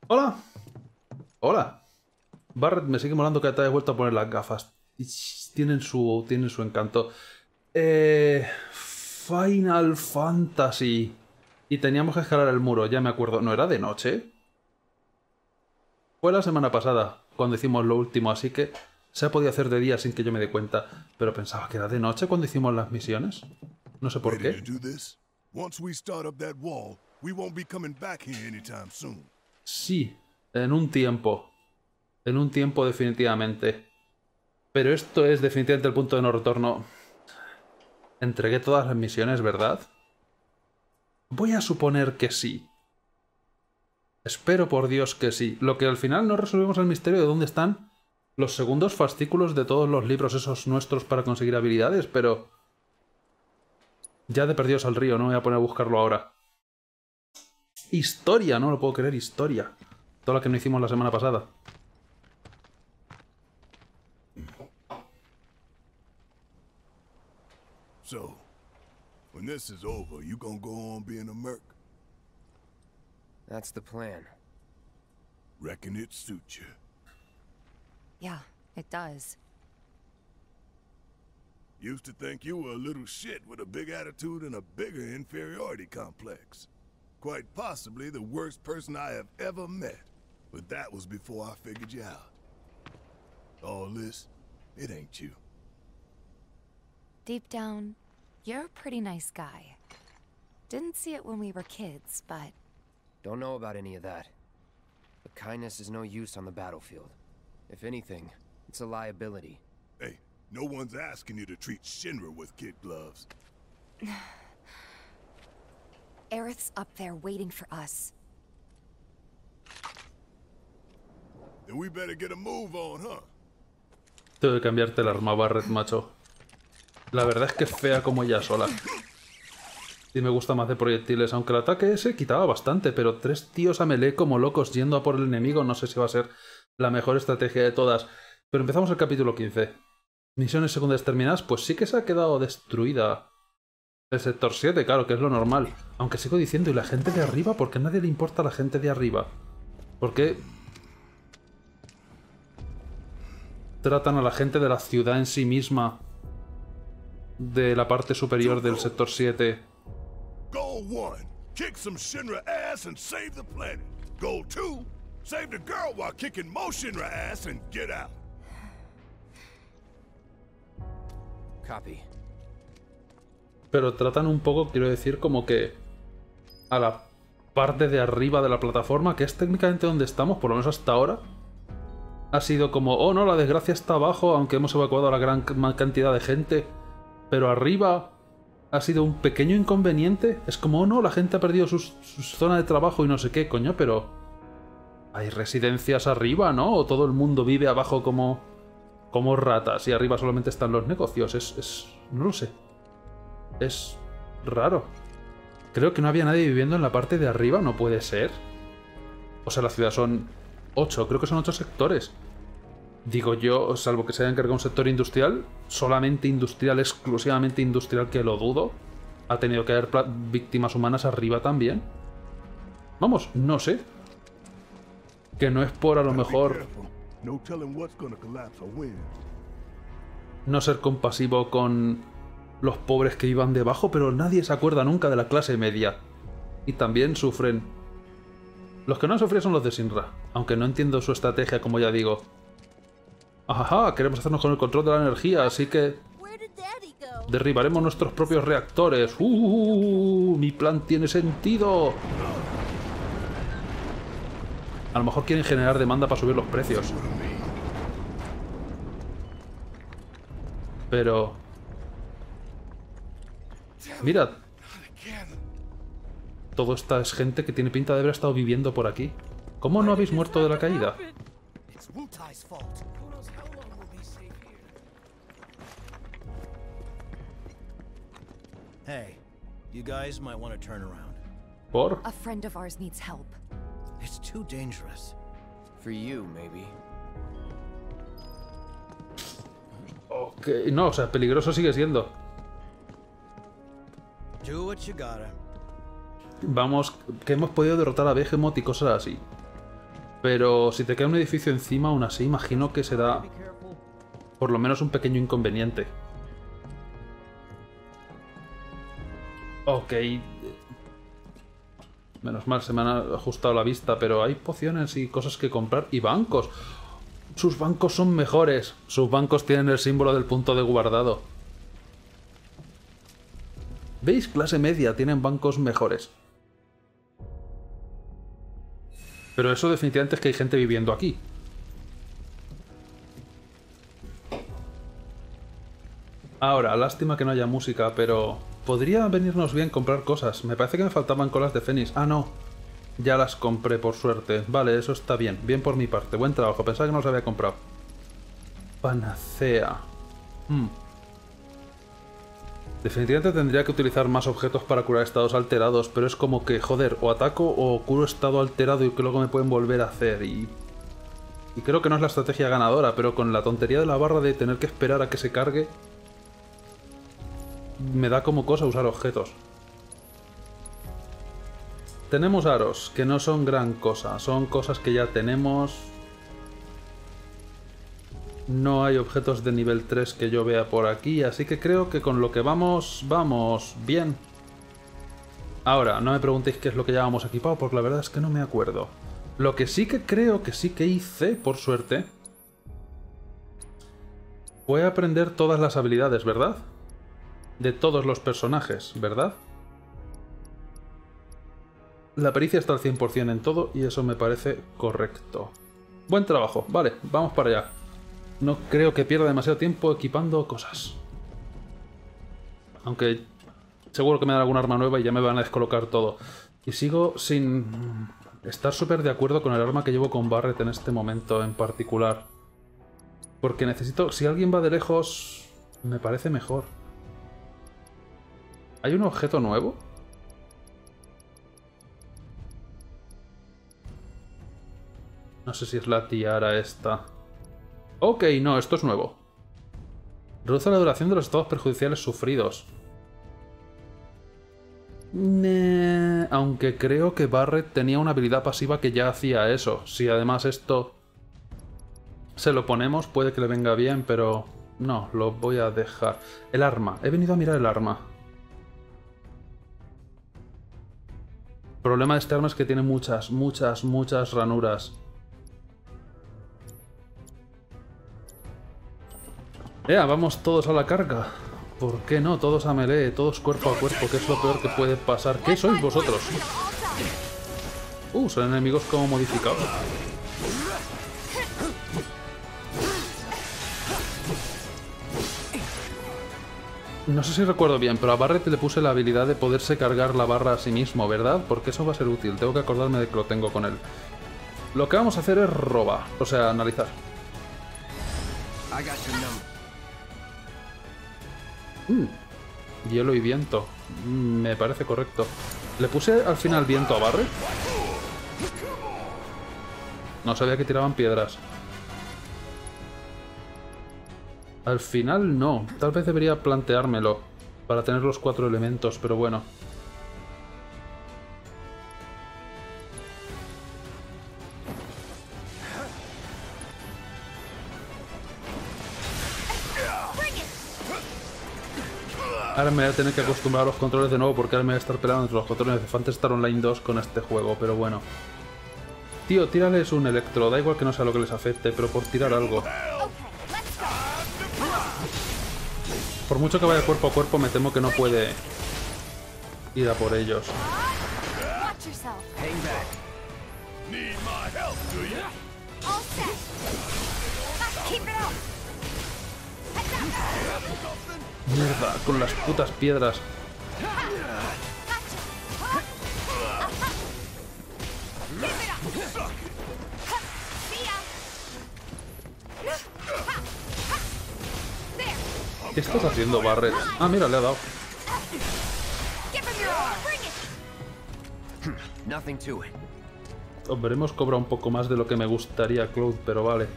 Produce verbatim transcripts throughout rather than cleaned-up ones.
Hola. Hola. Barret, me sigue molando que te hayas vuelto a poner las gafas. Tienen su, tienen su encanto. Eh, Final Fantasy. Y teníamos que escalar el muro, ya me acuerdo. ¿No era de noche? Fue la semana pasada, cuando hicimos lo último, así que se ha podido hacer de día sin que yo me dé cuenta. Pero pensaba que era de noche cuando hicimos las misiones. No sé por qué. Sí, en un tiempo. En un tiempo definitivamente. Pero esto es definitivamente el punto de no retorno. Entregué todas las misiones, ¿verdad? Voy a suponer que sí. Espero por Dios que sí. Lo que al final no resolvemos el misterio de dónde están los segundos fascículos de todos los libros esos nuestros para conseguir habilidades, pero... Ya de perdidos al río, no me voy a poner a buscarlo ahora. Historia, no lo puedo creer, historia. Todo lo que no hicimos la semana pasada. So, when this is over, you gonna go on being a merc? That's the plan. Reckon it suits you. Yeah, it does. Used to think you were a little shit with a big attitude and a bigger inferiority complex. Quite possibly the worst person I have ever met. But that was before I figured you out. All this, it ain't you. Deep down, you're a pretty nice guy. Didn't see it when we were kids, but... Don't know about any of that. But kindness is no use on the battlefield. If anything, it's a liability. Hey, no one's asking you to treat Shinra with kid gloves. Aerith's up there waiting for us. Then we better get a move on, huh? Tengo que cambiarte el arma, Barret, macho. La verdad es que es fea como ella sola. Y me gusta más de proyectiles, aunque el ataque ese quitaba bastante, pero tres tíos a melee como locos yendo a por el enemigo no sé si va a ser la mejor estrategia de todas. Pero empezamos el capítulo quince. Misiones secundarias terminadas, pues sí que se ha quedado destruida. El sector siete, claro, que es lo normal. Aunque sigo diciendo, ¿y la gente de arriba? ¿Por qué a nadie le importa la gente de arriba? ¿Por qué tratan a la gente de la ciudad en sí misma de la parte superior del sector siete? Goal one, kick some Shinra ass and save the planet. Goal two, save the girl while kicking more Shinra ass and get out. Copy. Pero tratan un poco, quiero decir, como que a la parte de arriba de la plataforma, que es técnicamente donde estamos, por lo menos hasta ahora, ha sido como, oh no, la desgracia está abajo, aunque hemos evacuado a la gran cantidad de gente, pero arriba ha sido un pequeño inconveniente. Es como, oh no, la gente ha perdido su, su zona de trabajo y no sé qué, coño, pero hay residencias arriba, ¿no? O todo el mundo vive abajo como, como ratas y arriba solamente están los negocios. Es, es... no lo sé. Es raro. Creo que no había nadie viviendo en la parte de arriba, no puede ser. O sea, la ciudad son ocho, creo que son ocho sectores. Digo yo, salvo que se haya encargado un sector industrial, solamente industrial, exclusivamente industrial, que lo dudo. Ha tenido que haber víctimas humanas arriba también. Vamos, no sé. Que no es por a lo mejor no ser compasivo con los pobres que iban debajo, pero nadie se acuerda nunca de la clase media. Y también sufren. Los que no han sufrido son los de Shinra, aunque no entiendo su estrategia, como ya digo. Ajá, queremos hacernos con el control de la energía, así que derribaremos nuestros propios reactores. ¡Uh! Mi plan tiene sentido. A lo mejor quieren generar demanda para subir los precios. Pero... mirad. Todo esta es gente que tiene pinta de haber estado viviendo por aquí. ¿Cómo no habéis muerto de la caída? Hey, you guys might want to turn around. ¿Por? A friend of ours needs help. It's too dangerous. For you, maybe. Ok, no, o sea, peligroso sigue siendo. Do what you gotta. Vamos, que hemos podido derrotar a Behemoth y cosas así. Pero si te queda un edificio encima, aún así, imagino que será por lo menos un pequeño inconveniente. Ok. Menos mal, se me han ajustado la vista, pero hay pociones y cosas que comprar. Y bancos. Sus bancos son mejores. Sus bancos tienen el símbolo del punto de guardado. ¿Veis? Clase media, tienen bancos mejores. Pero eso definitivamente es que hay gente viviendo aquí. Ahora, lástima que no haya música, pero podría venirnos bien comprar cosas. Me parece que me faltaban colas de Fénix. Ah, no. Ya las compré, por suerte. Vale, eso está bien. Bien por mi parte. Buen trabajo. Pensaba que no los había comprado. Panacea. Hmm. Definitivamente tendría que utilizar más objetos para curar estados alterados, pero es como que, joder, o ataco o curo estado alterado y que luego me pueden volver a hacer. Y, y creo que no es la estrategia ganadora, pero con la tontería de la barra de tener que esperar a que se cargue, me da como cosa usar objetos. Tenemos aros, que no son gran cosa, son cosas que ya tenemos. No hay objetos de nivel tres que yo vea por aquí, así que creo que con lo que vamos, vamos bien. Ahora, no me preguntéis qué es lo que llevábamos equipado, porque la verdad es que no me acuerdo. Lo que sí que creo que sí que hice, por suerte, fue aprender todas las habilidades, ¿verdad? De todos los personajes, ¿verdad? La pericia está al cien por cien en todo y eso me parece correcto. Buen trabajo, vale, vamos para allá. No creo que pierda demasiado tiempo equipando cosas. Aunque seguro que me dan alguna arma nueva y ya me van a descolocar todo. Y sigo sin estar súper de acuerdo con el arma que llevo con Barret en este momento en particular. Porque necesito... Si alguien va de lejos, me parece mejor. ¿Hay un objeto nuevo? No sé si es la tiara esta. Ok, no, esto es nuevo. Reduce la duración de los estados perjudiciales sufridos. Nee, aunque creo que Barret tenía una habilidad pasiva que ya hacía eso. Si además esto se lo ponemos, puede que le venga bien, pero no, lo voy a dejar. El arma. He venido a mirar el arma. El problema de este arma es que tiene muchas, muchas, muchas ranuras. ¡Ea! Vamos todos a la carga. ¿Por qué no? Todos a melee, todos cuerpo a cuerpo, que es lo peor que puede pasar. ¿Qué sois vosotros? Uh, son enemigos como modificados. No sé si recuerdo bien, pero a Barret le puse la habilidad de poderse cargar la barra a sí mismo, ¿verdad? Porque eso va a ser útil. Tengo que acordarme de que lo tengo con él. Lo que vamos a hacer es robar, o sea, analizar. Mm, hielo y viento. Mm, me parece correcto. ¿Le puse al final viento a Barret? No sabía que tiraban piedras. Al final no. Tal vez debería planteármelo para tener los cuatro elementos, pero bueno. Ahora me voy a tener que acostumbrar a los controles de nuevo porque ahora me voy a estar peleando entre los controles de Phantasy Star Online dos con este juego, pero bueno. Tío, tírales un electro, da igual que no sea lo que les afecte, pero por tirar algo. Por mucho que vaya cuerpo a cuerpo, me temo que no puede ir a por ellos. Mierda, con las putas piedras. ¿Qué estás haciendo, Barret? Ah, mira, le ha dado. Veremos, cobra un poco más de lo que me gustaría, Cloud, pero vale.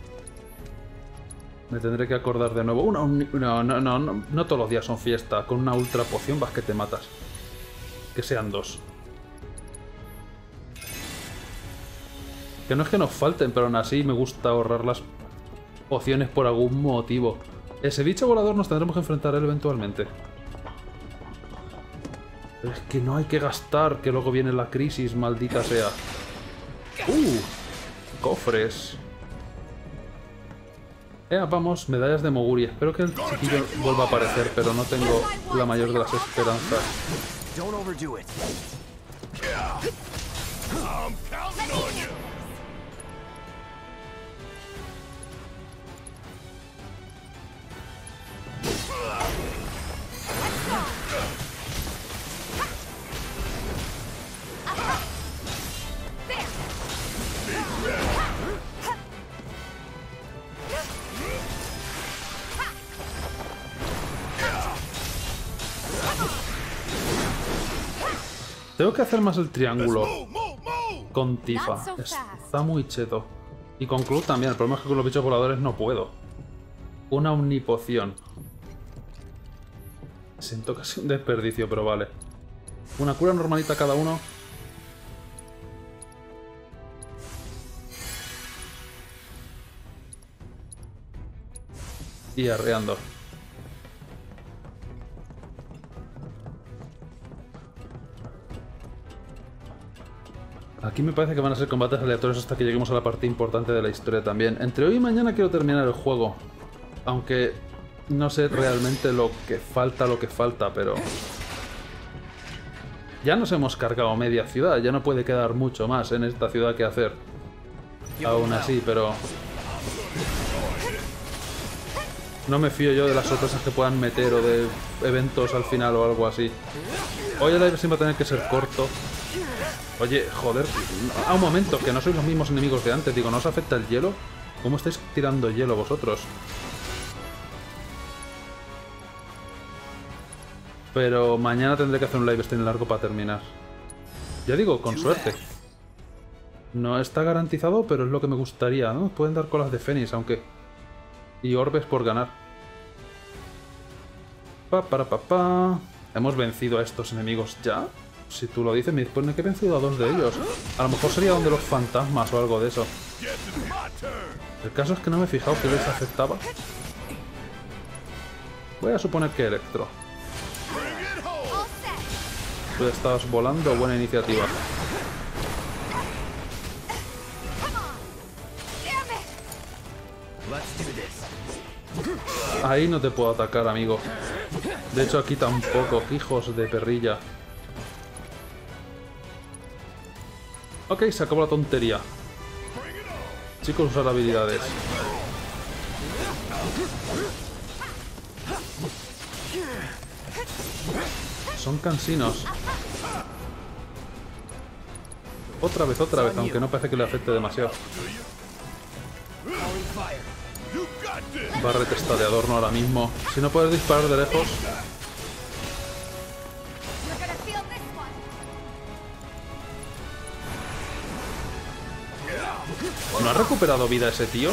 Me tendré que acordar de nuevo. Una, un, no, no, no, no, no todos los días son fiesta. Con una ultra poción vas que te matas. Que sean dos. Que no es que nos falten, pero aún así me gusta ahorrar las pociones por algún motivo. Ese bicho volador nos tendremos que enfrentar a él eventualmente. Pero es que no hay que gastar, que luego viene la crisis, maldita sea. ¡Uh! Cofres. Eh, vamos, medallas de Moguri. Espero que el chiquillo vuelva a aparecer, pero no tengo la mayor de las esperanzas. Don't overdo it. I'm counting on you. Tengo que hacer más el triángulo Move, move, move. con Tifa. Not so fast. Está muy cheto. Y con Cloud también. El problema es que con los bichos voladores no puedo. Una omnipoción. Siento casi un desperdicio, pero vale. Una cura normalita cada uno. Y arreando. Aquí me parece que van a ser combates aleatorios hasta que lleguemos a la parte importante de la historia también. Entre hoy y mañana quiero terminar el juego. Aunque no sé realmente lo que falta, lo que falta, pero... Ya nos hemos cargado media ciudad, ya no puede quedar mucho más en esta ciudad que hacer. Aún así, pero... No me fío yo de las sorpresas que puedan meter o de eventos al final o algo así. Hoy el live siempre va a tener que ser corto. Oye, joder, a un momento, que no sois los mismos enemigos de antes. Digo, ¿no os afecta el hielo? ¿Cómo estáis tirando hielo vosotros? Pero mañana tendré que hacer un live stream largo para terminar. Ya digo, con suerte. No está garantizado, pero es lo que me gustaría, ¿no? Pueden dar colas de Fénix, aunque... Y orbes por ganar. Pa, para, pa, pa. Hemos vencido a estos enemigos ya. Si tú lo dices, me dispone que he vencido a dos de ellos. A lo mejor sería donde los fantasmas o algo de eso. El caso es que no me he fijado que les afectaba. Voy a suponer que Electro. Tú estabas volando, buena iniciativa. Ahí no te puedo atacar, amigo. De hecho, aquí tampoco, hijos de perrilla. Ok, se acabó la tontería. Chicos, usar habilidades. Son cansinos. Otra vez, otra vez, aunque no parece que le afecte demasiado. Barret está de adorno ahora mismo. Si no puedes disparar de lejos... ¿No ha recuperado vida ese tío?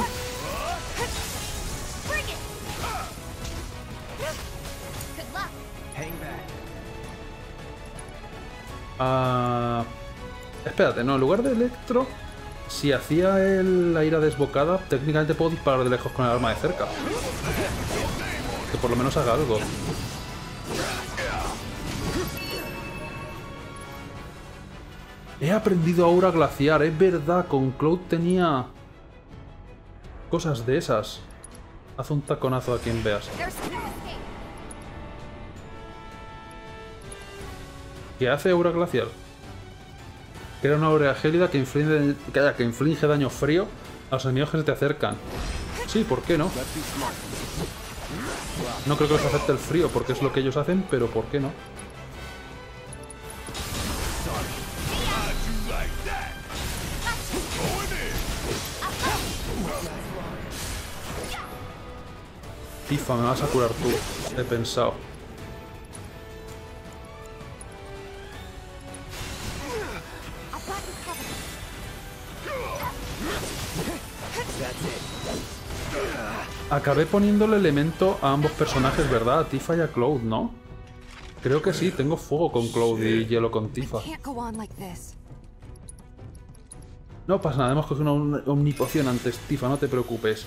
Ah... Espérate, no, en lugar de Electro, si hacía el, la ira desbocada, técnicamente puedo disparar de lejos con el arma de cerca. Que por lo menos haga algo. He aprendido Aura Glaciar, es verdad, con Cloud tenía cosas de esas. Haz un taconazo a quien veas. ¿Qué hace Aura Glaciar? Que era una aura gélida que inflige, que, que inflige daño frío a los enemigos que se te acercan. Sí, ¿por qué no? No creo que les afecte el frío porque es lo que ellos hacen, pero ¿por qué no? Tifa, me vas a curar tú. He pensado. Acabé poniéndole elemento a ambos personajes, ¿verdad? A Tifa y a Cloud, ¿no? Creo que sí, tengo fuego con Cloud y hielo con Tifa. No pasa nada, hemos cogido una omnipoción antes, Tifa, no te preocupes.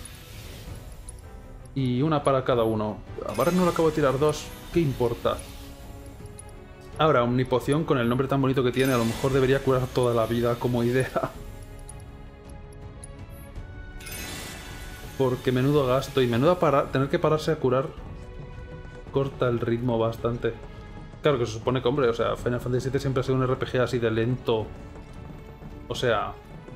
Y una para cada uno. A Barret no le acabo de tirar dos, ¿qué importa? Ahora, omnipoción con el nombre tan bonito que tiene, a lo mejor debería curar toda la vida como idea. Porque menudo gasto y menuda para tener que pararse a curar corta el ritmo bastante. Claro que se supone que, hombre, o sea, Final Fantasy siete siempre ha sido un R P G así de lento. O sea,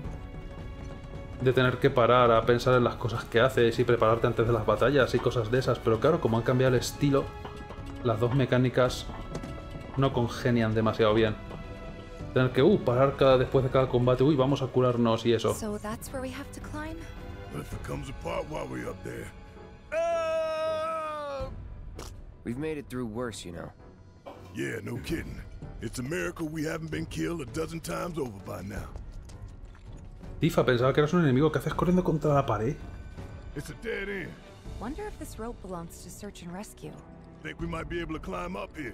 de tener que parar a pensar en las cosas que haces y prepararte antes de las batallas y cosas de esas. Pero claro, como han cambiado el estilo, las dos mecánicas no congenian demasiado bien. Tener que, uh, parar cada, después de cada combate, uy, vamos a curarnos y eso. So that's where we have to climb? What if it comes apart while we're up there? Ah! We've made it through worse, you know. Yeah, no kidding. It's a miracle we haven't been killed a dozen times over by now. Tifa, pensaba que eras un enemigo. ¿Qué haces corriendo contra la pared? It's a dead end. Wonder if this rope belongs to search and rescue. Think we might be able to climb up here.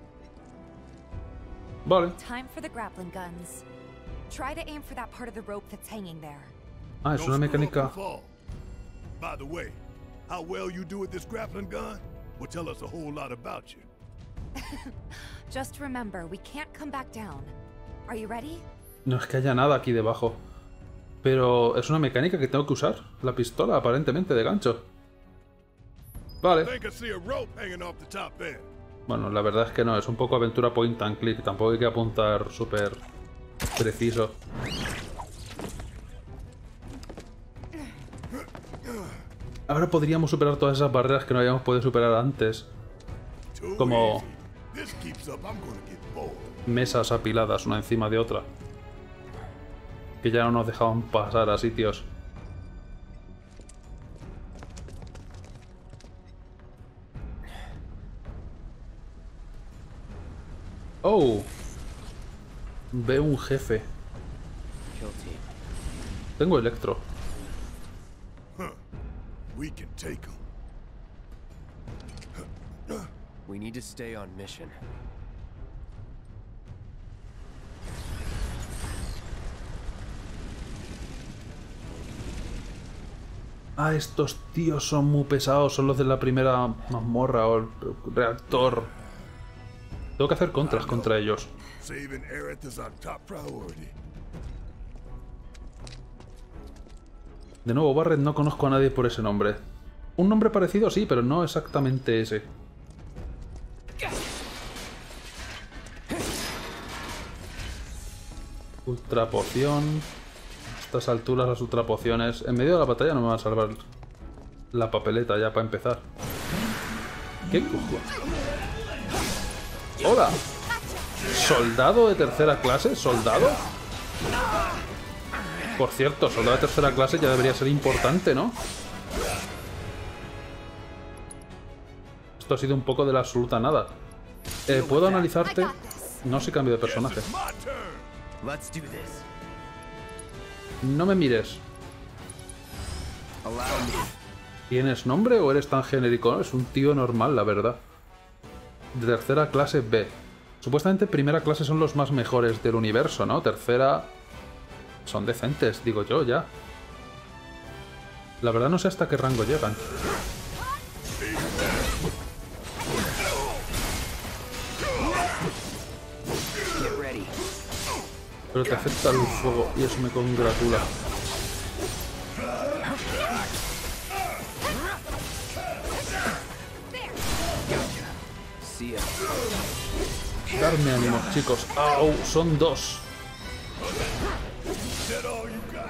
Vale. Time for the grappling guns. Try to aim for that part of the rope that's hanging there. Ah, es una Don't screw up mecánica. and fall. By the way, how well you do with this grappling gun will tell us a whole lot about you. Just remember, we can't come back down. Are you ready? No es que haya nada aquí debajo. Pero es una mecánica que tengo que usar. La pistola, aparentemente, de gancho. Vale. Think I see a rope hanging off the top end. Bueno, la verdad es que no. Es un poco aventura point and click. Tampoco hay que apuntar súper preciso. Ahora podríamos superar todas esas barreras que no habíamos podido superar antes. Too Como easy. This keeps up, I'm gonna get bored. mesas apiladas una encima de otra. Que ya no nos dejaban pasar a sitios. Oh. Veo un jefe. Kill team. Tengo electro. Huh. We can take them. We need to stay on mission. Ah, estos tíos son muy pesados. Son los de la primera mazmorra o el reactor. Tengo que hacer contras contra ellos. Saving Aerith is our top priority. De nuevo, Barret, no conozco a nadie por ese nombre. Un nombre parecido sí, pero no exactamente ese. Ultra poción. A estas alturas las ultra pociones. En medio de la batalla no me van a salvar la papeleta ya para empezar. ¿Qué cojo? ¡Hola! ¿Soldado de tercera clase? ¿Soldado? Por cierto, soldado de tercera clase ya debería ser importante, ¿no? Esto ha sido un poco de la absoluta nada. Eh, ¿Puedo analizarte? No si cambio de personaje. My turn. Let's do this. No me mires. Allow me. ¿Tienes nombre o eres tan genérico? No, es un tío normal, la verdad. De tercera clase B. Supuestamente primera clase son los más mejores del universo, ¿no? Tercera... son decentes, digo yo, ya. La verdad no sé hasta qué rango llegan. Get ready. Pero te acepta el fuego y eso me congratula. See ya. Darme ánimos, chicos. ¡Au! Son dos. That all you got?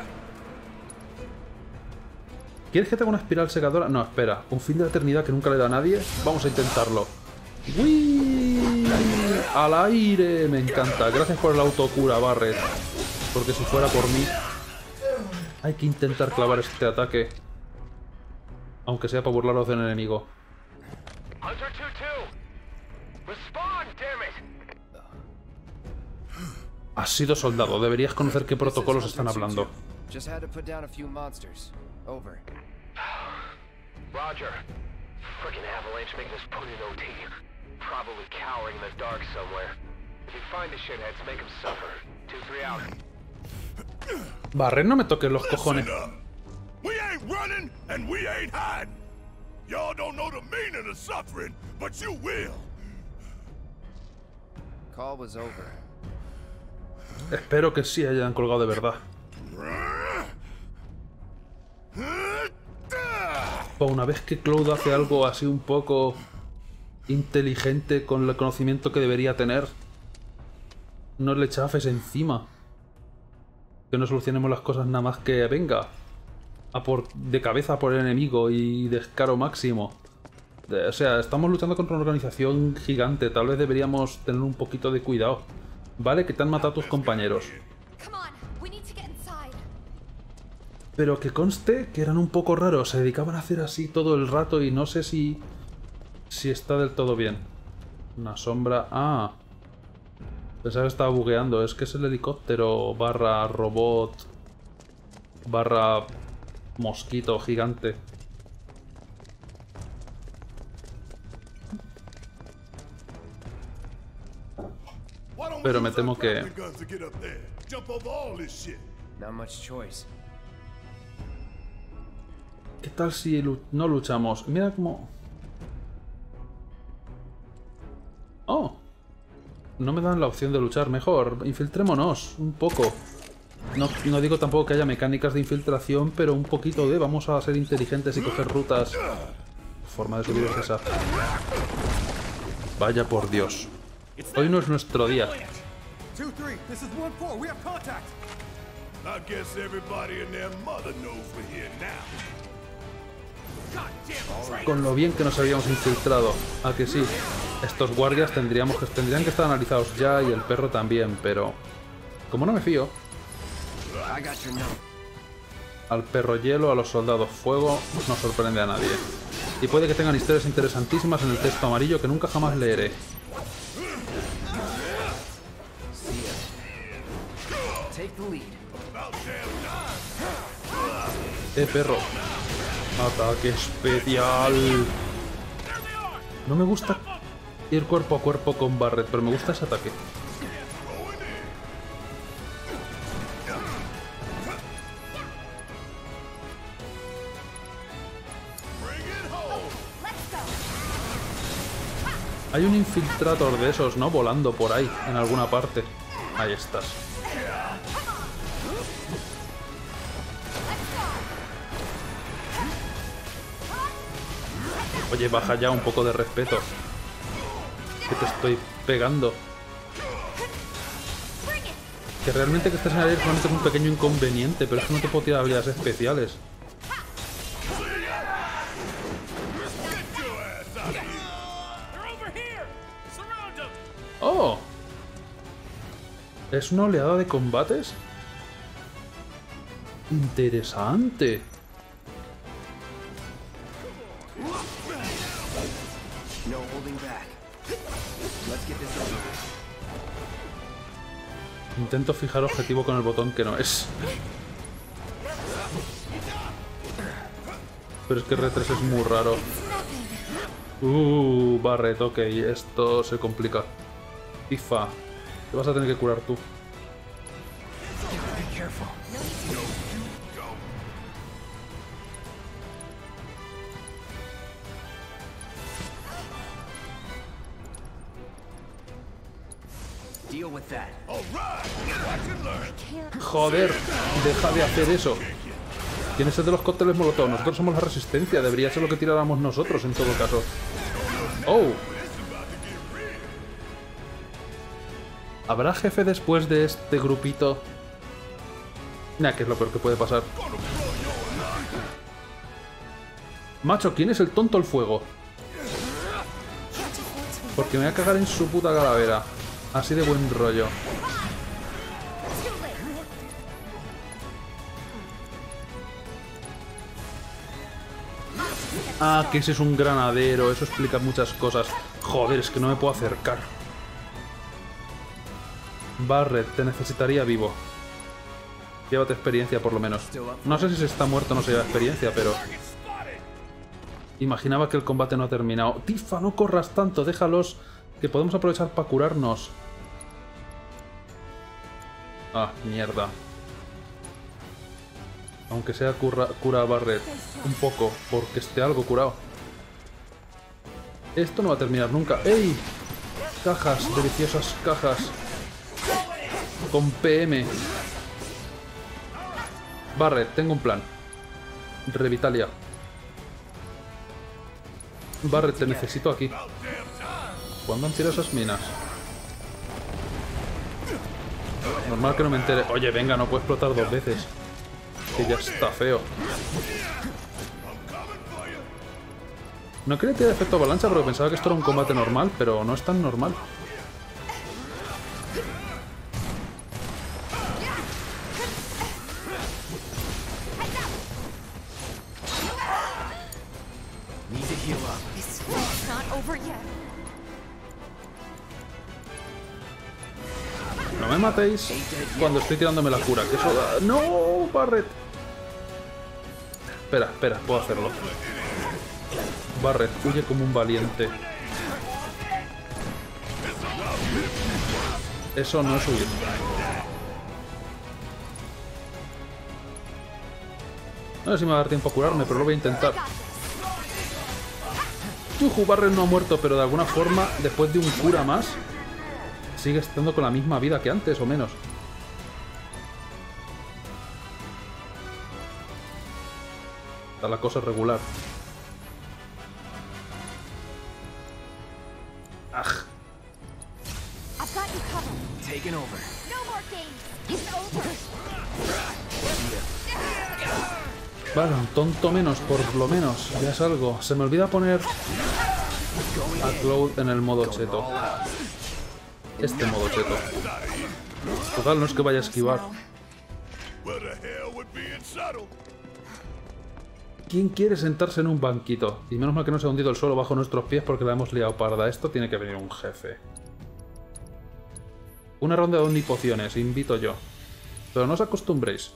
¿Quieres que tenga una espiral secadora? No, espera. Un fin de la eternidad que nunca le da a nadie. Vamos a intentarlo. ¡Uy! ¡Al aire! Me encanta. Gracias por el autocura, Barret. Porque si fuera por mí... hay que intentar clavar este ataque. Aunque sea para burlarlos del enemigo. Hunter two two! Respond, damn it! Has sido soldado. Deberías conocer qué protocolos están hablando. Just had to put down a few monsters. Over. Roger. Frickin' Avalanche making us put in O T. Probably cowering in the dark somewhere. If you find the shitheads, make them suffer. two three out. Barret, no me toques los cojones. Listen up. We ain't running and we ain't hiding. Y'all don't know the meaning of suffering, but you will. Call was over. Espero que sí hayan colgado de verdad. Pues una vez que Cloud hace algo así un poco inteligente con el conocimiento que debería tener, no le chafes encima. Que no solucionemos las cosas nada más que venga a por de cabeza por el enemigo y descaro máximo. O sea, estamos luchando contra una organización gigante. Tal vez deberíamos tener un poquito de cuidado. Vale, que te han matado tus compañeros. Pero que conste que eran un poco raros. Se dedicaban a hacer así todo el rato y no sé si... Si está del todo bien. Una sombra... Ah. Pensaba que estaba bugueando. Es que es el helicóptero barra robot barra mosquito gigante. Pero me temo que... Not much choice. ¿Qué tal si lu- no luchamos? Mira cómo... Oh. No me dan la opción de luchar. Mejor, infiltrémonos un poco. No, no digo tampoco que haya mecánicas de infiltración, pero un poquito de... Vamos a ser inteligentes y coger rutas. Forma de subir es esa. Vaya por Dios. Hoy no es nuestro día. two three, this is one four, we have contact! I guess everybody and their mother knows we're here now. Con lo bien que nos habíamos infiltrado. ¿A que sí? Estos guardias tendríamos que, tendrían que estar analizados ya y el perro también, pero... Como no me fío... Al perro hielo, a los soldados fuego, no sorprende a nadie. Y puede que tengan historias interesantísimas en el texto amarillo que nunca jamás leeré. Eh, perro. Ataque especial. No me gusta ir cuerpo a cuerpo con Barret, pero me gusta ese ataque. Hay un infiltrator de esos, ¿no? Volando por ahí, en alguna parte. Ahí estás. Oye, baja ya un poco de respeto. Que te estoy pegando. Que realmente que estés en el aire solamente es un pequeño inconveniente, pero es que no te puedo tirar habilidades especiales. ¡Oh! ¿Es una oleada de combates? Interesante. Intento fijar objetivo con el botón que no es. Pero es que R tres es muy raro. Uh, Barret, ok, esto se complica. Tifa, te vas a tener que curar tú. Joder, deja de hacer eso. ¿Quién es el de los cócteles molotov? Nosotros somos la resistencia. Debería ser lo que tiráramos nosotros en todo caso. Oh. ¿Habrá jefe después de este grupito? Nah, que es lo peor que puede pasar. Macho, ¿quién es el tonto al fuego? Porque me voy a cagar en su puta calavera. Así de buen rollo. Ah, que ese es un granadero. Eso explica muchas cosas. Joder, es que no me puedo acercar. Barret, te necesitaría vivo. Llévate experiencia por lo menos. No sé si se está muerto o no se lleva experiencia, pero... Imaginaba que el combate no ha terminado. Tifa, no corras tanto, déjalos, que podemos aprovechar para curarnos. Ah, mierda. Aunque sea cura, cura a Barret. Un poco, porque esté algo curado. Esto no va a terminar nunca. ¡Ey! Cajas, deliciosas cajas. Con P M. Barret, tengo un plan. Revitalia. Barret, te necesito aquí. ¿Cuándo han tirado esas minas? Normal que no me entere. Oye, venga, no puedo explotar dos veces. Que ya está feo. No quería tirar efecto avalancha porque pensaba que esto era un combate normal, pero no es tan normal. No me matéis cuando estoy tirándome la cura, que eso da... ¡No, Barret! Espera, espera, puedo hacerlo. Barret, huye como un valiente. Eso no es huir. No sé si me va a dar tiempo a curarme, pero lo voy a intentar. Yuju, Barret no ha muerto, pero de alguna forma, después de un cura más, sigue estando con la misma vida que antes, o menos. Está la cosa regular. ¡Aj! Vale, un tonto menos, por lo menos. Ya es algo. Se me olvida poner a Cloud en el modo cheto. Este modo cheto. Total, no es que vaya a esquivar. ¿Quién quiere sentarse en un banquito? Y menos mal que no se ha hundido el suelo bajo nuestros pies porque la hemos liado parda. Esto tiene que venir un jefe. Una ronda de omnipociones, invito yo. Pero no os acostumbréis.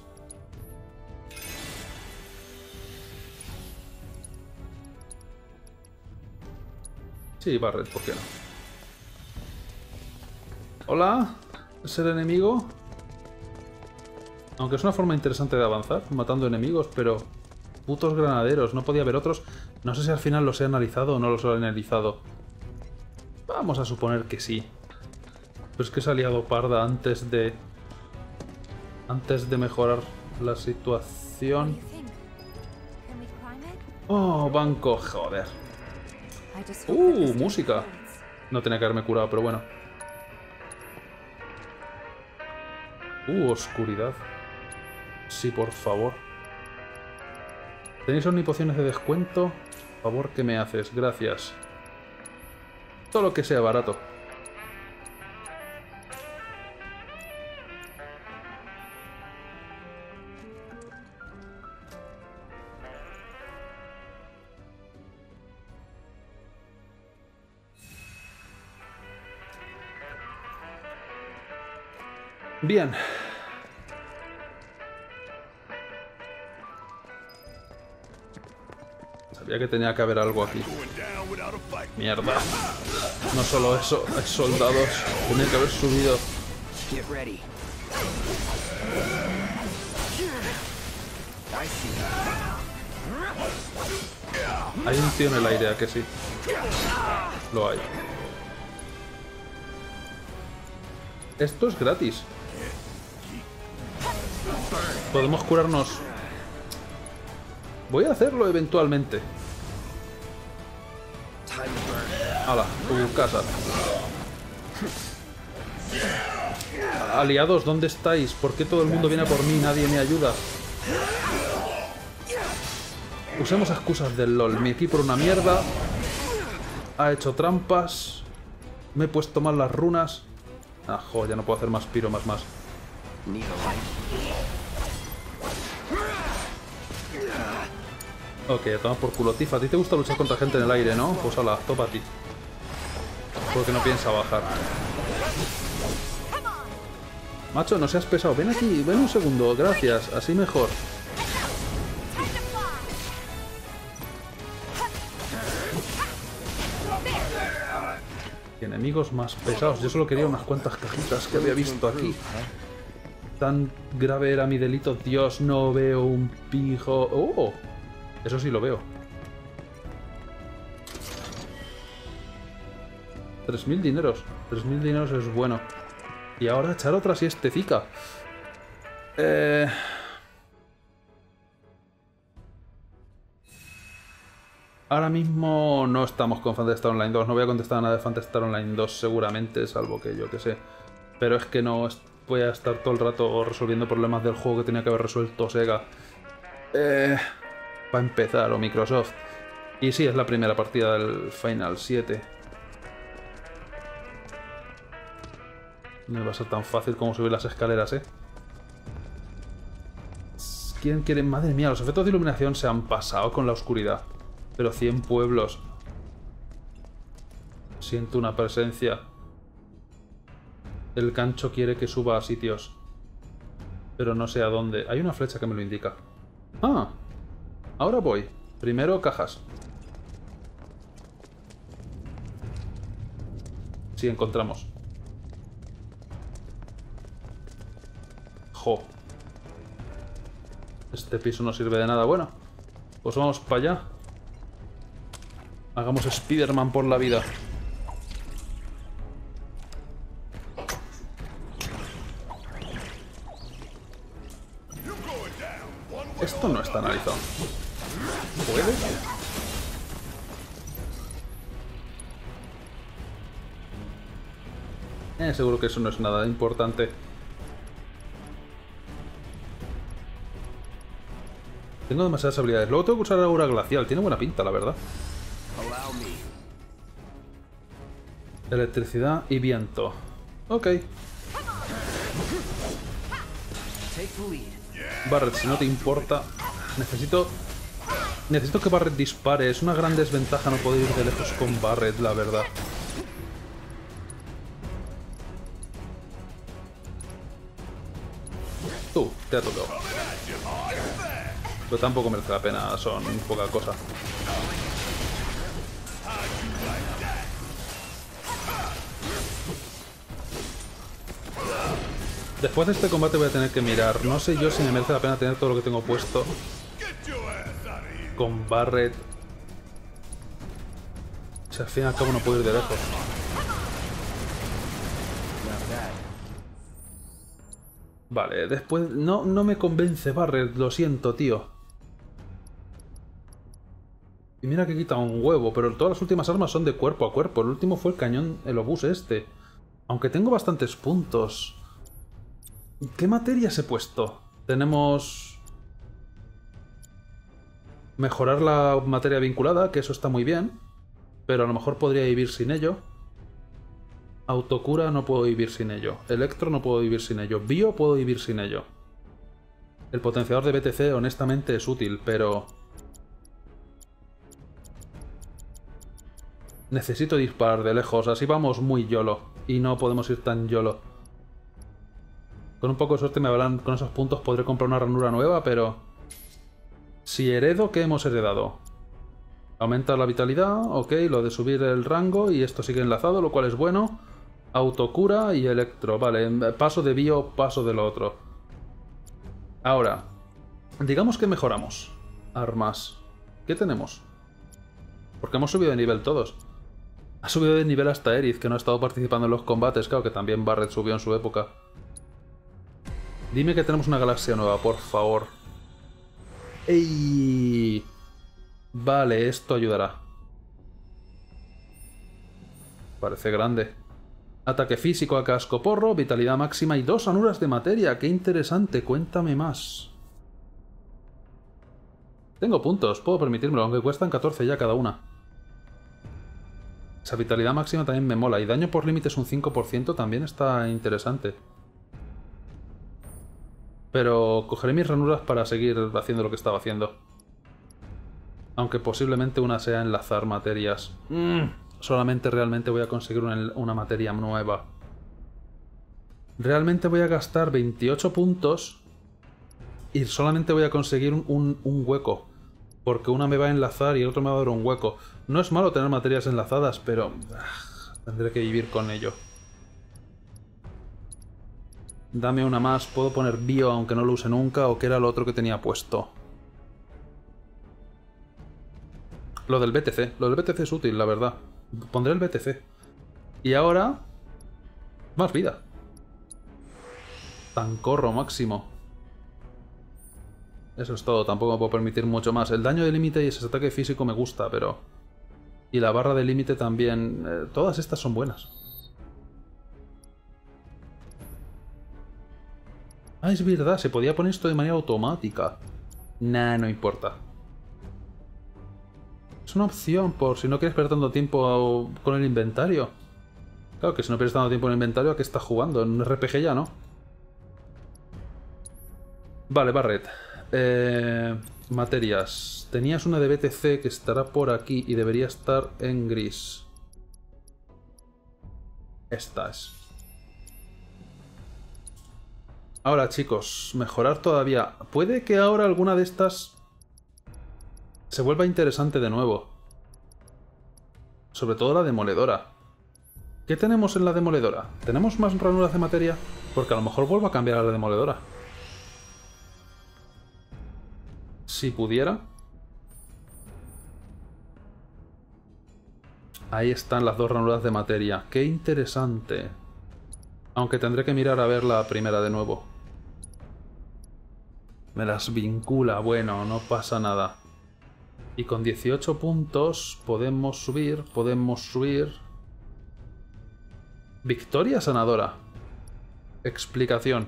Sí, Barret, ¿por qué no? Hola, ¿es el enemigo? Aunque es una forma interesante de avanzar, matando enemigos, pero... Putos granaderos, no podía haber otros. No sé si al final los he analizado o no los he analizado. Vamos a suponer que sí. Pero es que se ha liado parda antes de... Antes de mejorar la situación. Oh, banco, joder. Uh, música. No tenía que haberme curado, pero bueno. Uh, oscuridad. Sí, por favor. ¿Tenéis omnipociones de descuento? Por favor, ¿qué me haces? Gracias. Todo lo que sea barato. Bien. Sabía que tenía que haber algo aquí. Mierda. No solo eso, hay soldados. Tenía que haber subido. Hay un tío en el aire, ¿a que sí? Lo hay. Esto es gratis. Podemos curarnos. Voy a hacerlo eventualmente. Hala, tu casa. Aliados, ¿dónde estáis? ¿Por qué todo el mundo viene a por mí y nadie me ayuda? Usemos excusas del LOL. Mi equipo era una mierda. Ha hecho trampas. Me he puesto mal las runas. Ah, jo, ya no puedo hacer más piro, más, más. Ok, toma por culo. Tifa, a ti te gusta luchar contra gente en el aire, ¿no? Pues ala, topa a ti. Porque no piensa bajar. Macho, no seas pesado. Ven aquí, ven un segundo. Gracias, así mejor. Enemigos más pesados. Yo solo quería unas cuantas cajitas que había visto aquí. tan grave era mi delito. Dios, no veo un pijo. ¡Oh! Eso sí lo veo. tres mil dineros. tres mil dineros es bueno. Y ahora echar otra siestecica. Eh... Ahora mismo no estamos con Phantasy Star Online dos. No voy a contestar a nada de Phantasy Star Online dos seguramente, salvo que yo que sé. Pero es que no voy a estar todo el rato resolviendo problemas del juego que tenía que haber resuelto Sega. Eh... Para empezar, o Microsoft. Y sí, es la primera partida del Final siete. No va a ser tan fácil como subir las escaleras, ¿eh? ¿Quién quiere? Madre mía, los efectos de iluminación se han pasado con la oscuridad. Pero cien pueblos. Siento una presencia. El gancho quiere que suba a sitios. Pero no sé a dónde. Hay una flecha que me lo indica. Ah, ahora voy. Primero cajas. Sí, encontramos. Jo. Este piso no sirve de nada. Bueno, pues vamos para allá. Hagamos Spider-Man por la vida. Esto no está analizado. ¿Puede? Eh, seguro que eso no es nada importante. Tengo demasiadas habilidades. Luego tengo que usar aura glacial. Tiene buena pinta, la verdad. Electricidad y viento. Ok. Barret, si no te importa... Necesito... Necesito que Barret dispare. Es una gran desventaja no poder ir de lejos con Barret, la verdad. Tú, te ha tocado. Pero tampoco merece la pena, son poca cosa. Después de este combate voy a tener que mirar. No sé yo si me merece la pena tener todo lo que tengo puesto con Barret. Si al fin y al cabo no puedo ir de lejos. Vale, después... No, no me convence Barret, lo siento, tío. Y mira que quita un huevo, pero todas las últimas armas son de cuerpo a cuerpo. El último fue el cañón, el obús este. Aunque tengo bastantes puntos. ¿Qué materias he puesto? Tenemos... Mejorar la materia vinculada, que eso está muy bien. Pero a lo mejor podría vivir sin ello. Autocura no puedo vivir sin ello. Electro no puedo vivir sin ello. Bio puedo vivir sin ello. El potenciador de B T C honestamente es útil, pero... Necesito disparar de lejos, así vamos muy YOLO. Y no podemos ir tan YOLO. Con un poco de suerte me habrán, con esos puntos podré comprar una ranura nueva, pero... Si heredo, ¿qué hemos heredado? Aumenta la vitalidad, ok, lo de subir el rango y esto sigue enlazado, lo cual es bueno. Autocura y electro, vale, paso de bio, paso de lo otro. Ahora, digamos que mejoramos. Armas. ¿Qué tenemos? Porque hemos subido de nivel todos. Ha subido de nivel hasta Aerith, que no ha estado participando en los combates, claro que también Barret subió en su época. Dime que tenemos una galaxia nueva, por favor. ¡Ey! Vale, esto ayudará. Parece grande. Ataque físico a cascoporro, vitalidad máxima y dos ranuras de materia. ¡Qué interesante! Cuéntame más. Tengo puntos, puedo permitírmelo, aunque cuestan catorce ya cada una. Esa vitalidad máxima también me mola. Y daño por límites un cinco por ciento también está interesante. Pero cogeré mis ranuras para seguir haciendo lo que estaba haciendo. Aunque posiblemente una sea enlazar materias. Mm, solamente realmente voy a conseguir una, una materia nueva. Realmente voy a gastar veintiocho puntos y solamente voy a conseguir un, un, un hueco. Porque una me va a enlazar y el otro me va a dar un hueco. No es malo tener materias enlazadas, pero... Ah, tendré que vivir con ello. Dame una más. Puedo poner bio aunque no lo use nunca. ¿O qué era lo otro que tenía puesto? Lo del B T C. Lo del B T C es útil, la verdad. Pondré el B T C. Y ahora... más vida. Tancorro máximo. Eso es todo. Tampoco me puedo permitir mucho más. El daño de límite y ese ataque físico me gusta, pero... y la barra de límite también. Eh, todas estas son buenas. Ah, es verdad. Se podía poner esto de manera automática. Nah, no importa. Es una opción por si no quieres perder tanto tiempo con el inventario. Claro que si no pierdes tanto tiempo en el inventario, ¿a qué estás jugando? En un R P G ya, ¿no? Vale, Barret. Eh, materias. Tenías una de B T C que estará por aquí y debería estar en gris. Esta es. Ahora, chicos, mejorar todavía. Puede que ahora alguna de estas se vuelva interesante de nuevo. Sobre todo la demoledora. ¿Qué tenemos en la demoledora? ¿Tenemos más ranuras de materia? Porque a lo mejor vuelvo a cambiar a la demoledora. Si pudiera. Ahí están las dos ranuras de materia. ¡Qué interesante! Aunque tendré que mirar a ver la primera de nuevo. Me las vincula. Bueno, no pasa nada. Y con dieciocho puntos podemos subir, podemos subir... Victoria sanadora. Explicación.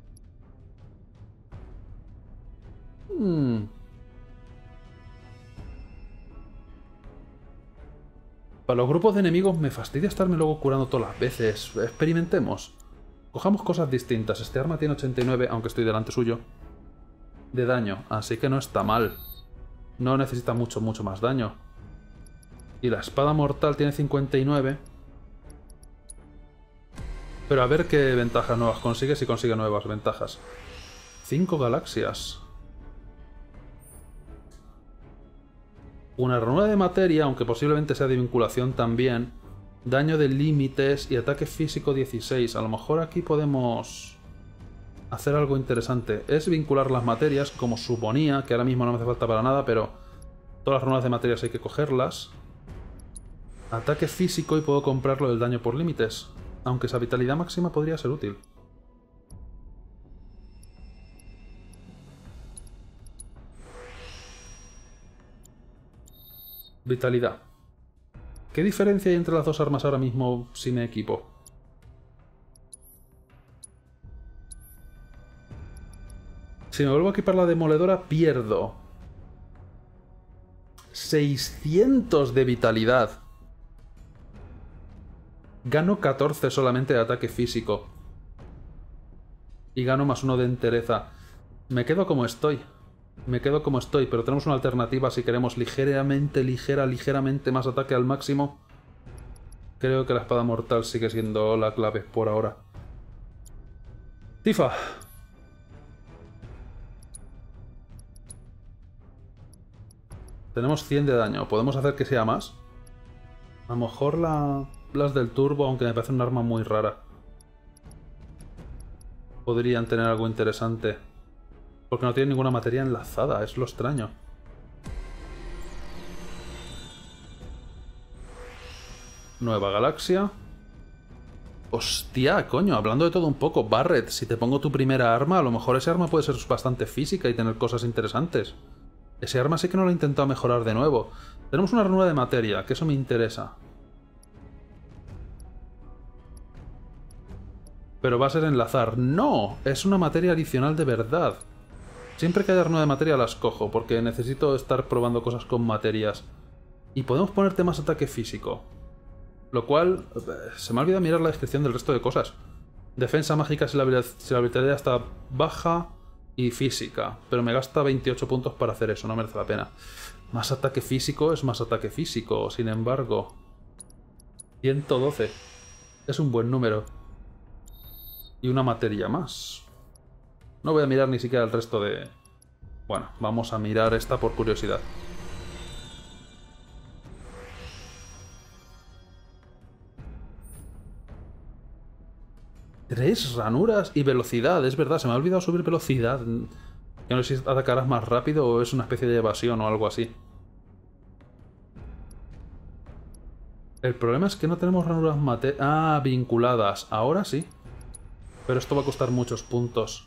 Hmm. Para los grupos de enemigos me fastidia estarme luego curando todas las veces. Experimentemos. Cojamos cosas distintas. Este arma tiene ochenta y nueve, aunque estoy delante suyo, de daño, así que no está mal. No necesita mucho, mucho más daño. Y la espada mortal tiene cincuenta y nueve. Pero a ver qué ventajas nuevas consigue, si consigue nuevas ventajas. Cinco galaxias. Una ranura de materia, aunque posiblemente sea de vinculación también. Daño de límites y ataque físico dieciséis. A lo mejor aquí podemos hacer algo interesante. Es vincular las materias, como suponía, que ahora mismo no me hace falta para nada, pero todas las runas de materias hay que cogerlas. Ataque físico y puedo comprarlo del daño por límites. Aunque esa vitalidad máxima podría ser útil. Vitalidad. ¿Qué diferencia hay entre las dos armas ahora mismo si me equipo? Si me vuelvo a equipar la demoledora, pierdo seiscientos de vitalidad. Gano catorce solamente de ataque físico. Y gano más uno de entereza. Me quedo como estoy. Me quedo como estoy, pero tenemos una alternativa si queremos ligeramente, ligera, ligeramente más ataque al máximo. Creo que la espada mortal sigue siendo la clave por ahora. Tifa. Tenemos cien de daño. ¿Podemos hacer que sea más? A lo mejor la... las del turbo, aunque me parece un arma muy rara, podrían tener algo interesante. Porque no tiene ninguna materia enlazada, es lo extraño. Nueva galaxia. Hostia, coño, hablando de todo un poco, Barret, si te pongo tu primera arma, a lo mejor ese arma puede ser bastante física y tener cosas interesantes. Ese arma sí que no lo he intentado mejorar de nuevo. Tenemos una ranura de materia, que eso me interesa. Pero va a ser enlazar. ¡No! Es una materia adicional de verdad. Siempre que haya ranura de materia las cojo, porque necesito estar probando cosas con materias. Y podemos ponerte más ataque físico. Lo cual... se me ha olvidado mirar la descripción del resto de cosas. Defensa mágica si la, si la vitalidad está baja y física. Pero me gasta veintiocho puntos para hacer eso, no merece la pena. Más ataque físico es más ataque físico, sin embargo. ciento doce. Es un buen número. Y una materia más. No voy a mirar ni siquiera el resto de... Bueno, vamos a mirar esta por curiosidad. Tres ranuras y velocidad, es verdad, se me ha olvidado subir velocidad. Que no sé si atacarás más rápido o es una especie de evasión o algo así. El problema es que no tenemos ranuras mate... Ah, vinculadas. Ahora sí. Pero esto va a costar muchos puntos.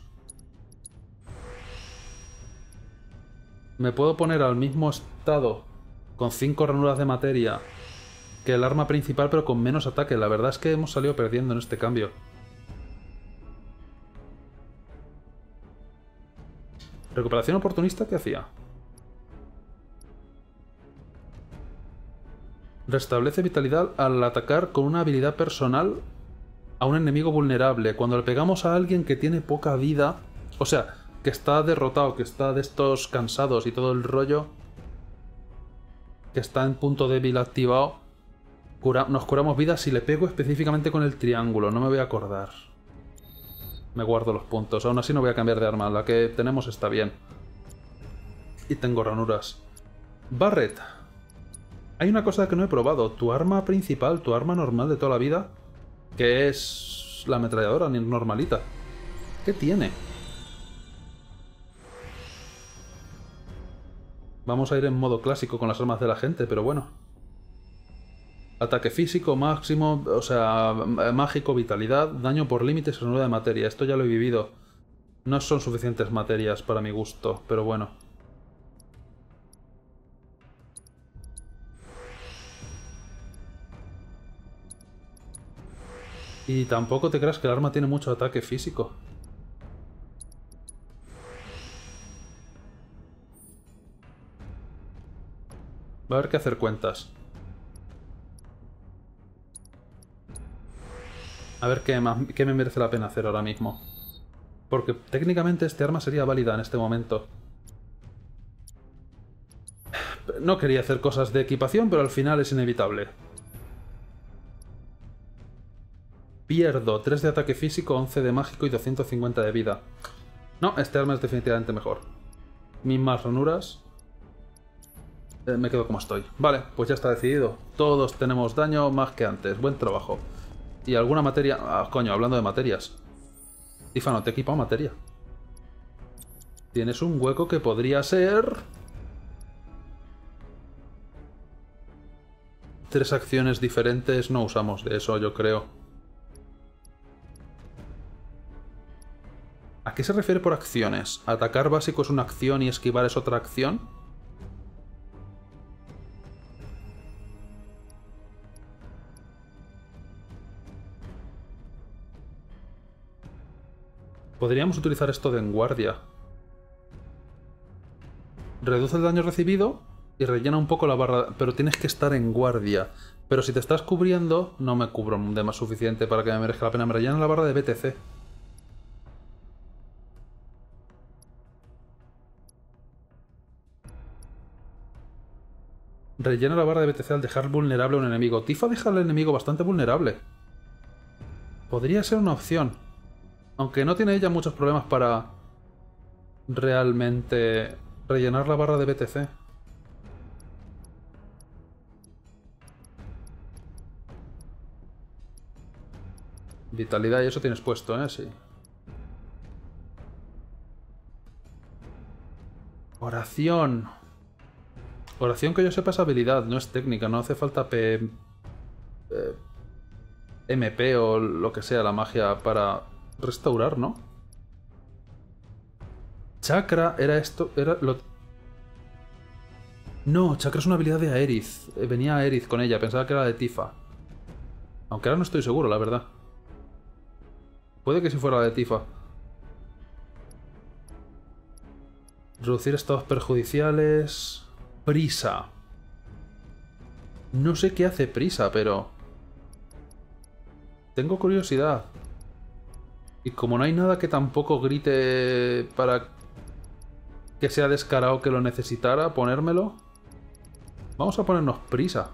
Me puedo poner al mismo estado con cinco ranuras de materia que el arma principal, pero con menos ataque. La verdad es que hemos salido perdiendo en este cambio. Recuperación oportunista, ¿qué hacía? Restablece vitalidad al atacar con una habilidad personal a un enemigo vulnerable. Cuando le pegamos a alguien que tiene poca vida, o sea, que está derrotado, que está de estos cansados y todo el rollo, que está en punto débil activado, cura nos curamos vida si le pego específicamente con el triángulo. No me voy a acordar. Me guardo los puntos. Aún así no voy a cambiar de arma. La que tenemos está bien. Y tengo ranuras. Barret. Hay una cosa que no he probado. Tu arma principal, tu arma normal de toda la vida, que es la ametralladora normalita. ¿Qué tiene? Vamos a ir en modo clásico con las armas de la gente, pero bueno. Ataque físico, máximo, o sea, mágico, vitalidad, daño por límites, ranura de materia. Esto ya lo he vivido. No son suficientes materias para mi gusto, pero bueno. Y tampoco te creas que el arma tiene mucho ataque físico. Va a haber que hacer cuentas. A ver qué, más, qué me merece la pena hacer ahora mismo. Porque técnicamente este arma sería válida en este momento. No quería hacer cosas de equipación, pero al final es inevitable. Pierdo tres de ataque físico, once de mágico y doscientos cincuenta de vida. No, este arma es definitivamente mejor. Mismas ranuras. Eh, me quedo como estoy. Vale, pues ya está decidido. Todos tenemos daño más que antes. Buen trabajo. Y alguna materia... Ah, coño, hablando de materias. Tifa, no te he equipado materia. Tienes un hueco que podría ser... Tres acciones diferentes. No usamos de eso, yo creo. ¿A qué se refiere por acciones? ¿Atacar básico es una acción y esquivar es otra acción? Podríamos utilizar esto de en guardia. Reduce el daño recibido y rellena un poco la barra... Pero tienes que estar en guardia. Pero si te estás cubriendo, no me cubro de más suficiente para que me merezca la pena. Me rellena la barra de B T C. Rellena la barra de B T C al dejar vulnerable a un enemigo. Tifa deja al enemigo bastante vulnerable. Podría ser una opción. Aunque no tiene ella muchos problemas para realmente rellenar la barra de B T C. Vitalidad y eso tienes puesto, ¿eh? Sí. Oración. Oración que yo sepa es habilidad, no es técnica. No hace falta P... Eh, M P o lo que sea la magia para... restaurar, ¿no? Chakra era esto... Era lo... No, Chakra es una habilidad de Aerith. Venía Aerith con ella, pensaba que era de Tifa. Aunque ahora no estoy seguro, la verdad. Puede que si fuera la de Tifa. Reducir estados perjudiciales... Prisa. No sé qué hace prisa, pero... Tengo curiosidad. Y como no hay nada que tampoco grite para que sea descarado que lo necesitara, ponérmelo. Vamos a ponernos prisa.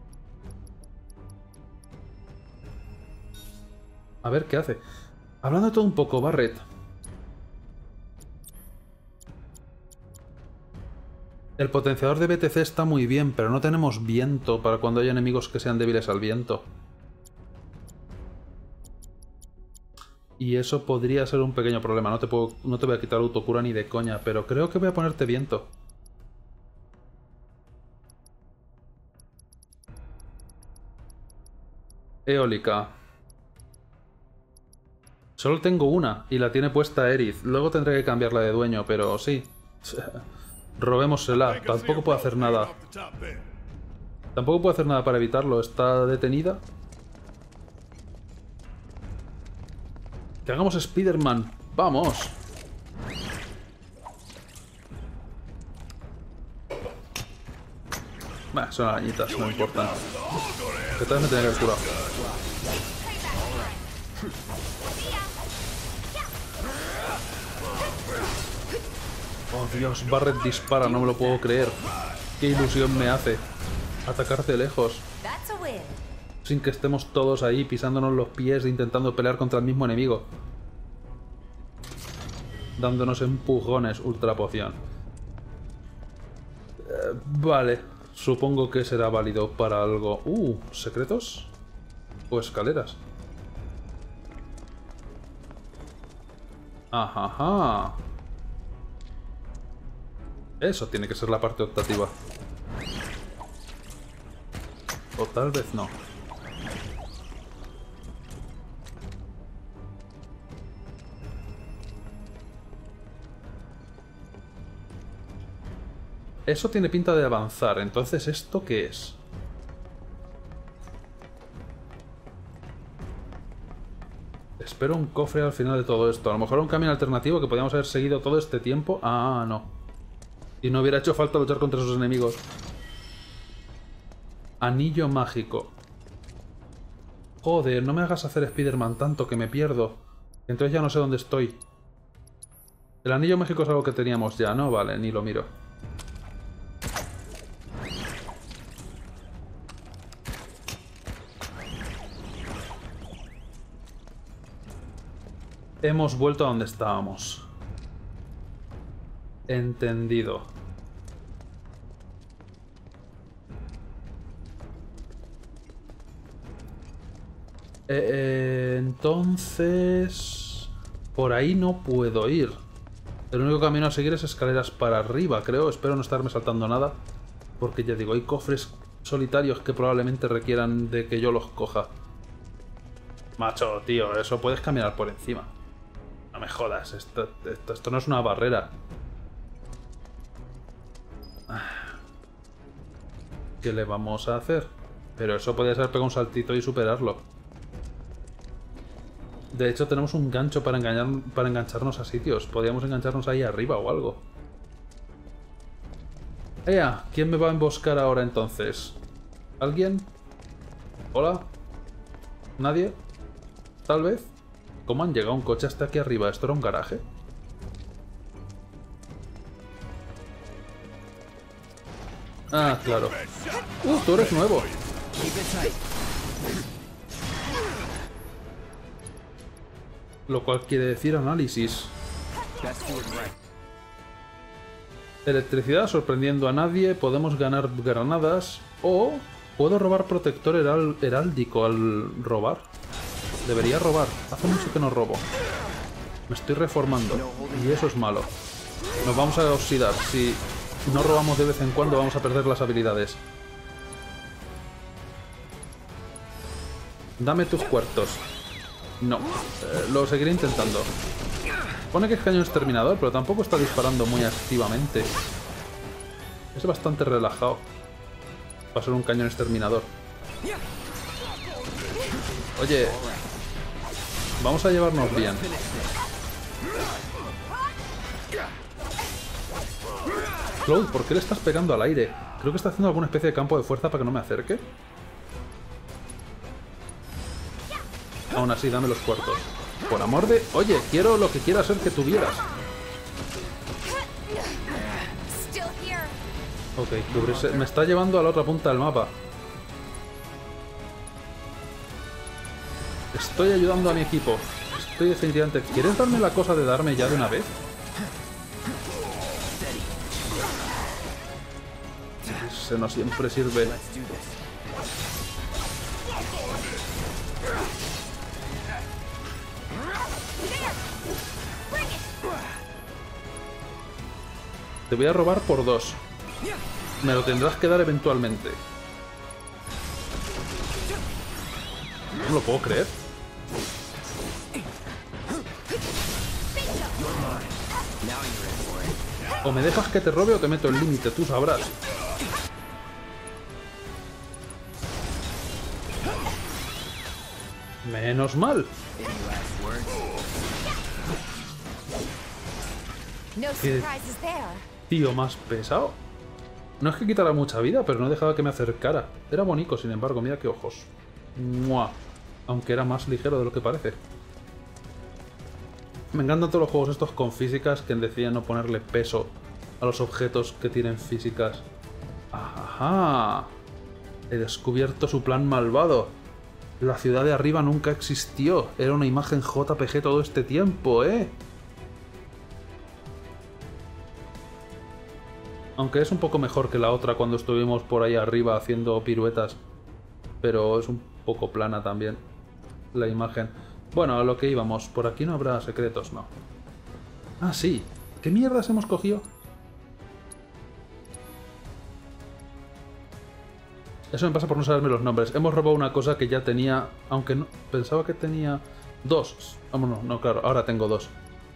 A ver qué hace. Hablando de todo un poco, Barret. El potenciador de B T C está muy bien, pero no tenemos viento para cuando haya enemigos que sean débiles al viento. Y eso podría ser un pequeño problema. No te, puedo, no te voy a quitar autocura ni de coña, pero creo que voy a ponerte viento. Eólica. Solo tengo una y la tiene puesta Aerith. Luego tendré que cambiarla de dueño, pero sí. Robémosela. Tampoco puedo hacer nada. Tampoco puedo hacer nada para evitarlo. Está detenida. Que hagamos Spider-Man. ¡Vamos! Bah, son arañitas, no importan. Que tal vez me tenía que haber curado. Oh Dios, Barret dispara, no me lo puedo creer. Qué ilusión me hace atacar de lejos. Sin que estemos todos ahí pisándonos los pies e intentando pelear contra el mismo enemigo. Dándonos empujones, ultra poción. Eh, vale, supongo que será válido para algo. Uh, ¿secretos? O escaleras. Ajá. Eso tiene que ser la parte optativa. O tal vez no. Eso tiene pinta de avanzar, entonces ¿esto qué es? Espero un cofre al final de todo esto. A lo mejor un camino alternativo que podíamos haber seguido todo este tiempo. Ah, no. Y no hubiera hecho falta luchar contra esos enemigos. Anillo mágico. Joder, no me hagas hacer Spider-Man tanto que me pierdo. Entonces ya no sé dónde estoy. El anillo mágico es algo que teníamos ya, ¿no? Vale, ni lo miro. Hemos vuelto a donde estábamos. Entendido. Eh, eh, entonces... Por ahí no puedo ir. El único camino a seguir es escaleras para arriba, creo. Espero no estarme saltando nada. Porque ya digo, hay cofres solitarios que probablemente requieran de que yo los coja. Macho, tío, eso puedes caminar por encima. No me jodas, esto, esto, esto no es una barrera. ¿Qué le vamos a hacer? Pero eso podría ser pegar un saltito y superarlo. De hecho, tenemos un gancho para, engañar, para engancharnos a sitios. Podríamos engancharnos ahí arriba o algo. ¡Ea! ¿Quién me va a emboscar ahora entonces? ¿Alguien? ¿Hola? ¿Nadie? ¿Tal vez? ¿Cómo han llegado un coche hasta aquí arriba? ¿Esto era un garaje? Ah, claro. ¡Uh! Tú eres nuevo. Lo cual quiere decir análisis. Electricidad sorprendiendo a nadie. Podemos ganar granadas. O puedo robar protector heral heráldico al robar. Debería robar. Hace mucho que no robo. Me estoy reformando. Y eso es malo. Nos vamos a oxidar. Si no robamos de vez en cuando vamos a perder las habilidades. Dame tus cuartos. No. Eh, lo seguiré intentando. Pone que es cañón exterminador, pero tampoco está disparando muy activamente. Es bastante relajado para ser un cañón exterminador. Oye, vamos a llevarnos bien. Cloud, ¿por qué le estás pegando al aire? Creo que está haciendo alguna especie de campo de fuerza para que no me acerque. Aún así, dame los cuartos. Por amor de... Oye, quiero lo que quiera ser que tuvieras. Ok, cubrirse. Me está llevando a la otra punta del mapa. Estoy ayudando a mi equipo. Estoy definitivamente... ¿Quieres darme la cosa de darme ya de una vez? Ese no siempre sirve. Te voy a robar por dos. Me lo tendrás que dar eventualmente. No lo puedo creer. O me dejas que te robe o te meto el límite, tú sabrás. Menos mal. ¿Qué tío más pesado? No es que quitara mucha vida, pero no dejaba que me acercara. Era bonito, sin embargo, mira qué ojos. ¡Mua! Aunque era más ligero de lo que parece. Me encantan todos los juegos estos con físicas que decían no ponerle peso a los objetos que tienen físicas. ¡Ajá! He descubierto su plan malvado. La ciudad de arriba nunca existió. Era una imagen J P G todo este tiempo, ¿eh? Aunque es un poco mejor que la otra cuando estuvimos por ahí arriba haciendo piruetas. Pero es un poco plana también la imagen. Bueno, a lo que íbamos. Por aquí no habrá secretos, ¿no? Ah, sí. ¿Qué mierdas hemos cogido? Eso me pasa por no saberme los nombres. Hemos robado una cosa que ya tenía... Aunque no... Pensaba que tenía... Dos. Vámonos, no, claro. Ahora tengo dos.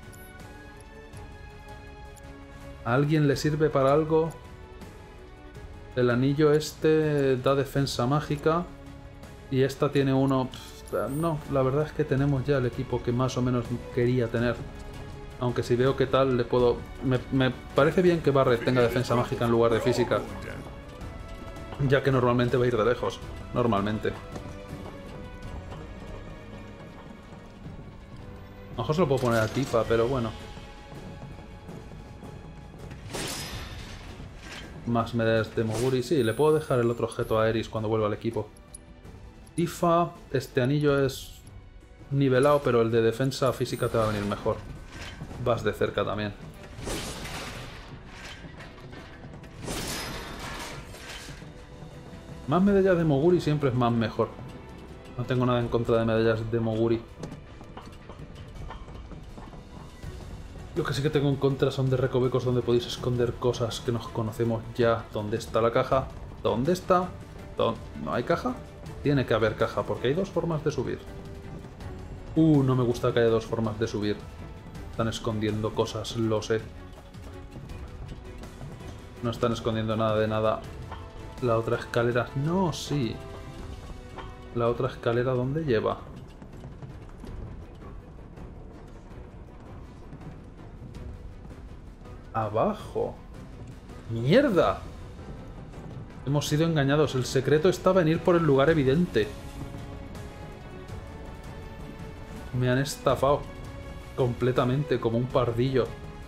¿A alguien le sirve para algo? El anillo este da defensa mágica. Y esta tiene uno... No, la verdad es que tenemos ya el equipo que más o menos quería tener. Aunque si veo qué tal le puedo... Me, me parece bien que Barret tenga defensa mágica en lugar de física. Ya que normalmente va a ir de lejos. Normalmente. A lo mejor se lo puedo poner a Tifa, pero bueno. Más medallas de Moguri. Sí, le puedo dejar el otro objeto a Eris cuando vuelva al equipo. Tifa, este anillo es nivelado, pero el de defensa física te va a venir mejor. Vas de cerca también. Más medallas de Moguri siempre es más mejor. No tengo nada en contra de medallas de Moguri. Lo que sí que tengo en contra son de recovecos donde podéis esconder cosas que nos conocemos ya. ¿Dónde está la caja? ¿Dónde está? ¿Dónde? ¿No hay caja? Tiene que haber caja, porque hay dos formas de subir. Uh, no me gusta que haya dos formas de subir. Están escondiendo cosas, lo sé. No están escondiendo nada de nada. La otra escalera... No, sí. La otra escalera, ¿dónde lleva? Abajo. ¡Mierda! Hemos sido engañados. El secreto estaba en ir por el lugar evidente. Me han estafado. Completamente, como un pardillo.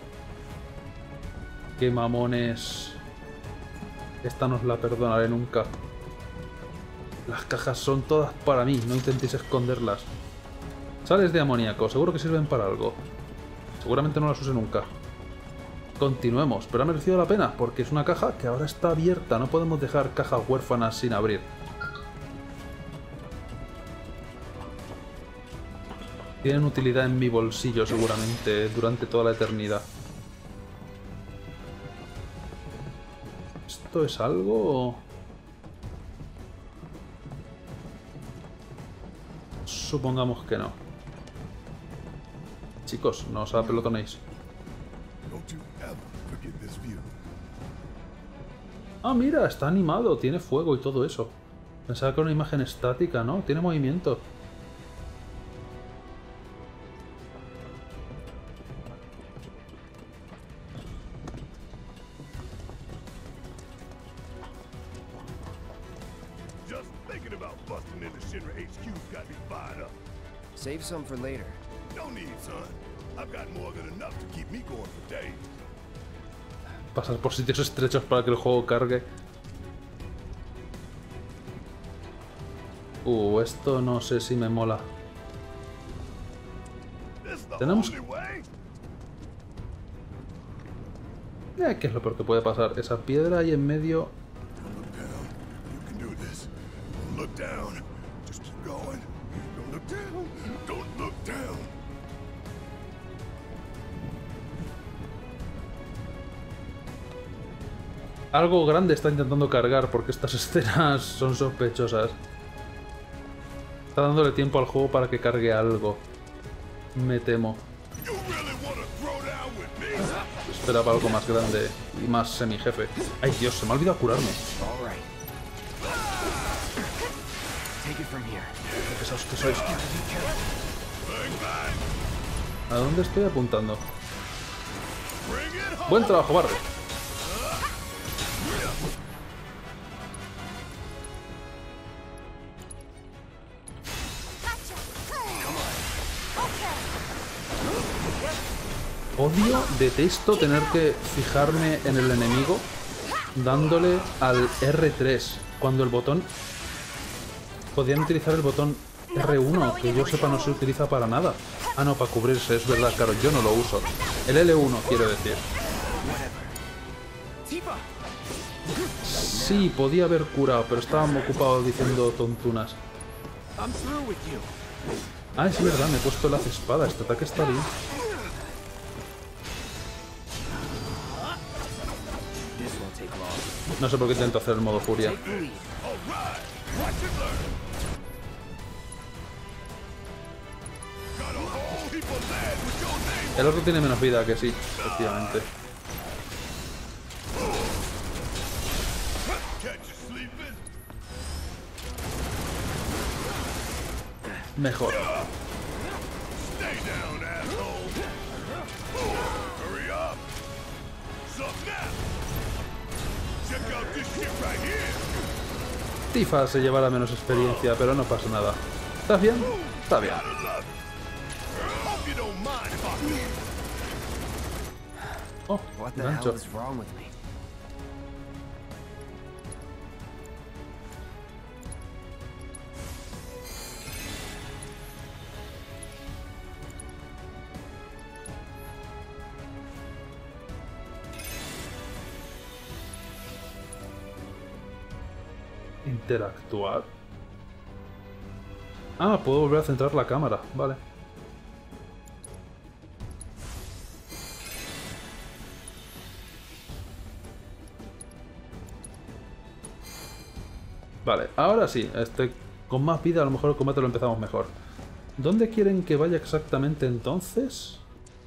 ¡Qué mamones! Esta no os la perdonaré nunca. Las cajas son todas para mí. No intentéis esconderlas. Sales de amoníaco. Seguro que sirven para algo. Seguramente no las use nunca. Continuemos, pero ha merecido la pena, porque es una caja que ahora está abierta. No podemos dejar cajas huérfanas sin abrir. Tienen utilidad en mi bolsillo, seguramente, durante toda la eternidad. ¿Esto es algo? Supongamos que no. Chicos, no os apelotonéis. Ah, mira, está animado, tiene fuego y todo eso. Pensaba que era una imagen estática, ¿no? Tiene movimiento. Save some for later. No need, son. I've got more than enough to keep me going for days. Pasar por sitios estrechos para que el juego cargue. Uh, esto no sé si me mola. Tenemos... Eh, ¿qué es lo peor que puede pasar? Esa piedra ahí en medio... Algo grande está intentando cargar porque estas escenas son sospechosas. Está dándole tiempo al juego para que cargue algo. Me temo. Esperaba algo más grande y más semi-jefe. Ay Dios, se me ha olvidado curarme. Qué pesados que sois. ¿A dónde estoy apuntando? Buen trabajo, Barry. Odio, detesto tener que fijarme en el enemigo dándole al erre tres, cuando el botón... Podían utilizar el botón erre uno, que yo sepa no se utiliza para nada. Ah, no, para cubrirse, es verdad, claro, yo no lo uso. El ele uno, quiero decir. Sí, podía haber curado, pero estábamos ocupados diciendo tontunas. Ah, es verdad, me he puesto las espadas, este ataque está bien. No sé por qué intento hacer el modo furia. El otro tiene menos vida, que sí, efectivamente. Mejor. Tifa se llevará menos experiencia, pero no pasa nada. ¿Estás bien? Está bien. Oh, gancho. Interactuar. Ah, puedo volver a centrar la cámara, vale. Vale, ahora sí, este, con más vida a lo mejor el combate lo empezamos mejor. ¿Dónde quieren que vaya exactamente entonces?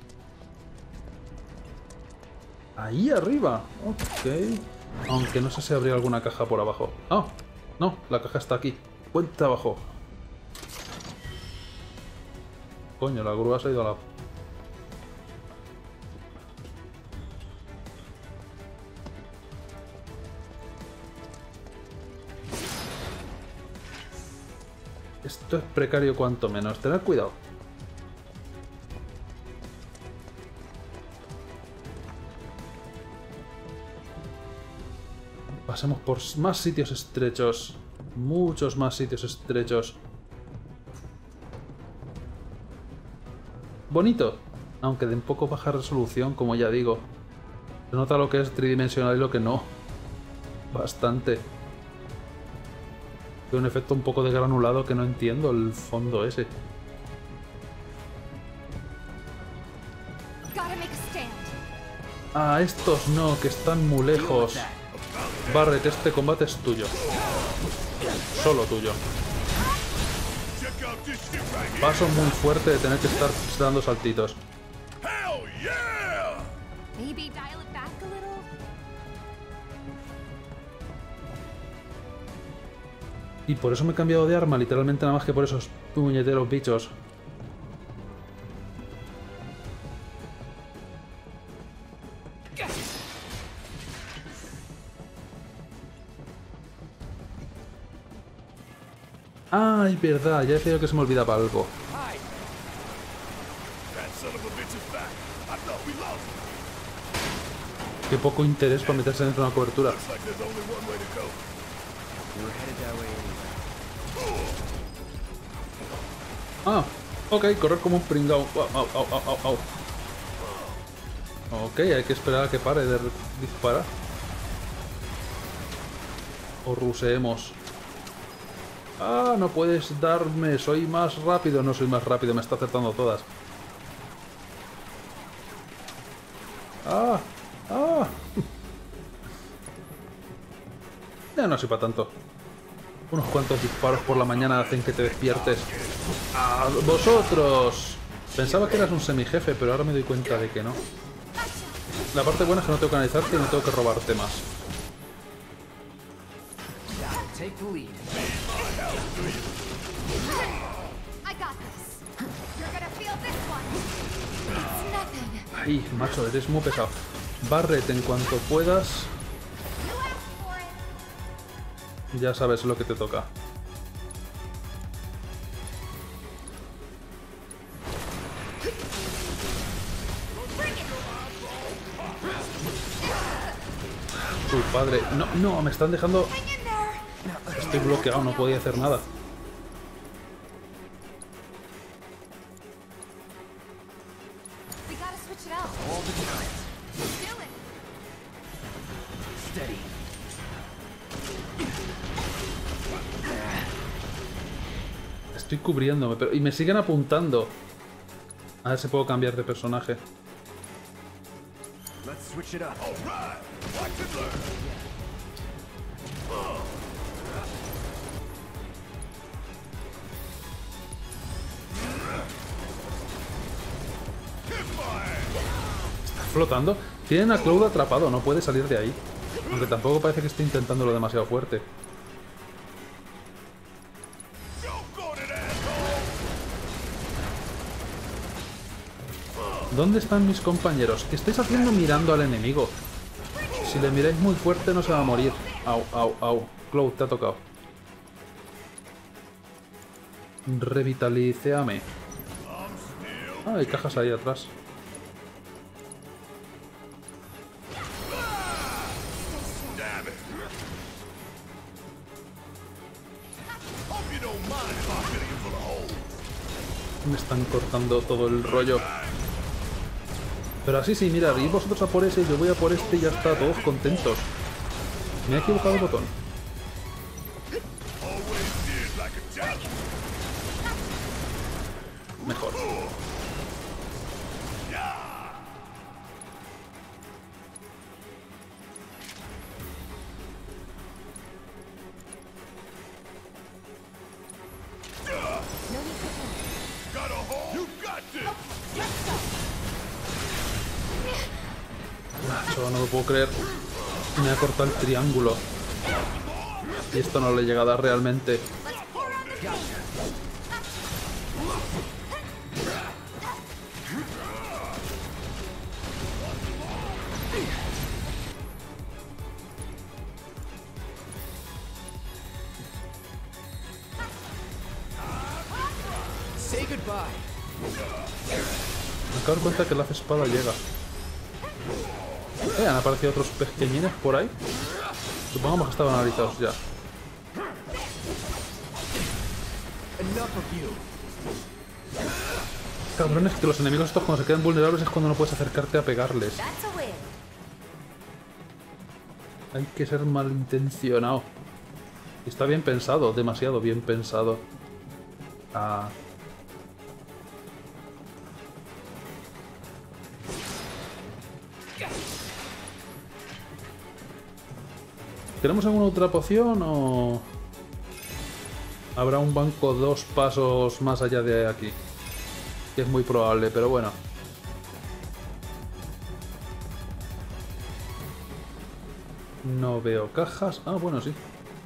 Ahí arriba, ok. Aunque no sé si habría alguna caja por abajo. Ah, no, la caja está aquí. Buen trabajo. Coño, la grúa se ha ido a la... Esto es precario cuanto menos. Tened cuidado. Pasemos por más sitios estrechos. Muchos más sitios estrechos. Bonito. Aunque de un poco baja resolución, como ya digo. Se nota lo que es tridimensional y lo que no. Bastante. Tiene un efecto un poco de granulado que no entiendo el fondo ese. Ah, estos no, que están muy lejos. Barret, este combate es tuyo. Solo tuyo. Paso muy fuerte de tener que estar dando saltitos. Y por eso me he cambiado de arma, literalmente nada más que por esos puñeteros bichos. Ay, verdad, ya decía yo que se me olvidaba algo. Qué poco interés para meterse dentro de una cobertura. Ah, ok, correr como un pringao. Au, au, au, au, au. Ok, hay que esperar a que pare de disparar. O ruseemos. Ah, no puedes darme, soy más rápido. No soy más rápido, me está acertando todas. Ah, ah. Ya no soy para tanto. Unos cuantos disparos por la mañana hacen que te despiertes. ¡A vosotros! Pensaba que eras un semijefe, pero ahora me doy cuenta de que no. La parte buena es que no tengo que analizarte y no tengo que robarte más. Take the lead. I got this. You're gonna feel this one. It's nothing. Ay, macho, eres muy pesado. Barret en cuanto puedas. You asked for it. Ya sabes lo que te toca. Tu padre. No, no, me están dejando. Hang in there. Estoy bloqueado, no podía hacer nada. We gotta switch it out. All the time. Do it. Steady. Estoy cubriéndome, pero... Y me siguen apuntando. A ver si puedo cambiar de personaje. Let's switch it up. ¿Está flotando? Tienen a Cloud atrapado, no puede salir de ahí. Aunque tampoco parece que esté intentándolo demasiado fuerte. ¿Dónde están mis compañeros? ¿Qué estáis haciendo mirando al enemigo? Si le miráis muy fuerte no se va a morir. Au, au, au. Cloud, te ha tocado. Revitalicéame. Ah, hay cajas ahí atrás. Me están cortando todo el rollo. Pero así sí, mira, ir vosotros a por ese, yo voy a por este y ya está, todos contentos. Me he equivocado el botón. Mejor. Macho, no lo puedo creer. Me ha cortado el triángulo. Y esto no le llega a dar realmente. Say goodbye. Me acabo de dar cuenta que la espada llega. Eh, han aparecido otros pequeñines por ahí. Supongamos que estaban analizados ya. Enough of you. Cabrones, que los enemigos estos cuando se quedan vulnerables es cuando no puedes acercarte a pegarles. That's a win. Hay que ser malintencionado. Y está bien pensado, demasiado bien pensado. Ah. ¿Tenemos alguna otra poción o habrá un banco dos pasos más allá de aquí? Que es muy probable, pero bueno. No veo cajas. Ah, bueno, sí.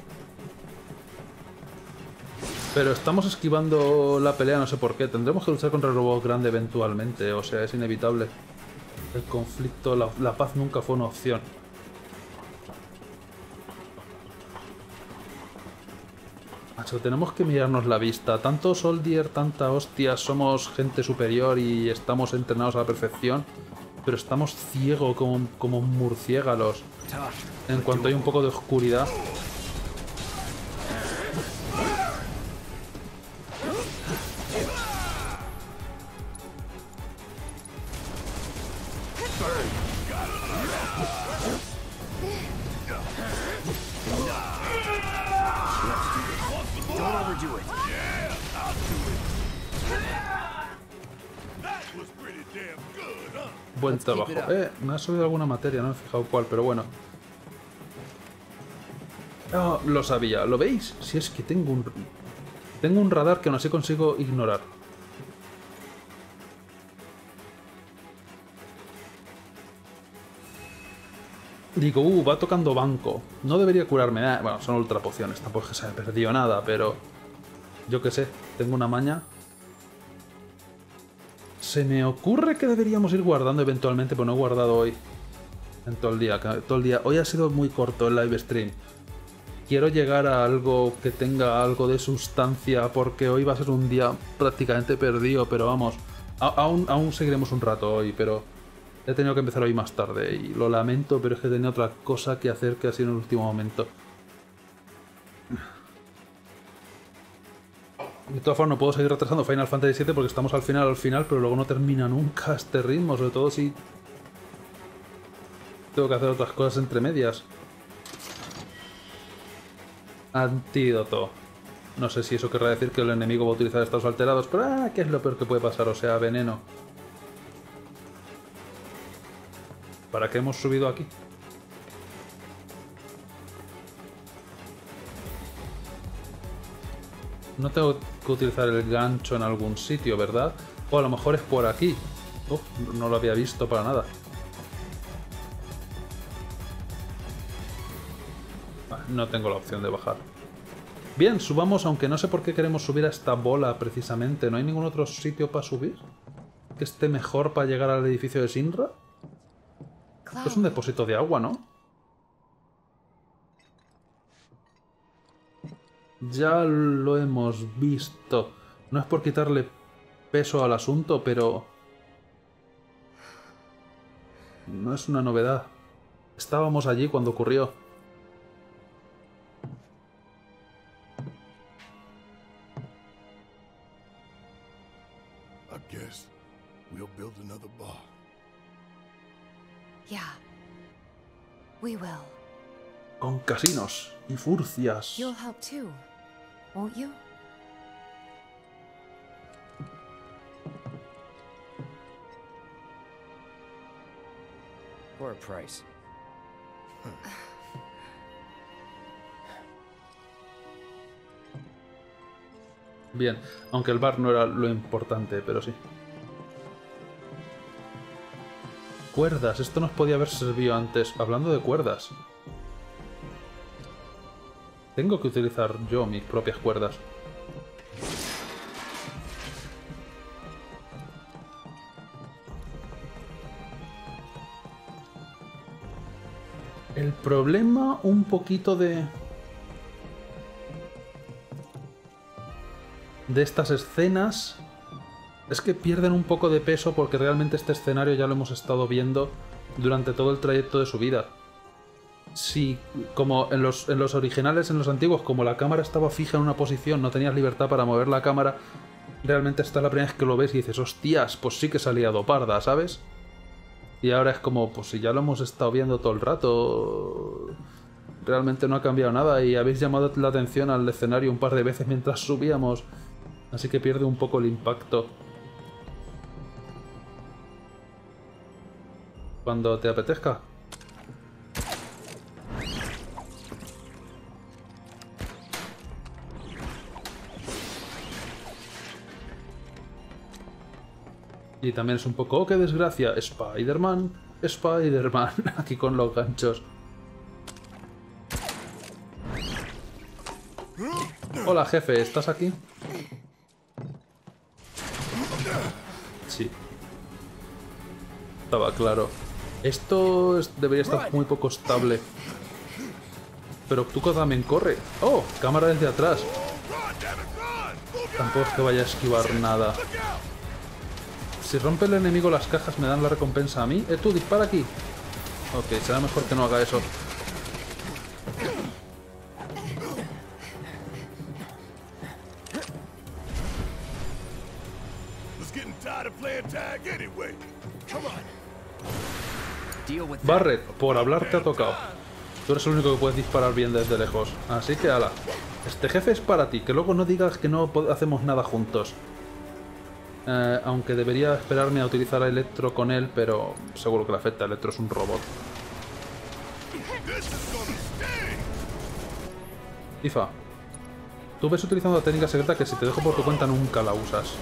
Pero estamos esquivando la pelea, no sé por qué. Tendremos que luchar contra el robot grande eventualmente, o sea, es inevitable. El conflicto, la, la paz nunca fue una opción. Macho, tenemos que mirarnos la vista. Tanto Soldier, tanta hostia, somos gente superior y estamos entrenados a la perfección. Pero estamos ciegos como, como murciélagos. En cuanto hay un poco de oscuridad. Don't overdo it. Buen trabajo. Eh, me ha subido alguna materia, no me he fijado cuál, pero bueno. Oh, lo sabía. ¿Lo veis? Si es que tengo un... Tengo un radar que aún así consigo ignorar. Digo, uh, va tocando banco. No debería curarme nada. Bueno, son ultra pociones. Tampoco es que se haya perdido nada, pero... Yo qué sé. Tengo una maña. Se me ocurre que deberíamos ir guardando eventualmente, pero no he guardado hoy. En todo el día. Todo el día. Hoy ha sido muy corto el live stream. Quiero llegar a algo que tenga algo de sustancia, porque hoy va a ser un día prácticamente perdido, pero vamos, a aún, aún seguiremos un rato hoy, pero he tenido que empezar hoy más tarde, y lo lamento, pero es que tenía otra cosa que hacer que ha sido en el último momento. De todas formas, no puedo seguir retrasando Final Fantasy siete porque estamos al final, al final, pero luego no termina nunca este ritmo, sobre todo si tengo que hacer otras cosas entre medias. Antídoto. No sé si eso querrá decir que el enemigo va a utilizar estados alterados, pero ah, ¿qué es lo peor que puede pasar? O sea, veneno. ¿Para qué hemos subido aquí? No tengo que utilizar el gancho en algún sitio, ¿verdad? O a lo mejor es por aquí. Uf, no lo había visto para nada. No tengo la opción de bajar. Bien, subamos, aunque no sé por qué queremos subir a esta bola precisamente. ¿No hay ningún otro sitio para subir? ¿Que esté mejor para llegar al edificio de Shinra? Esto es un depósito de agua, ¿no? Ya lo hemos visto. No es por quitarle peso al asunto, pero... no es una novedad. Estábamos allí cuando ocurrió. Guess we'll build another bar. Yeah. We will. Con casinos y furcias. You'll help too, won't you? For a price. Bien, aunque el bar no era lo importante, pero sí. Cuerdas, esto nos podía haber servido antes. Hablando de cuerdas. Tengo que utilizar yo mis propias cuerdas. El problema un poquito de... de estas escenas es que pierden un poco de peso porque realmente este escenario ya lo hemos estado viendo durante todo el trayecto de su vida. Si, como en los, en los originales, en los antiguos, como la cámara estaba fija en una posición, no tenías libertad para mover la cámara, realmente esta es la primera vez que lo ves y dices, hostias, pues sí que se ha liado parda, ¿sabes? Y ahora es como, pues si ya lo hemos estado viendo todo el rato, realmente no ha cambiado nada y habéis llamado la atención al escenario un par de veces mientras subíamos. Así que pierde un poco el impacto. Cuando te apetezca. Y también es un poco, oh, qué desgracia, Spider-Man, Spider-Man, aquí con los ganchos. Hola jefe, ¿estás aquí? Sí. Estaba claro. Esto es, debería estar muy poco estable. Pero Tuco también corre. ¡Oh! Cámara desde atrás. Tampoco es que vaya a esquivar nada. Si rompe el enemigo las cajas, ¿me dan la recompensa a mí? Eh, tú, dispara aquí. Ok, será mejor que no haga eso. Barret, por hablar te ha tocado. Tú eres el único que puedes disparar bien desde lejos. Así que, ala. Este jefe es para ti, que luego no digas que no hacemos nada juntos. Eh, aunque debería esperarme a utilizar a Electro con él, pero seguro que le afecta. Electro es un robot. Tifa, tú ves utilizando la técnica secreta que si te dejo por tu cuenta nunca la usas.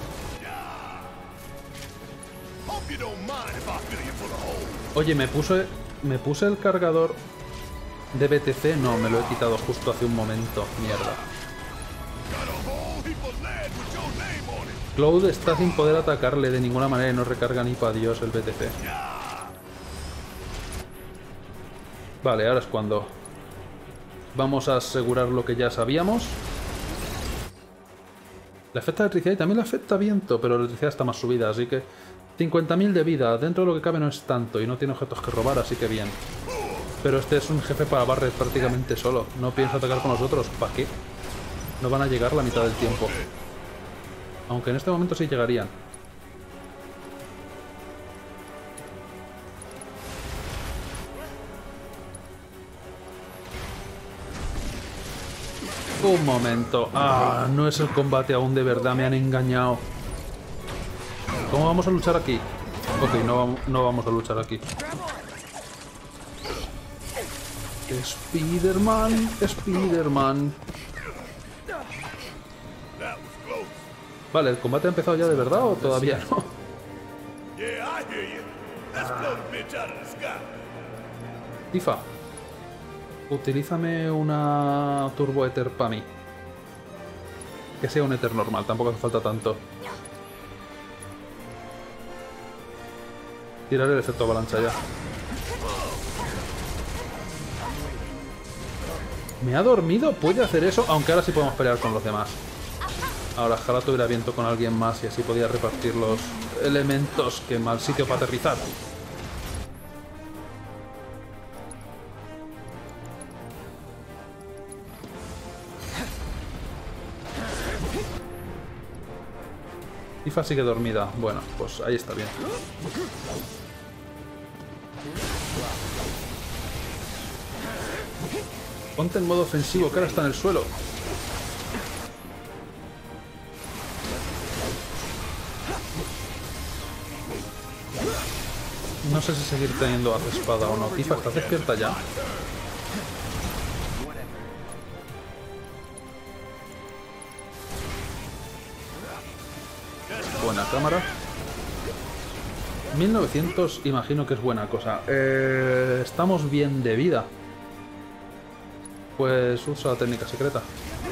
Oye, me puse, me puse el cargador de B T C. No, me lo he quitado justo hace un momento. Mierda. Cloud está sin poder atacarle de ninguna manera y no recarga ni para Dios el B T C. Vale, ahora es cuando vamos a asegurar lo que ya sabíamos. Le afecta electricidad y también le afecta viento, pero la electricidad está más subida, así que cincuenta mil de vida. Dentro de lo que cabe no es tanto y no tiene objetos que robar, así que bien. Pero este es un jefe para Barret prácticamente solo. No piensa atacar con nosotros. ¿Para qué? No van a llegar la mitad del tiempo. Aunque en este momento sí llegarían. Un momento. Ah, no es el combate aún de verdad. Me han engañado. ¿Cómo vamos a luchar aquí? Ok, no, vamos, no vamos a luchar aquí. Spider-Man, Spider-Man. Vale, ¿el combate ha empezado ya de verdad o todavía no? Tifa, utilízame una Turbo Ether para mí. Que sea un Ether normal, tampoco hace falta tanto. Tirar el efecto avalancha ya. ¿Me ha dormido? ¿Puede hacer eso? Aunque ahora sí podemos pelear con los demás. Ahora, ojalá tuviera viento con alguien más y así podía repartir los elementos. ¡Qué mal sitio para aterrizar! Tifa sigue dormida. Bueno, pues ahí está bien. Ponte en modo ofensivo, que ahora está en el suelo. No sé si seguir teniendo haz espada o no. Tifa, ¿estás despierta ya? Buena cámara. mil novecientos imagino que es buena cosa. Eh, estamos bien de vida. Pues usa la técnica secreta.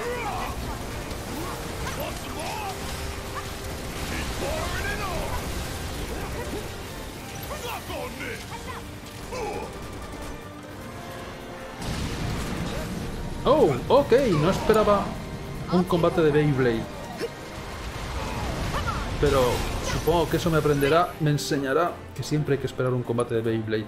Oh, ok, no esperaba un combate de Beyblade. Pero supongo que eso me aprenderá, me enseñará que siempre hay que esperar un combate de Beyblade.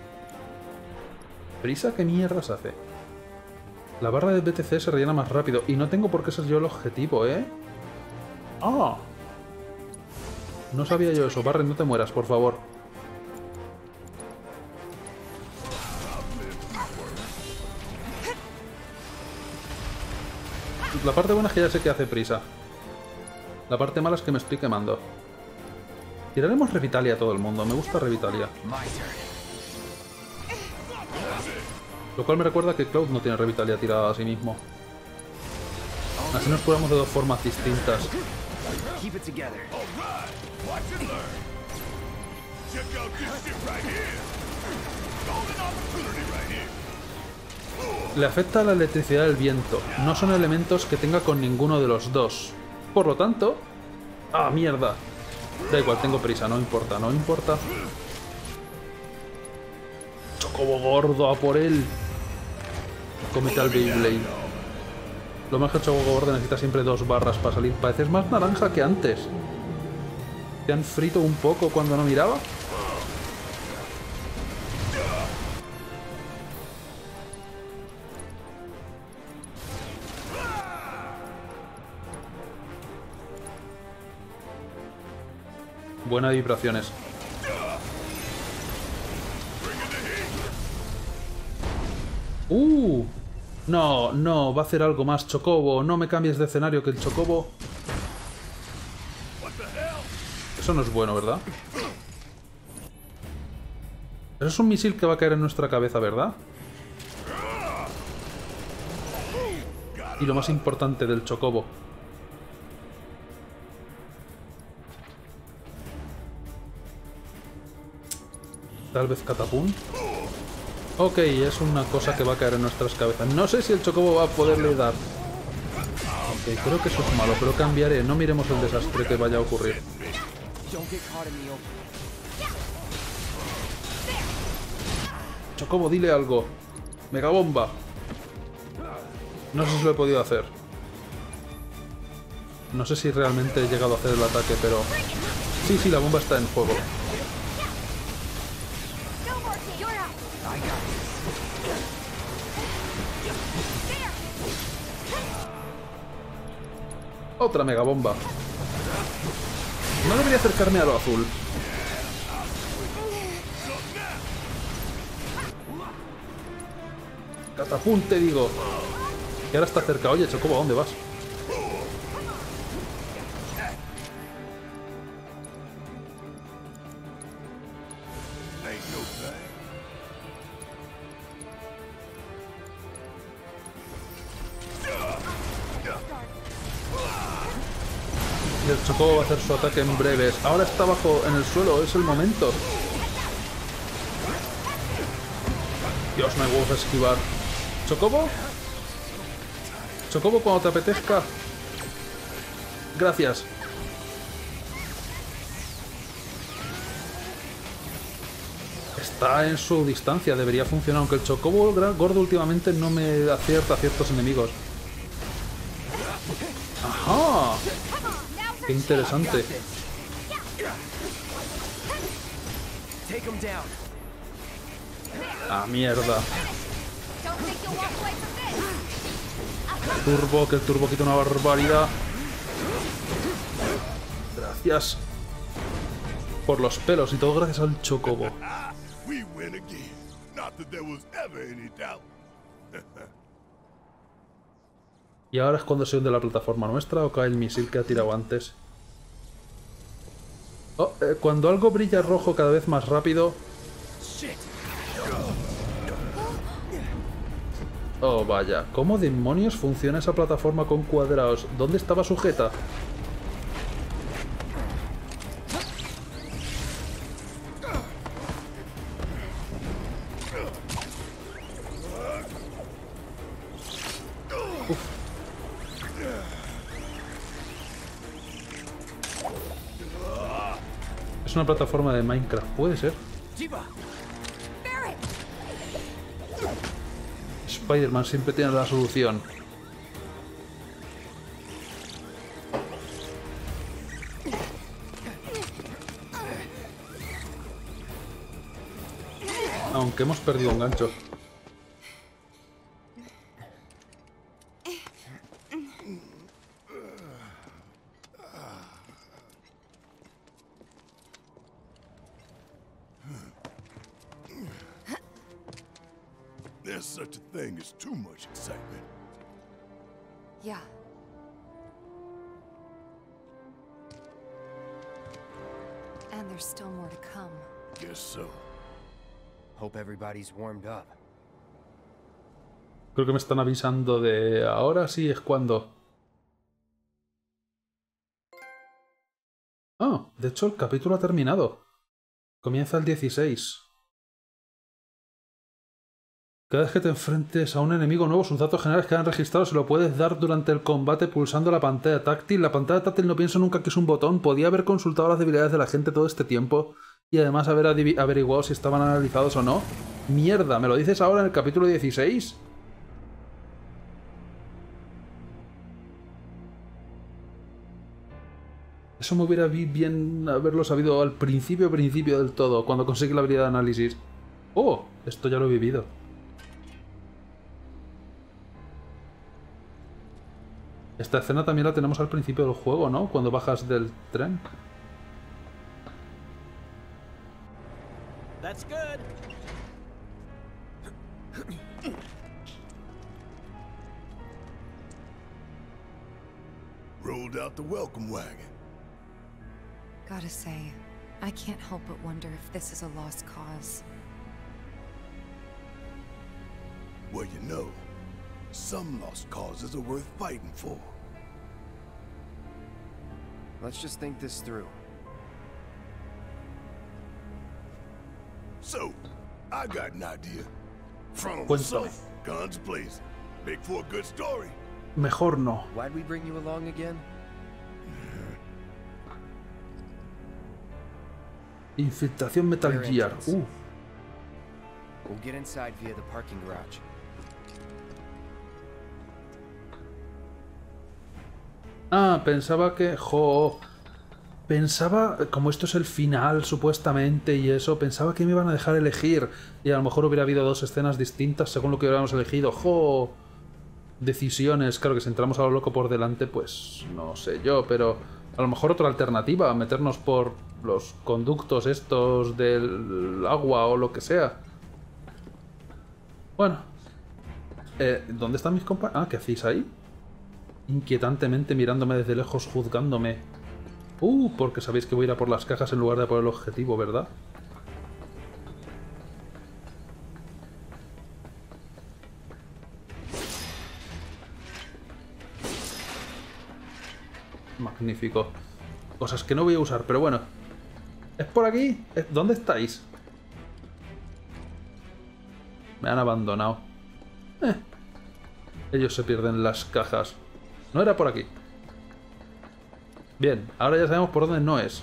¿Prisa qué mierdas hace? La barra de B T C se rellena más rápido y no tengo por qué ser yo el objetivo, ¿eh? ¡Ah! No sabía yo eso. Barret, no te mueras, por favor. La parte buena es que ya sé que hace prisa. La parte mala es que me estoy quemando. Tiraremos Revitalia a todo el mundo. Me gusta Revitalia. Lo cual me recuerda que Cloud no tiene Revitalia tirada a sí mismo. Así nos curamos de dos formas distintas. Le afecta la electricidad del viento. No son elementos que tenga con ninguno de los dos. Por lo tanto... ¡Ah, mierda! Da igual, tengo prisa, no importa, no importa. Chocobo gordo, a por él. Cómete al Beyblade. Lo más que el Chocobo gordo necesita siempre dos barras para salir. Pareces más naranja que antes. ¿Te han frito un poco cuando no miraba? Buenas vibraciones. Uh, no, no, va a hacer algo más, Chocobo. No me cambies de escenario, que el Chocobo... Eso no es bueno, ¿verdad? Eso es un misil que va a caer en nuestra cabeza, ¿verdad? Y lo más importante, del chocobo. Tal vez catapum. Ok, es una cosa que va a caer en nuestras cabezas. No sé si el chocobo va a poderle dar. Ok, creo que eso es malo, pero cambiaré. No miremos el desastre que vaya a ocurrir. Chocobo, dile algo. Megabomba. No sé si lo he podido hacer. No sé si realmente he llegado a hacer el ataque, pero... Sí, sí, la bomba está en juego. Otra megabomba. No debería acercarme a lo azul. Catapum, te digo. Que ahora está cerca. Oye, Chocobo, ¿a dónde vas? Y el Chocobo va a hacer su ataque en breves. Ahora está abajo en el suelo, es el momento. Dios, no hay huevos a esquivar. ¿Chocobo? Chocobo, cuando te apetezca. Gracias. Está en su distancia, debería funcionar, aunque el Chocobo gordo últimamente no me acierta a ciertos enemigos. ¡Ajá! ¡Qué interesante! ¡Ah, mierda! Turbo, que el turbo quita una barbaridad. Gracias. Por los pelos y todo gracias al Chocobo. ¿Y ahora es cuando se hunde la plataforma nuestra o cae el misil que ha tirado antes? Oh, eh, cuando algo brilla rojo cada vez más rápido... Oh, vaya. ¿Cómo demonios funciona esa plataforma con cuadrados? ¿Dónde estaba sujeta? Uf. Es una plataforma de Minecraft, ¿puede ser? Spider-Man siempre tiene la solución. Aunque hemos perdido un gancho. There's such a thing as too much excitement. Yeah. And there's still more to come. Guess so. Hope everybody's warmed up. Creo que me están avisando de... Ahora sí es cuando... Ah, de hecho el capítulo ha terminado. Comienza el dieciséis. Cada vez que te enfrentes a un enemigo nuevo, sus datos generales quedan registrados y lo puedes dar durante el combate pulsando la pantalla táctil. La pantalla táctil no pienso nunca que es un botón. Podía haber consultado las debilidades de la gente todo este tiempo y además haber averiguado si estaban analizados o no. ¡Mierda! ¿Me lo dices ahora en el capítulo dieciséis? Eso me hubiera bien haberlo sabido al principio, principio del todo, cuando conseguí la habilidad de análisis. ¡Oh! Esto ya lo he vivido. Esta escena también la tenemos al principio del juego, ¿no? Cuando bajas del tren. That's good. Rolled out the welcome wagon. Gotta say, I can't help but wonder if this is a lost cause. Well, you know, some lost causes are worth fighting for. Let's just think this through. So, I got an idea. Front on the Cuéntame. sofa, guns blazing. Make for a good story. Mejor no. Why'd we bring you along again? Infiltración Metal Clear Gear. entrance. Uh. We'll get inside via the parking garage. Ah, pensaba que... Jo... Pensaba, como esto es el final supuestamente y eso, pensaba que me iban a dejar elegir y a lo mejor hubiera habido dos escenas distintas según lo que hubiéramos elegido. ¡Jo! Decisiones, claro que si entramos a lo loco por delante, pues no sé yo, pero a lo mejor otra alternativa, meternos por los conductos estos del agua o lo que sea. Bueno. Eh, ¿Dónde están mis compañeros? Ah, ¿qué hacéis ahí? Inquietantemente mirándome desde lejos, juzgándome. Uh, porque sabéis que voy a ir a por las cajas en lugar de por el objetivo, ¿verdad? Magnífico. Cosas que no voy a usar, pero bueno. ¿Es por aquí? ¿Dónde estáis? Me han abandonado. Eh. Ellos se pierden las cajas. No era por aquí. Bien, ahora ya sabemos por dónde no es.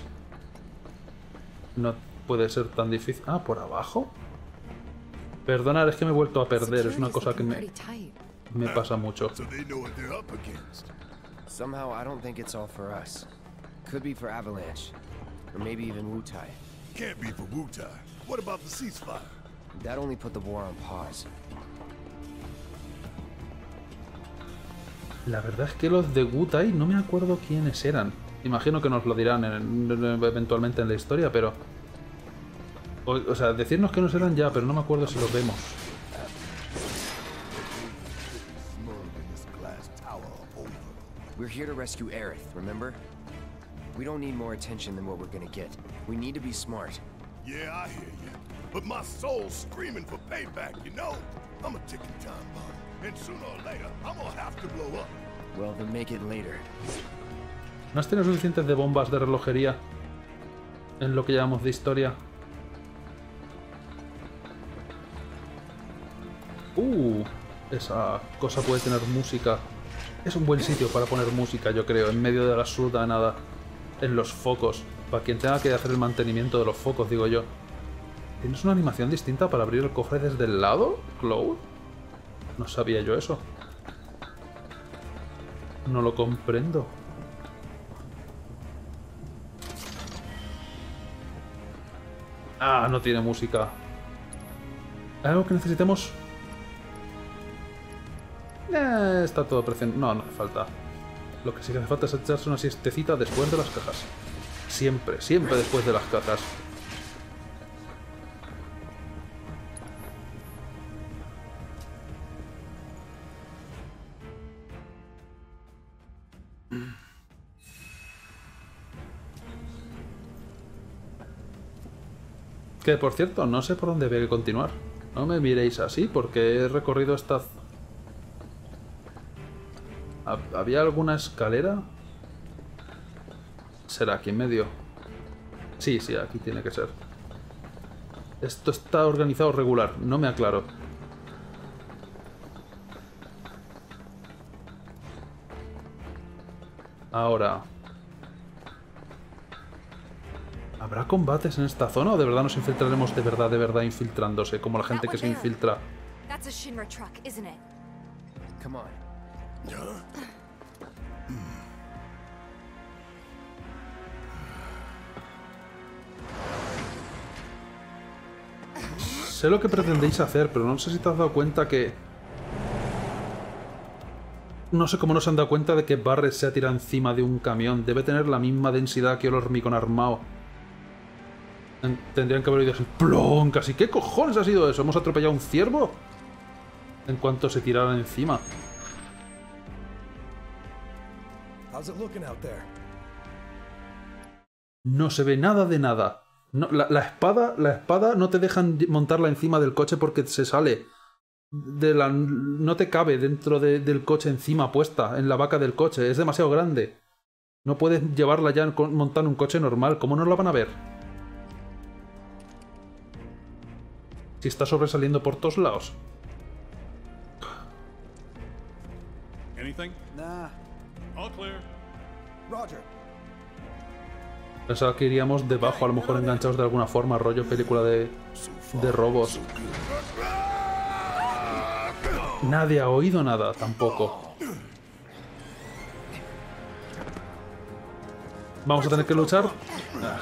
No puede ser tan difícil. Ah, ¿por abajo? Perdonad, es que me he vuelto a perder. Es una cosa que me, me pasa mucho. So they know what they're up against. Somehow, I don't think it's all for us. Could be for Avalanche. Or maybe even Wutai. Can't be for Wutai. What about the ceasefire? That only put the war on pause. La verdad es que los de Wutai no me acuerdo quiénes eran. Imagino que nos lo dirán en, en, eventualmente en la historia, pero... O, o sea, decirnos que nos eran ya, pero no me acuerdo si los vemos. We're here to rescue Aerith, remember? We don't need more attention than what we're gonna get. We need to be smart. Yeah, I hear you. But my soul's screaming for payback, you know? I'm a ticking time bomb. And sooner or later, I'm gonna have to blow up. Well, then make it later. ¿No has tenido suficientes de bombas de relojería en lo que llevamos de historia? Uh, esa cosa puede tener música. Es un buen sitio para poner música, yo creo, en medio de la absoluta nada. En los focos. Para quien tenga que hacer el mantenimiento de los focos, digo yo. ¿Tienes una animación distinta para abrir el cofre desde el lado, Cloud? No sabía yo eso. No lo comprendo. Ah, no tiene música. ¿Algo que necesitemos? Eh, está todo presionado. No, no hace falta. Lo que sí que hace falta es echarse una siestecita después de las cajas. Siempre, siempre después de las cajas. Que, por cierto, no sé por dónde voy a continuar. No me miréis así, porque he recorrido esta... ¿Había alguna escalera? ¿Será aquí en medio? Sí, sí, aquí tiene que ser. Esto está organizado regular, no me aclaro. Ahora... ¿Habrá combates en esta zona o de verdad nos infiltraremos de verdad, de verdad infiltrándose, como la gente que se infiltra? That's a Shinra truck, isn't it? Come on. Huh? Sé lo que pretendéis hacer, pero no sé si te has dado cuenta que... No sé cómo no se han dado cuenta de que Barret se ha tirado encima de un camión. Debe tener la misma densidad que el hormigón armado. Tendrían que haber oído ese plon casi. ¿Qué cojones ha sido eso? ¿Hemos atropellado a un ciervo? En cuanto se tiraran encima. How's it looking out there? No se ve nada de nada. No, la, la espada, la espada no te dejan montarla encima del coche porque se sale. de la... no te cabe dentro de, del coche encima puesta, en la vaca del coche. Es demasiado grande. No puedes llevarla ya montada en un coche normal. ¿Cómo no la van a ver? Si está sobresaliendo por todos lados. Anything? Nah. All clear. Roger. Pensaba que iríamos debajo, a lo mejor enganchados de alguna forma, rollo película de, de robos. Nadie ha oído nada, tampoco. ¿Vamos a tener que luchar? Ah,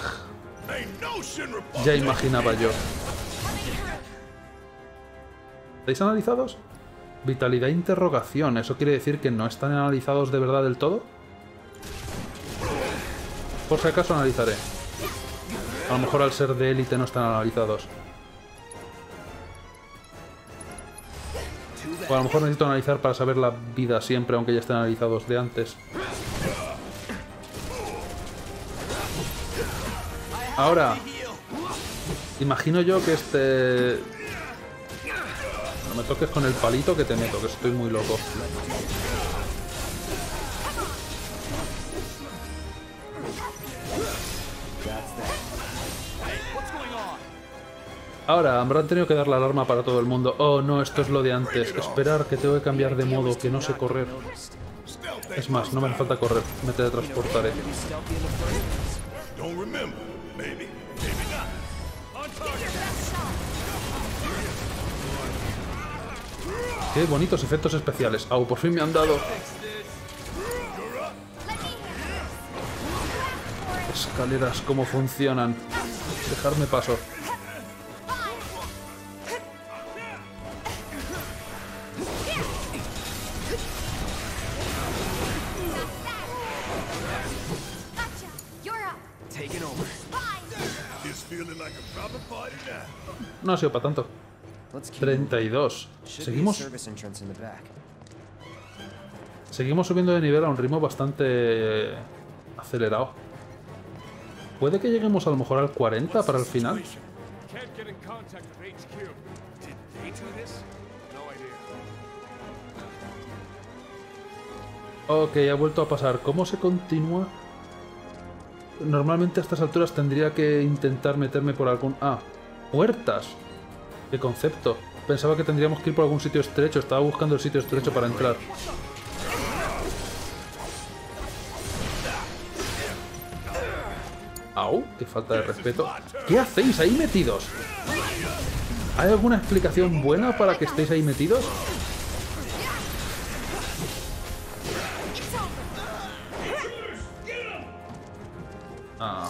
ya imaginaba yo. ¿Estáis analizados? Vitalidad interrogación. ¿Eso quiere decir que no están analizados de verdad del todo? Por si acaso analizaré. A lo mejor al ser de élite no están analizados. O a lo mejor necesito analizar para saber la vida siempre, aunque ya estén analizados de antes. Ahora, imagino yo que este... No me toques con el palito que te meto, que estoy muy loco. Ahora, habrán tenido que dar la alarma para todo el mundo. Oh, no, esto es lo de antes. Esperar, que tengo que cambiar de modo, que no sé correr. Es más, no me hace falta correr. Me teletransportaré. Qué bonitos efectos especiales. Au, por fin me han dado. Escaleras, cómo funcionan. Dejarme paso. No ha sido para tanto. treinta y dos. Seguimos. Seguimos subiendo de nivel a un ritmo bastante acelerado. Puede que lleguemos a lo mejor al cuarenta para el final. Ok, ha vuelto a pasar. ¿Cómo se continúa? Normalmente a estas alturas tendría que intentar meterme por algún... Ah, puertas. ¿Qué concepto? Pensaba que tendríamos que ir por algún sitio estrecho. Estaba buscando el sitio estrecho para entrar. Au, qué falta de respeto. ¿Qué hacéis ahí metidos? ¿Hay alguna explicación buena para que estéis ahí metidos? Ah.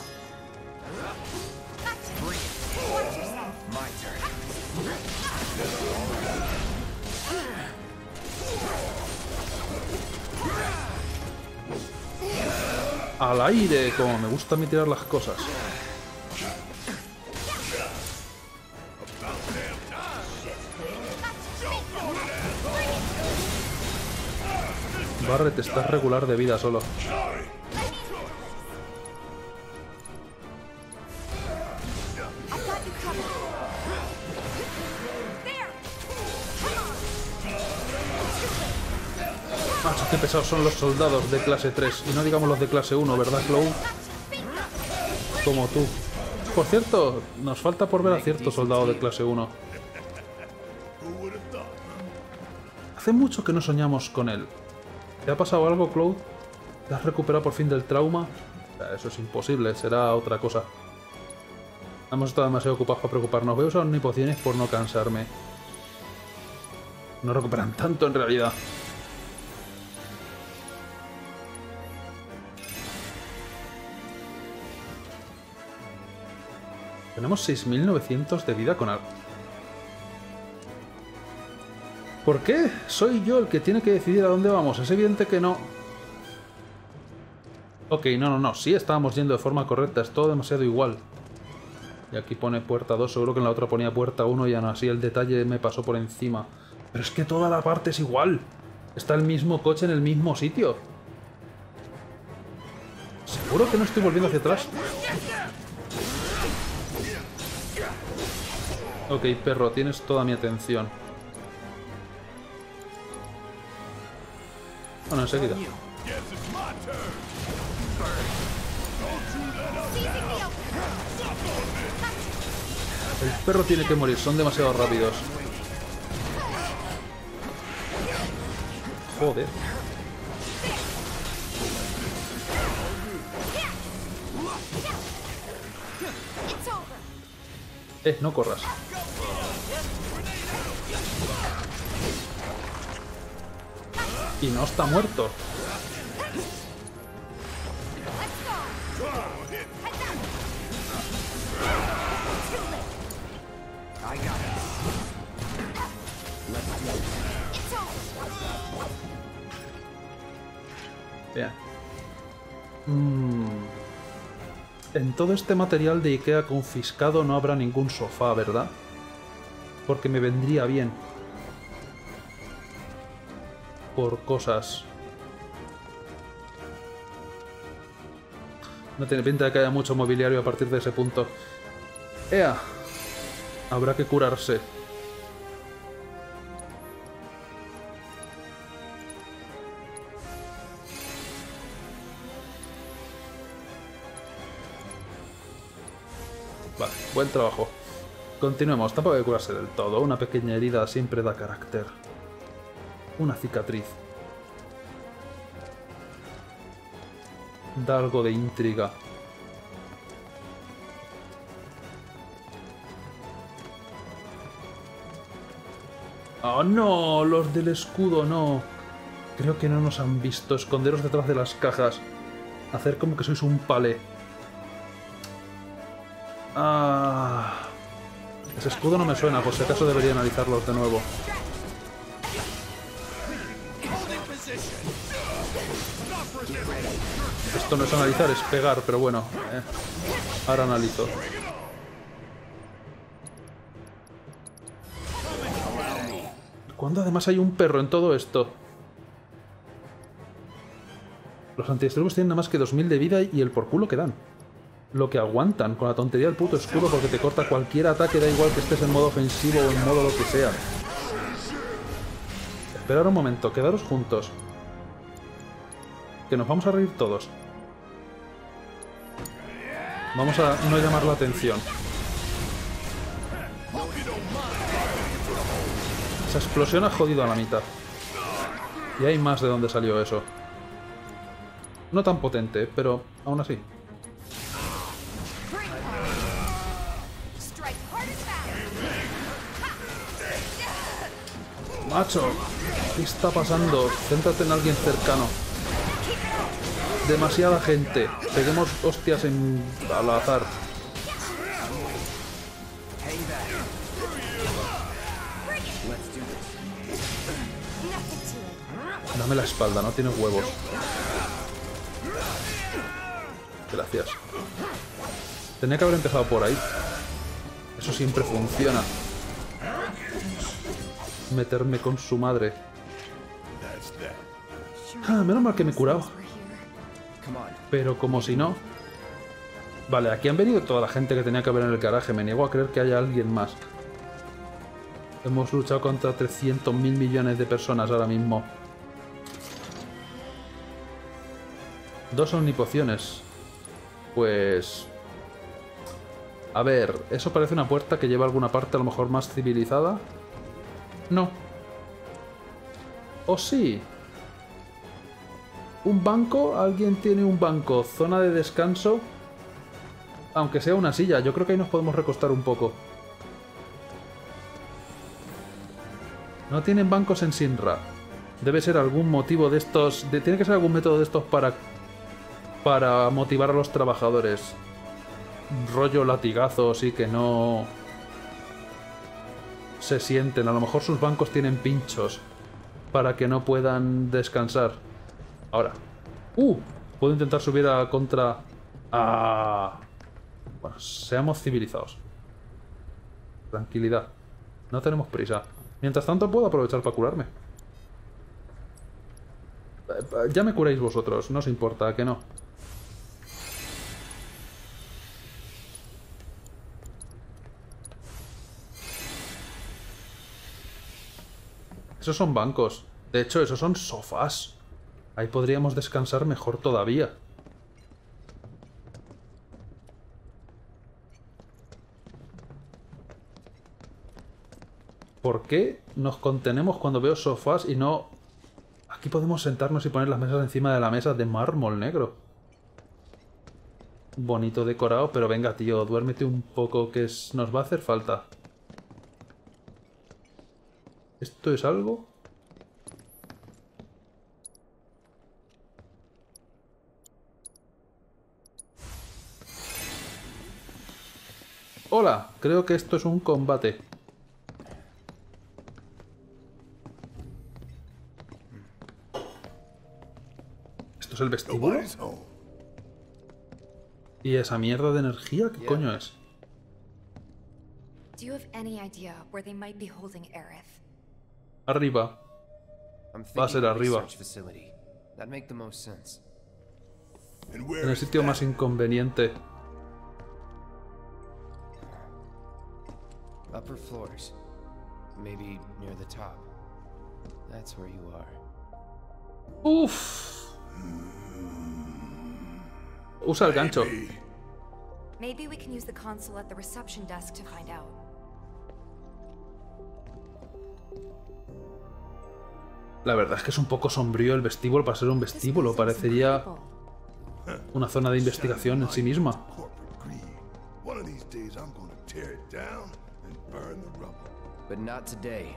Al aire, como me gusta a mí tirar las cosas. Barret, estás regular de vida solo. Macho, qué pesados son los soldados de clase tres. Y no digamos los de clase uno, ¿verdad, Chloe? Como tú. Por cierto, nos falta por ver a cierto soldado de clase uno. Hace mucho que no soñamos con él. ¿Te ha pasado algo, Chloe? ¿Te has recuperado por fin del trauma? Eso es imposible, será otra cosa. Hemos estado demasiado ocupados para preocuparnos. Voy a usar omnipociones por no cansarme. No recuperan tanto en realidad. Tenemos seis mil novecientos de vida con algo. ¿Por qué? Soy yo el que tiene que decidir a dónde vamos. Es evidente que no. Ok, no, no, no. Sí estábamos yendo de forma correcta. Es todo demasiado igual. Y aquí pone puerta dos. Seguro que en la otra ponía puerta uno y aún así el detalle me pasó por encima. Pero es que toda la parte es igual. Está el mismo coche en el mismo sitio. ¿Seguro que no estoy volviendo hacia atrás? Ok, perro, tienes toda mi atención. Bueno, enseguida. El perro tiene que morir, son demasiado rápidos. Joder. Eh, no corras. Y no está muerto. Bien. Mm. En todo este material de Ikea confiscado no habrá ningún sofá, ¿verdad? Porque me vendría bien. Por cosas. No tiene pinta de que haya mucho mobiliario a partir de ese punto. ¡Ea! Habrá que curarse. Vale, buen trabajo. Continuemos, tampoco hay que curarse del todo. Una pequeña herida siempre da carácter. Una cicatriz. Da algo de intriga. ¡Oh, no! Los del escudo, no. Creo que no nos han visto. Esconderos detrás de las cajas. Hacer como que sois un palé. Ah... Ese escudo no me suena, por si acaso debería analizarlos de nuevo. Esto no es analizar, es pegar, pero bueno. Eh. Ahora analizo. ¿Cuándo además hay un perro en todo esto? Los antidisturbios tienen nada más que dos mil de vida y el por culo que dan. Lo que aguantan con la tontería del puto escudo porque te corta cualquier ataque, da igual que estés en modo ofensivo o en modo lo que sea. Esperad un momento, quedaros juntos. Que nos vamos a reír todos. Vamos a no llamar la atención. Esa explosión ha jodido a la mitad. Y hay más de donde salió eso. No tan potente, pero aún así. Macho, ¿qué está pasando? Céntrate en alguien cercano. Demasiada gente. Peguemos hostias en... al azar. Dame la espalda, no tiene huevos. Gracias. Tenía que haber empezado por ahí. Eso siempre funciona. Meterme con su madre. Ah, menos mal que me he curado. Pero como si no... Vale, aquí han venido toda la gente que tenía que haber en el garaje. Me niego a creer que haya alguien más. Hemos luchado contra trescientos mil millones de personas ahora mismo. Dos omnipociones. Pues... A ver, eso parece una puerta que lleva a alguna parte a lo mejor más civilizada. No. ¿O sí? ¿Un banco? ¿Alguien tiene un banco? ¿Zona de descanso? Aunque sea una silla, yo creo que ahí nos podemos recostar un poco. No tienen bancos en Sinra. Debe ser algún motivo de estos... De, tiene que ser algún método de estos para... Para motivar a los trabajadores. Rollo latigazos y que no... se sienten. A lo mejor sus bancos tienen pinchos para que no puedan descansar. Ahora. ¡Uh! Puedo intentar subir a contra... Ah. Bueno, seamos civilizados. Tranquilidad. No tenemos prisa. Mientras tanto puedo aprovechar para curarme. Ya me curáis vosotros, no os importa, que no. Esos son bancos. De hecho, esos son sofás. Ahí podríamos descansar mejor todavía. ¿Por qué nos contenemos cuando veo sofás y no... Aquí podemos sentarnos y poner las mesas encima de la mesa de mármol negro. Bonito decorado, pero venga, tío, duérmete un poco que es... nos va a hacer falta. ¿Esto es algo? Hola, creo que esto es un combate. ¿Esto es el vestíbulo? ¿Y esa mierda de energía? ¿Qué coño es? Do you have any idea where they might be holding Aerith? Arriba. Va a ser arriba. En el sitio más inconveniente. Upper floors. Maybe near the top. That's where you are. Uff. Usa el gancho. Maybe we can use the console at the reception desk to find out. La verdad es que es un poco sombrío el vestíbulo para ser un vestíbulo. Parecería una zona de investigación en sí misma. But not today.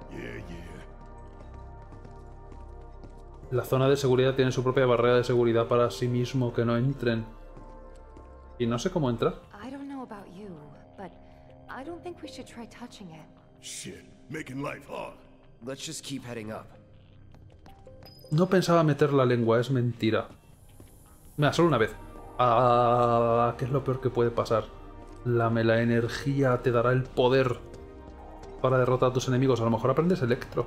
La zona de seguridad tiene su propia barrera de seguridad para sí mismo, que no entren. Y no sé cómo entrar. I don't know about you, but I don't think we should try touching it. Shit, making life hard. Let's just keep heading up. No pensaba meter la lengua, es mentira. Mira, solo una vez. Ah, ¿qué es lo peor que puede pasar? Lame la energía, te dará el poder para derrotar a tus enemigos. A lo mejor aprendes Electro.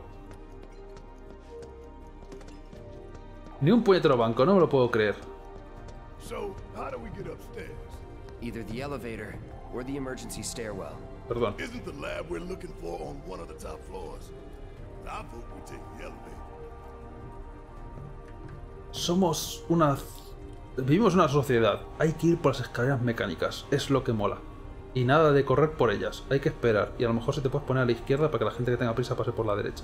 Ni un puñetero banco, no me lo puedo creer. So, how do we get upstairs? Either the elevator or the emergency stairwell. Perdón. Isn't the lab we're looking for on one of the top floors? I vote we take the elevator. Somos una... Vivimos una sociedad. Hay que ir por las escaleras mecánicas. Es lo que mola. Y nada de correr por ellas. Hay que esperar. Y a lo mejor se te puedes poner a la izquierda para que la gente que tenga prisa pase por la derecha.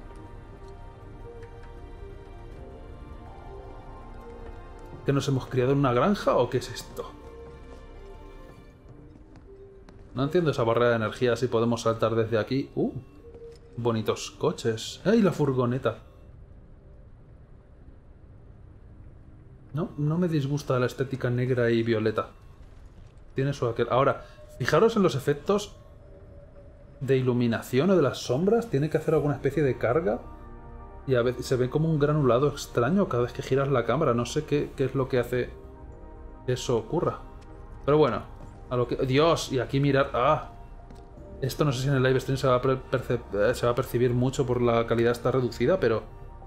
¿Que nos hemos criado en una granja o qué es esto? No entiendo esa barrera de energía si podemos saltar desde aquí. ¡Uh! Bonitos coches. ¡Ay, la furgoneta! No, no me disgusta la estética negra y violeta. Tiene su aquel... Ahora, fijaros en los efectos de iluminación o de las sombras. Tiene que hacer alguna especie de carga. Y a veces se ve como un granulado extraño cada vez que giras la cámara. No sé qué, qué es lo que hace que eso ocurra. Pero bueno, a lo que... ¡Dios! Y aquí mirar... ¡Ah! Esto no sé si en el live stream se va a, perce... se va a percibir mucho por la calidad está reducida, pero...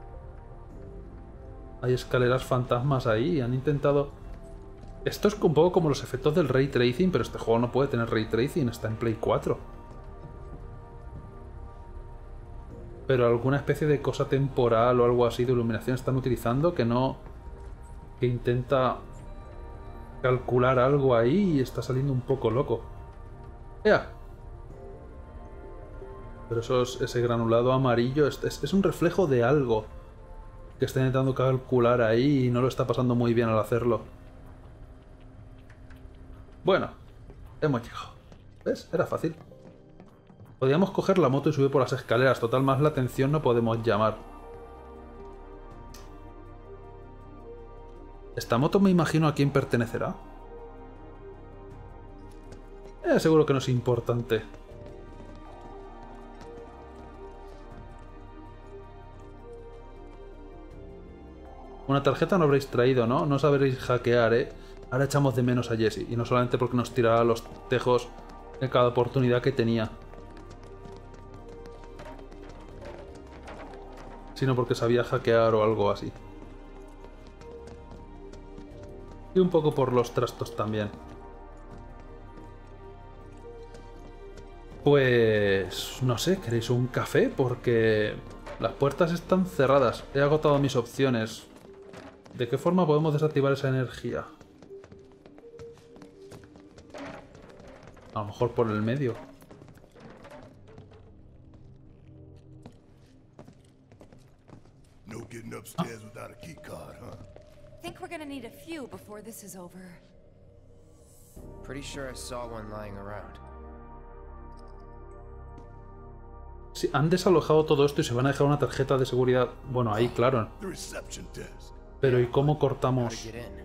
Hay escaleras fantasmas ahí y han intentado... Esto es un poco como los efectos del Ray Tracing, pero este juego no puede tener Ray Tracing, está en Play cuatro. Pero alguna especie de cosa temporal o algo así de iluminación están utilizando que no... que intenta calcular algo ahí y está saliendo un poco loco. ¡Ea! Pero eso es, ese granulado amarillo es, es, es un reflejo de algo que está intentando calcular ahí y no lo está pasando muy bien al hacerlo. Bueno, hemos llegado. ¿Ves? Era fácil. Podríamos coger la moto y subir por las escaleras. Total, más la atención no podemos llamar. Esta moto me imagino a quién pertenecerá. Eh, seguro que no es importante. Una tarjeta no habréis traído, ¿no? No sabréis hackear, ¿eh? Ahora echamos de menos a Jesse. Y no solamente porque nos tiraba los tejos en cada oportunidad que tenía, sino porque sabía hackear o algo así. Y un poco por los trastos también. Pues... no sé, ¿queréis un café? Porque las puertas están cerradas. He agotado mis opciones. ¿De qué forma podemos desactivar esa energía? A lo mejor por el medio. No getting upstairs without a key card, huh? Think we're gonna need a few before this is over. Pretty sure I saw one lying around. Sí, han desalojado todo esto y se van a dejar una tarjeta de seguridad. Bueno, ahí, claro. The reception desk. Pero ¿y cómo How to cortamos get in?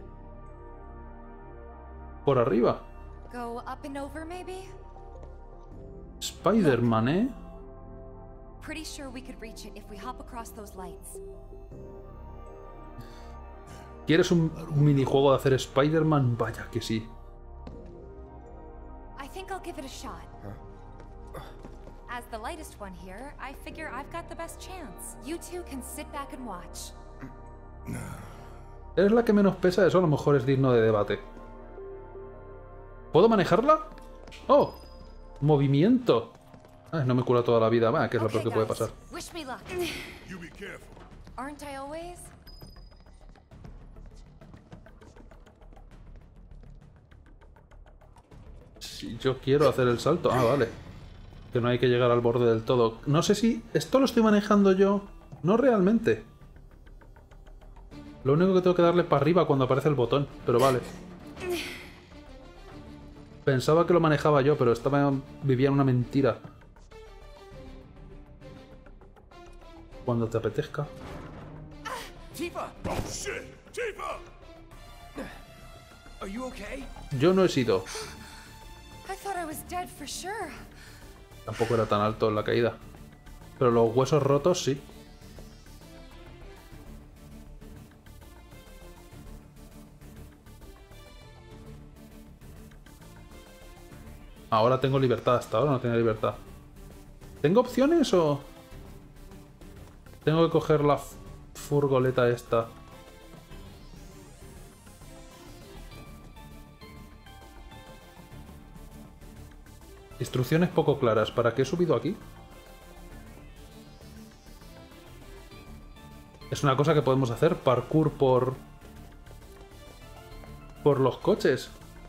por arriba? Go up and over, maybe? Spider-Man, ¿eh? Pretty sure we could reach it if we hop across those lights. ¿Quieres un minijuego de hacer Spider-Man? Vaya que sí. I think I'll give it a shot. As the lightest one here, I figure I've got the best chance. You two can sit back and watch. ¿Eres la que menos pesa? Eso a lo mejor es digno de debate. ¿Puedo manejarla? ¡Oh! ¡Movimiento! Ay, no me cura toda la vida. Va, que es lo peor que puede pasar. Wish me luck. You be careful. Aren't I always? Si yo quiero hacer el salto... Ah, vale. Que no hay que llegar al borde del todo. No sé si... ¿Esto lo estoy manejando yo? No realmente. Lo único que tengo que darle para arriba cuando aparece el botón. Pero vale. Pensaba que lo manejaba yo, pero estaba vivía en una mentira. Cuando te apetezca. Tifa! Oh shit! Tifa! Are you okay? Yo no he sido. I thought I was dead for sure. Tampoco era tan alto en la caída. Pero los huesos rotos sí. Ahora tengo libertad. Hasta ahora no tenía libertad. ¿Tengo opciones o...? Tengo que coger la furgoleta esta. Instrucciones poco claras. ¿Para qué he subido aquí? Es una cosa que podemos hacer. Parkour por... Por los coches.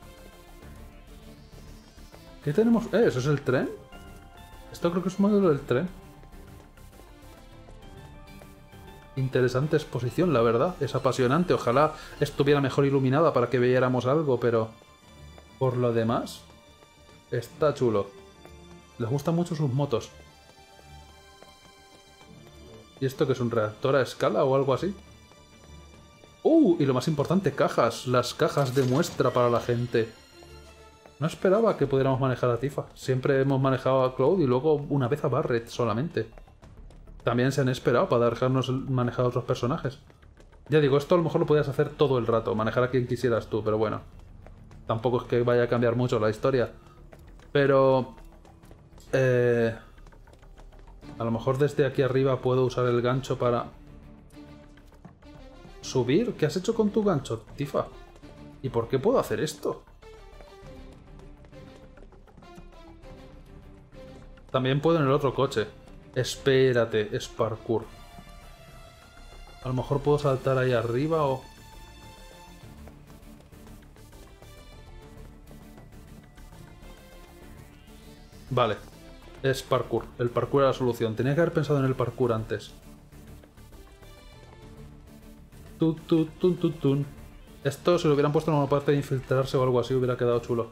¿Qué tenemos? Eh, ¿eso es el tren? Esto creo que es un modelo del tren. Interesante exposición, la verdad. Es apasionante. Ojalá estuviera mejor iluminada para que viéramos algo, pero... Por lo demás... Está chulo. Les gustan mucho sus motos. ¿Y esto qué es? ¿Un reactor a escala o algo así? ¡Uh! Y lo más importante, cajas. Las cajas de muestra para la gente. No esperaba que pudiéramos manejar a Tifa. Siempre hemos manejado a Cloud y luego una vez a Barret solamente. También se han esperado para dejarnos manejar a otros personajes. Ya digo, esto a lo mejor lo podías hacer todo el rato. Manejar a quien quisieras tú, pero bueno. Tampoco es que vaya a cambiar mucho la historia. Pero... Eh, a lo mejor desde aquí arriba puedo usar el gancho para... ¿Subir? ¿Qué has hecho con tu gancho, Tifa? ¿Y por qué puedo hacer esto? También puedo en el otro coche. Espérate, es parkour. A lo mejor puedo saltar ahí arriba o... Vale, es parkour. El parkour es la solución. Tenía que haber pensado en el parkour antes. Tut, tut, tun, tut, tun. Esto, si lo hubieran puesto en una parte de infiltrarse o algo así, hubiera quedado chulo.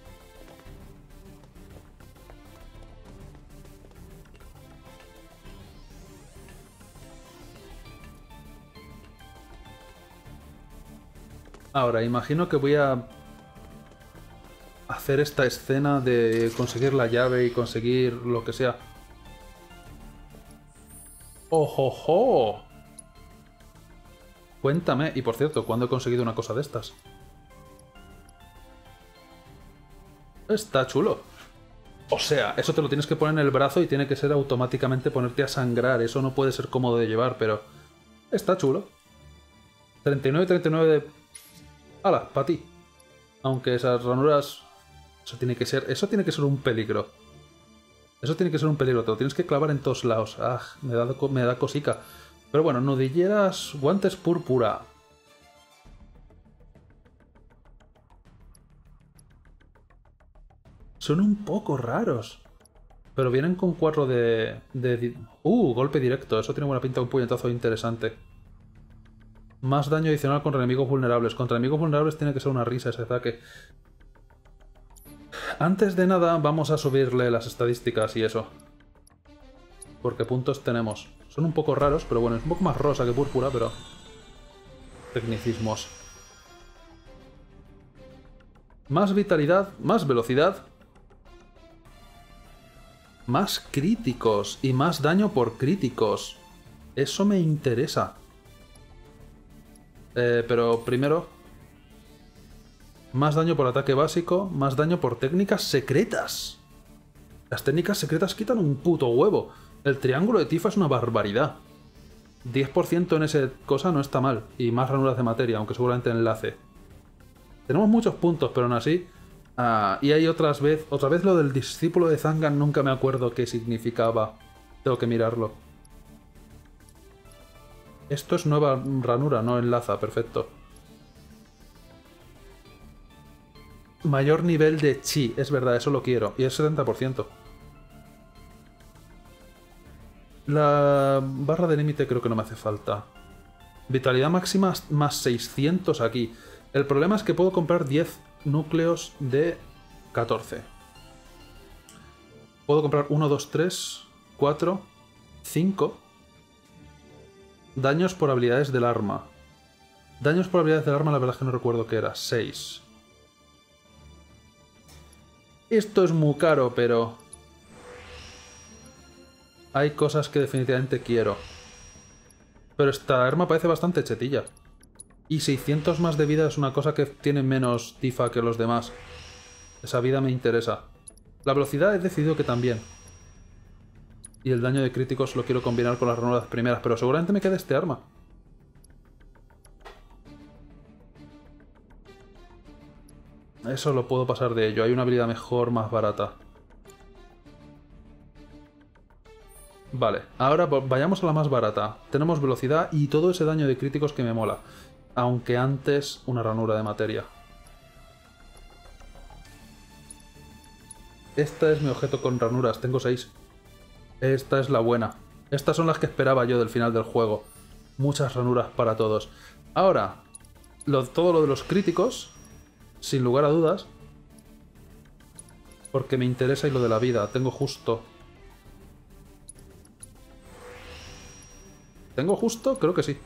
Ahora, imagino que voy a... hacer esta escena de conseguir la llave y conseguir lo que sea. ¡Ojojo! Cuéntame. Y por cierto, ¿cuándo he conseguido una cosa de estas? Está chulo. O sea, eso te lo tienes que poner en el brazo y tiene que ser automáticamente ponerte a sangrar. Eso no puede ser cómodo de llevar, pero... Está chulo. treinta y nueve, treinta y nueve de... ¡Hala! Para ti. Aunque esas ranuras... Eso tiene que ser... Eso tiene que ser un peligro. Eso tiene que ser un peligro. Te lo tienes que clavar en todos lados. Ah, me da, me da cosica. Pero bueno, nudilleras, guantes púrpura. son un poco raros. Pero vienen con cuatro de... de... Uh, golpe directo. Eso tiene buena pinta, un puñetazo interesante. Más daño adicional contra enemigos vulnerables. Contra enemigos vulnerables tiene que ser una risa ese ataque. Antes de nada, vamos a subirle las estadísticas y eso. Porque puntos tenemos. Son un poco raros, pero bueno, es un poco más rosa que púrpura, pero... Tecnicismos. Más vitalidad, más velocidad. Más críticos y más daño por críticos. Eso me interesa. Eh, pero primero... Más daño por ataque básico, más daño por técnicas secretas. Las técnicas secretas quitan un puto huevo. El triángulo de Tifa es una barbaridad. diez por ciento en esa cosa no está mal. Y más ranuras de materia, aunque seguramente enlace. Tenemos muchos puntos, pero aún así... Ah, y hay otras vez... Otra vez lo del discípulo de Zangan, nunca me acuerdo qué significaba. Tengo que mirarlo. Esto es nueva ranura, no enlaza, perfecto. Mayor nivel de chi, es verdad, eso lo quiero. Y es setenta por ciento. La barra de límite creo que no me hace falta. Vitalidad máxima más seiscientos aquí. El problema es que puedo comprar diez núcleos de catorce. Puedo comprar uno, dos, tres, cuatro, cinco. Daños por habilidades del arma. Daños por habilidades del arma, la verdad es que no recuerdo qué era. seis. Esto es muy caro, pero... Hay cosas que definitivamente quiero. Pero esta arma parece bastante chetilla. Y seiscientos más de vida es una cosa que tiene menos Tifa que los demás. Esa vida me interesa. La velocidad he decidido que también. Y el daño de críticos lo quiero combinar con las ranuras primeras, pero seguramente me quede este arma. Eso lo puedo pasar de ello. Hay una habilidad mejor, más barata. Vale, ahora vayamos a la más barata. Tenemos velocidad y todo ese daño de críticos que me mola. Aunque antes una ranura de materia. Esta es mi objeto con ranuras, tengo seis. Esta es la buena. Estas son las que esperaba yo del final del juego. Muchas ranuras para todos. Ahora, lo, todo lo de los críticos, sin lugar a dudas. Porque me interesa y lo de la vida. Tengo justo... ¿Tengo justo? Creo que sí.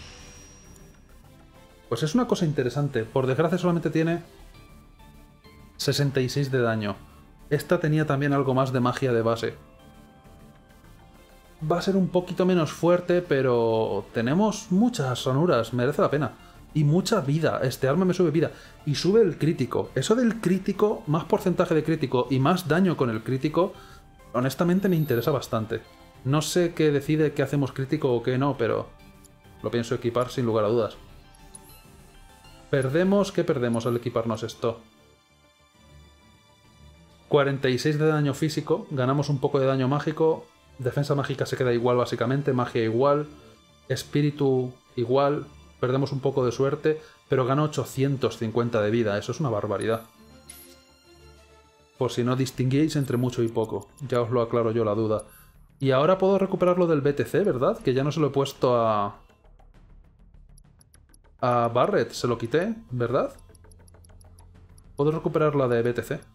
Pues es una cosa interesante. Por desgracia solamente tiene sesenta y seis de daño. Esta tenía también algo más de magia de base. Va a ser un poquito menos fuerte, pero tenemos muchas ranuras. Merece la pena. Y mucha vida. Este arma me sube vida. Y sube el crítico. Eso del crítico, más porcentaje de crítico y más daño con el crítico, honestamente me interesa bastante. No sé qué decide qué hacemos crítico o qué no, pero lo pienso equipar sin lugar a dudas. Perdemos... ¿Qué perdemos al equiparnos esto? cuarenta y seis de daño físico, ganamos un poco de daño mágico, defensa mágica se queda igual básicamente, magia igual, espíritu igual, perdemos un poco de suerte, pero gano ochocientos cincuenta de vida, eso es una barbaridad. Por si no distinguíais entre mucho y poco, ya os lo aclaro yo la duda. Y ahora puedo recuperar lo del B T C, ¿verdad? Que ya no se lo he puesto a... A Barret, se lo quité, ¿verdad? Puedo recuperar la de B T C.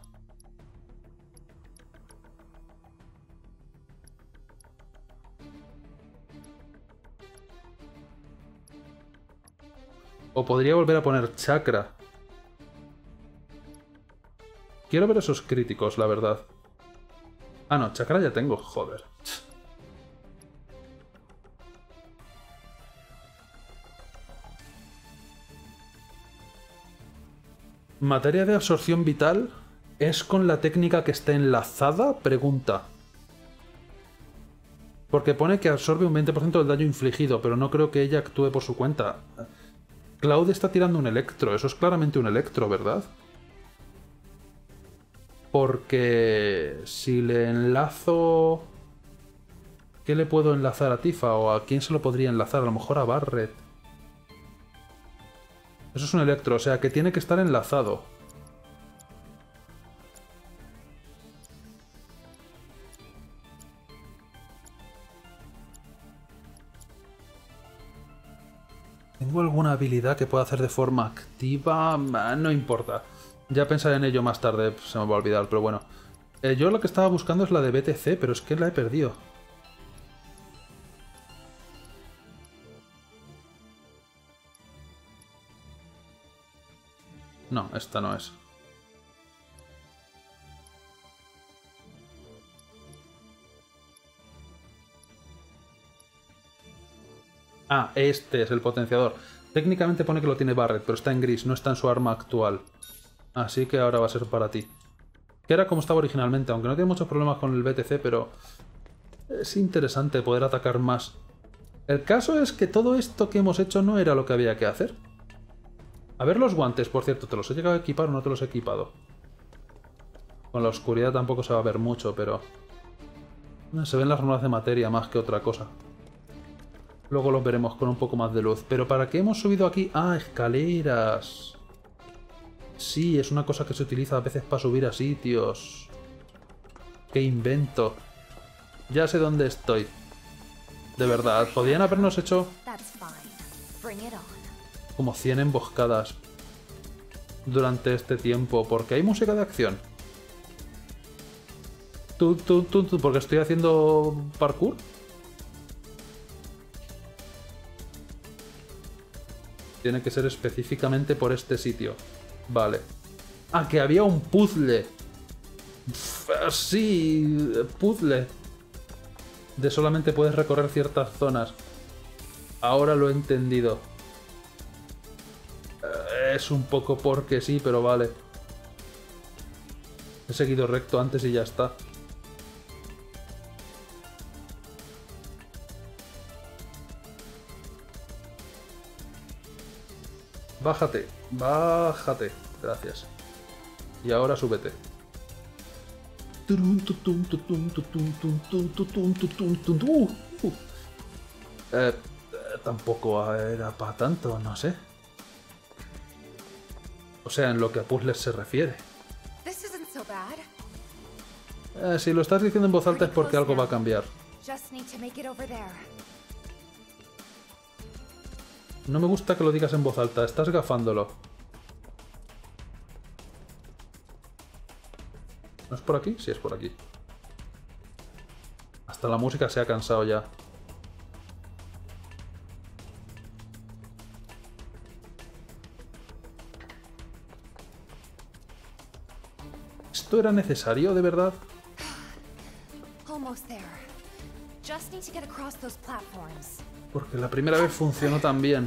O podría volver a poner chakra. Quiero ver esos críticos, la verdad. Ah, no, chakra ya tengo, joder. ¿Materia de absorción vital es con la técnica que está enlazada? Pregunta. Porque pone que absorbe un veinte por ciento del daño infligido, pero no creo que ella actúe por su cuenta. Cloud está tirando un electro, eso es claramente un electro, ¿verdad? Porque si le enlazo... ¿Qué le puedo enlazar a Tifa? ¿O a quién se lo podría enlazar? A lo mejor a Barret. Eso es un electro, o sea que tiene que estar enlazado. ¿Tengo alguna habilidad que pueda hacer de forma activa? No importa. Ya pensaré en ello más tarde, se me va a olvidar, pero bueno. Eh, yo lo que estaba buscando es la de B T C, pero es que la he perdido. No, esta no es. Ah, este es el potenciador. Técnicamente pone que lo tiene Barret, pero está en gris, no está en su arma actual. Así que ahora va a ser para ti. Que era como estaba originalmente, aunque no tiene muchos problemas con el B T C, pero es interesante poder atacar más. El caso es que todo esto que hemos hecho no era lo que había que hacer. A ver los guantes, por cierto, ¿te los he llegado a equipar o no te los he equipado? Con la oscuridad tampoco se va a ver mucho, pero... se ven las runas de materia más que otra cosa. Luego los veremos con un poco más de luz. ¿Pero para qué hemos subido aquí? Ah, escaleras. Sí, es una cosa que se utiliza a veces para subir a sitios. ¡Qué invento! Ya sé dónde estoy. De verdad, podían habernos hecho como cien emboscadas durante este tiempo. Porque hay música de acción. ¿Tú, tú, tú, tú, porque estoy haciendo parkour? Tiene que ser específicamente por este sitio. Vale. Ah, que había un puzzle. Sí, puzzle. De solamente puedes recorrer ciertas zonas. Ahora lo he entendido. Es un poco porque sí, pero vale. He seguido recto antes y ya está. Bájate, bájate. Gracias. Y ahora súbete. Uh, uh. Eh, tampoco era para tanto, no sé. O sea, en lo que a puzzles se refiere. Eh, si lo estás diciendo en voz alta es porque algo va a cambiar. No me gusta que lo digas en voz alta, estás gafándolo. ¿No es por aquí? Sí, es por aquí. Hasta la música se ha cansado ya. ¿Esto era necesario, de verdad? Porque la primera vez funcionó tan bien.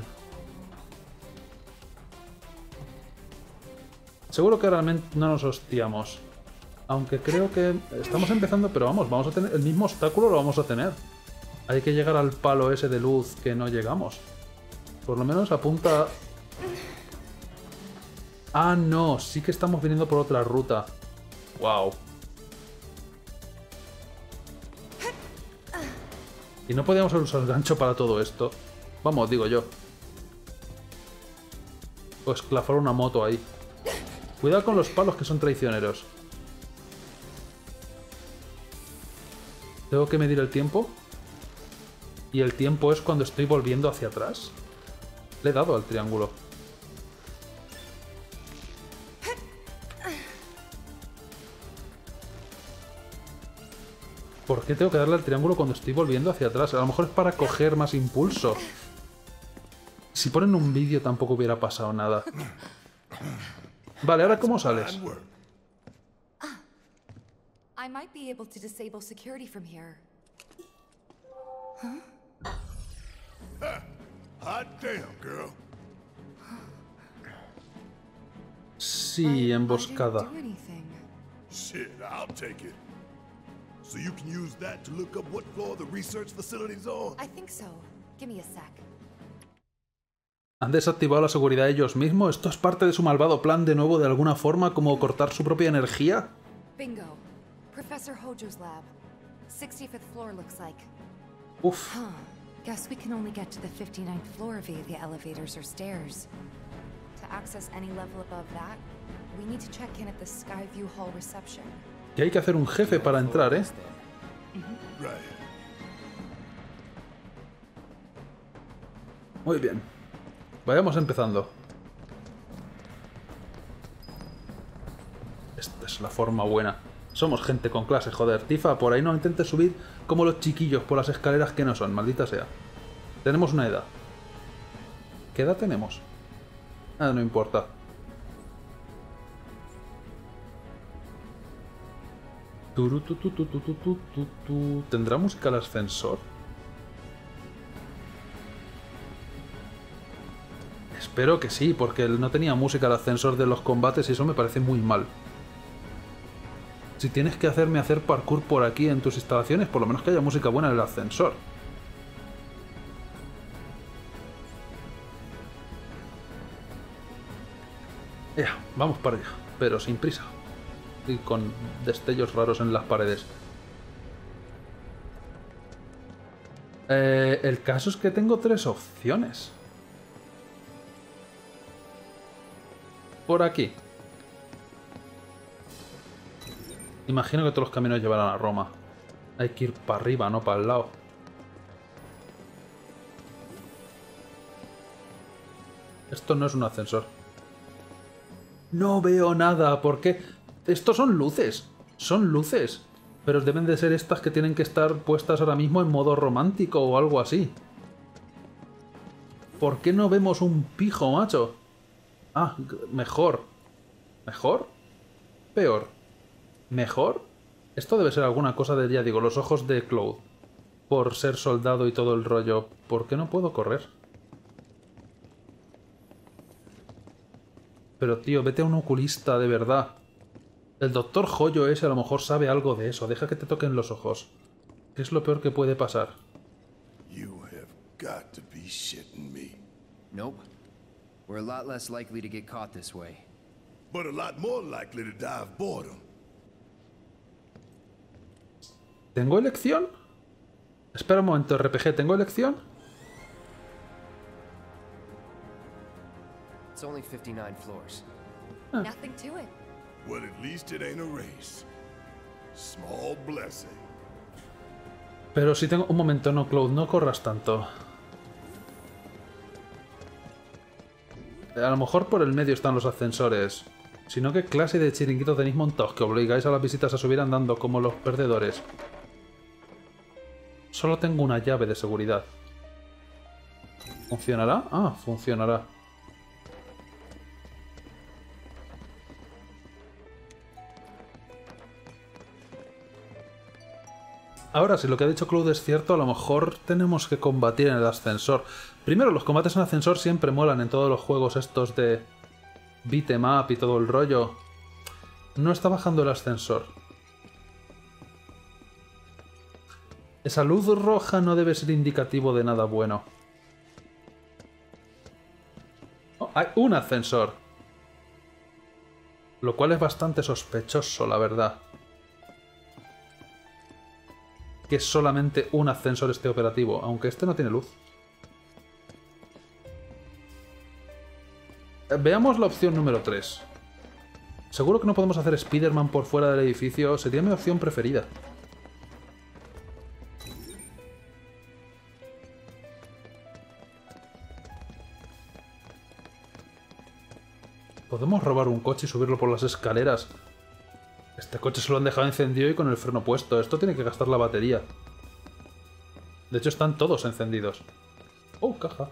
Seguro que realmente no nos hostiamos. Aunque creo que estamos empezando, pero vamos, vamos a tener el mismo obstáculo, lo vamos a tener. Hay que llegar al palo ese de luz que no llegamos. Por lo menos apunta... Ah, no, sí que estamos viniendo por otra ruta. Wow. Y no podíamos haber usado el gancho para todo esto. Vamos, digo yo. O esclafar una moto ahí. Cuidado con los palos que son traicioneros. Tengo que medir el tiempo. Y el tiempo es cuando estoy volviendo hacia atrás. Le he dado al triángulo. ¿Por qué tengo que darle al triángulo cuando estoy volviendo hacia atrás? A lo mejor es para coger más impulso. Si ponen un vídeo tampoco hubiera pasado nada. Vale, ¿ahora cómo sales? I might be able to disable security from here. Huh? Hot damn, girl. Sí, emboscada. Shit, I'll take it. So you can use that to look up what floor the research facility's on? I think so. Give me a sec. ¿Han desactivado la seguridad ellos mismos? ¿Esto es parte de su malvado plan de nuevo de alguna forma, como cortar su propia energía? Bingo. Professor Hojo's lab. sixty-fifth floor looks like. Uf. Huh. Guess we can only get to the fifty-ninth floor via the elevators or stairs. To access any level above that, we need to check in at the Skyview Hall reception. Y hay que hacer un jefe para entrar, ¿eh? Muy bien. Vayamos empezando. Esta es la forma buena. Somos gente con clase, joder. Tifa, por ahí no intentes subir como los chiquillos por las escaleras que no son, maldita sea. Tenemos una edad. ¿Qué edad tenemos? Ah, no importa. Turu, tu, tu, tu, tu, tu, tu, tu, tu. ¿Tendrá música el ascensor? Espero que sí, porque no tenía música el ascensor de los combates y eso me parece muy mal. Si tienes que hacerme hacer parkour por aquí en tus instalaciones, por lo menos que haya música buena en el ascensor. Ya, vamos para allá, pero sin prisa. Y con destellos raros en las paredes. Eh, el caso es que tengo tres opciones. Por aquí. Imagino que todos los caminos llevarán a Roma. Hay que ir para arriba, no para el lado. Esto no es un ascensor. No veo nada, ¿por qué? Estos son luces. Son luces. Pero deben de ser estas que tienen que estar puestas ahora mismo en modo romántico o algo así. ¿Por qué no vemos un pijo, macho? Ah, mejor. ¿Mejor? Peor. ¿Mejor? Esto debe ser alguna cosa de, ya digo, los ojos de Cloud. Por ser soldado y todo el rollo. ¿Por qué no puedo correr? Pero tío, vete a un oculista, de verdad. El doctor Joyo ese a lo mejor sabe algo de eso. Deja que te toquen los ojos. ¿Qué es lo peor que puede pasar? You have got to be shitting me. Nope. We're a lot less likely to get caught this way. But a lot more likely to die of boredom. ¿Tengo elección? Espera un momento, R P G, ¿tengo elección? It's only fifty-nine floors. Nothing to it. Well, at least it ain't a race. Small blessing. Pero si tengo... Un momento, no, Cloud, no corras tanto. A lo mejor por el medio están los ascensores. Si no, ¿qué clase de chiringuito tenéis montados que obligáis a las visitas a subir andando como los perdedores? Solo tengo una llave de seguridad. ¿Funcionará? Ah, funcionará. Ahora, si lo que ha dicho Cloud es cierto, a lo mejor tenemos que combatir en el ascensor. Primero, los combates en ascensor siempre molan en todos los juegos estos de beat 'em up y todo el rollo. No está bajando el ascensor. Esa luz roja no debe ser indicativo de nada bueno. Oh, hay un ascensor. Lo cual es bastante sospechoso, la verdad. Que solamente un ascensor esté operativo, aunque este no tiene luz. Veamos la opción número tres. Seguro que no podemos hacer Spider-Man por fuera del edificio. Sería mi opción preferida. Podemos robar un coche y subirlo por las escaleras. Este coche se lo han dejado encendido y con el freno puesto. Esto tiene que gastar la batería. De hecho, están todos encendidos. Oh, caja.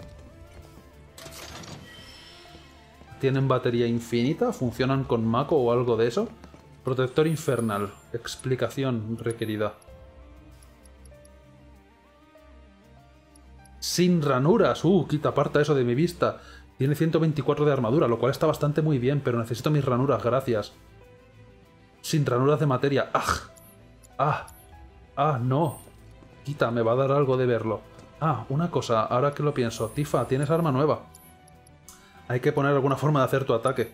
¿Tienen batería infinita? ¿Funcionan con Mako o algo de eso? Protector infernal. Explicación requerida. Sin ranuras. Uh, quita, aparta eso de mi vista. Tiene ciento veinticuatro de armadura, lo cual está bastante muy bien, pero necesito mis ranuras, gracias. Sin ranuras de materia. ¡Ah! ¡Ah! ¡Ah, no! Quita, me va a dar algo de verlo. Ah, una cosa, ahora que lo pienso. Tifa, tienes arma nueva. Hay que poner alguna forma de hacer tu ataque.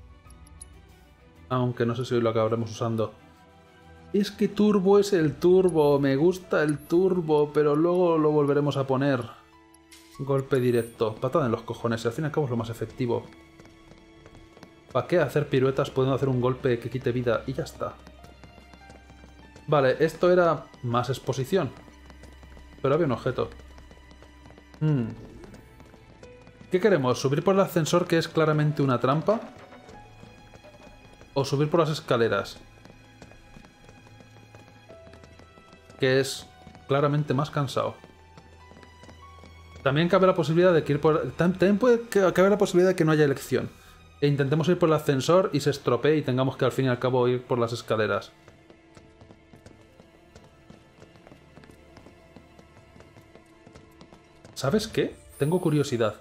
Aunque no sé si hoy lo acabaremos usando. Es que turbo es el turbo. Me gusta el turbo, pero luego lo volveremos a poner. Golpe directo. Patada en los cojones. Al fin y al cabo es lo más efectivo. ¿Para qué hacer piruetas pudiendo hacer un golpe que quite vida? Y ya está. Vale, esto era más exposición. Pero había un objeto. Hmm. ¿Qué queremos? ¿Subir por el ascensor, que es claramente una trampa? ¿O subir por las escaleras? Que es claramente más cansado. También cabe la posibilidad de que ir por... También puede caber la posibilidad de que no haya elección. E intentemos ir por el ascensor y se estropee y tengamos que al fin y al cabo ir por las escaleras. ¿Sabes qué? Tengo curiosidad.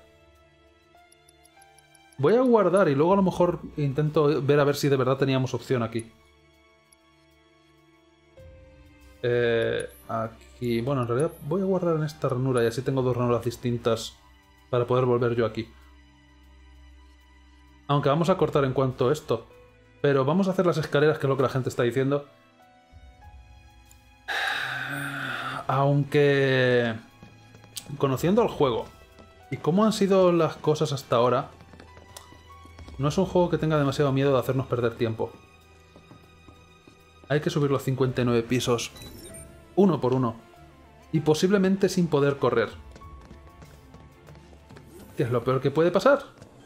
Voy a guardar y luego a lo mejor intento ver a ver si de verdad teníamos opción aquí. Eh, aquí... Bueno, en realidad voy a guardar en esta ranura y así tengo dos ranuras distintas para poder volver yo aquí. Aunque vamos a cortar en cuanto a esto. Pero vamos a hacer las escaleras, que es lo que la gente está diciendo. Aunque... Conociendo el juego y cómo han sido las cosas hasta ahora, no es un juego que tenga demasiado miedo de hacernos perder tiempo. Hay que subir los cincuenta y nueve pisos, uno por uno, y posiblemente sin poder correr. ¿Qué es lo peor que puede pasar?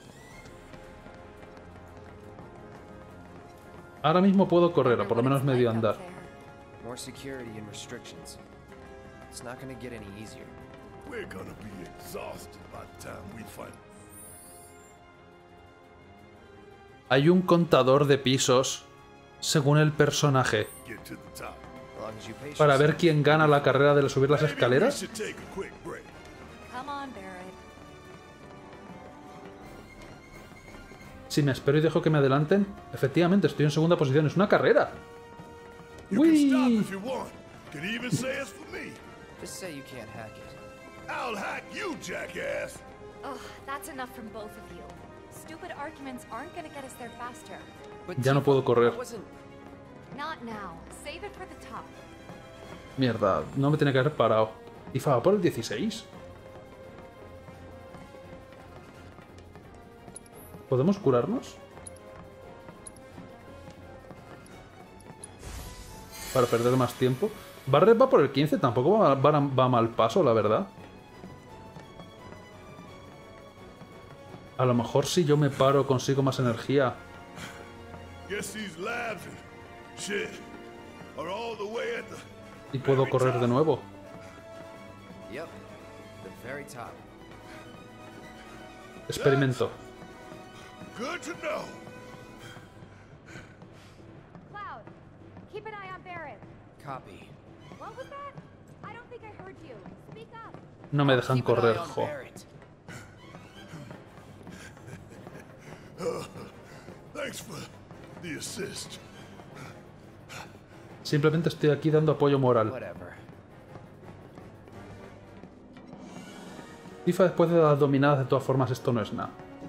Ahora mismo puedo correr, o por lo menos medio andar. More security and restrictions. It's not gonna get any easier. We're gonna be exhausted by the time we find. Hay un contador de pisos según el personaje Get to the top. As long as you pace para ver yourself. quién gana la carrera de subir las Maybe we escaleras. should take a quick break. Come on, Barrett. Si me espero y dejo que me adelanten, efectivamente estoy en segunda posición. Es una carrera. You can stop Uy. if you want. Could even say it's for me. Just say you can't hack it. I'll hack you, jackass. Ugh, that's enough from both of you. Stupid arguments aren't gonna get us there faster. But Ya no Tifa, puedo correr. that wasn't- Not now. Save it for the top. Mierda, no me tenía que haber parado. Y va por el dieciséis. ¿Podemos curarnos? Para perder más tiempo. Barret va por el quince, tampoco va, va, va a mal paso, la verdad. A lo mejor si yo me paro consigo más energía. Guess these labs and shit are all the way at the Y puedo correr de nuevo. Yep. The very top. Experimento. good to know. Cloud, keep an eye on Barrett. Copy. What was that? I don't think I heard you. Speak up. No me dejan Keep an correr, eye on jo. Barrett. Thanks for the assist. Simplemente estoy aquí dando apoyo moral. Whatever. FIFA después de las dominadas, de todas formas, esto no es nada.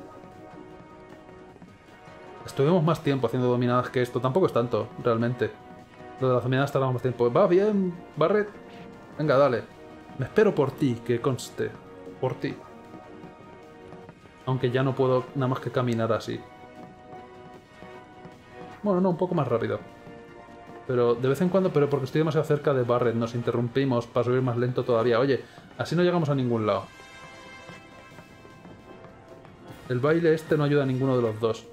Estuvimos más tiempo haciendo dominadas que esto. Tampoco es tanto, realmente. Lo de las dominadas tardamos más tiempo. Va bien, Barret. Venga, dale. Me espero por ti, que conste. Por ti. Aunque ya no puedo nada más que caminar así. Bueno, no, un poco más rápido. Pero de vez en cuando, pero porque estoy demasiado cerca de Barret, nos interrumpimos para subir más lento todavía. Oye, así no llegamos a ningún lado. El baile este no ayuda a ninguno de los dos.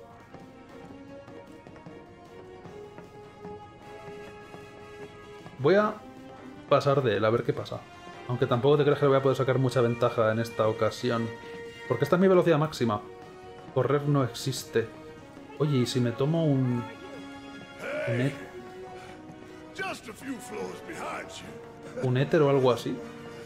Voy a pasar de él, a ver qué pasa. Aunque tampoco te creas que le voy a poder sacar mucha ventaja en esta ocasión. Porque esta es mi velocidad máxima. Correr no existe. Oye, ¿y si me tomo un... un, e- Just a few floors behind you. un éter o algo así?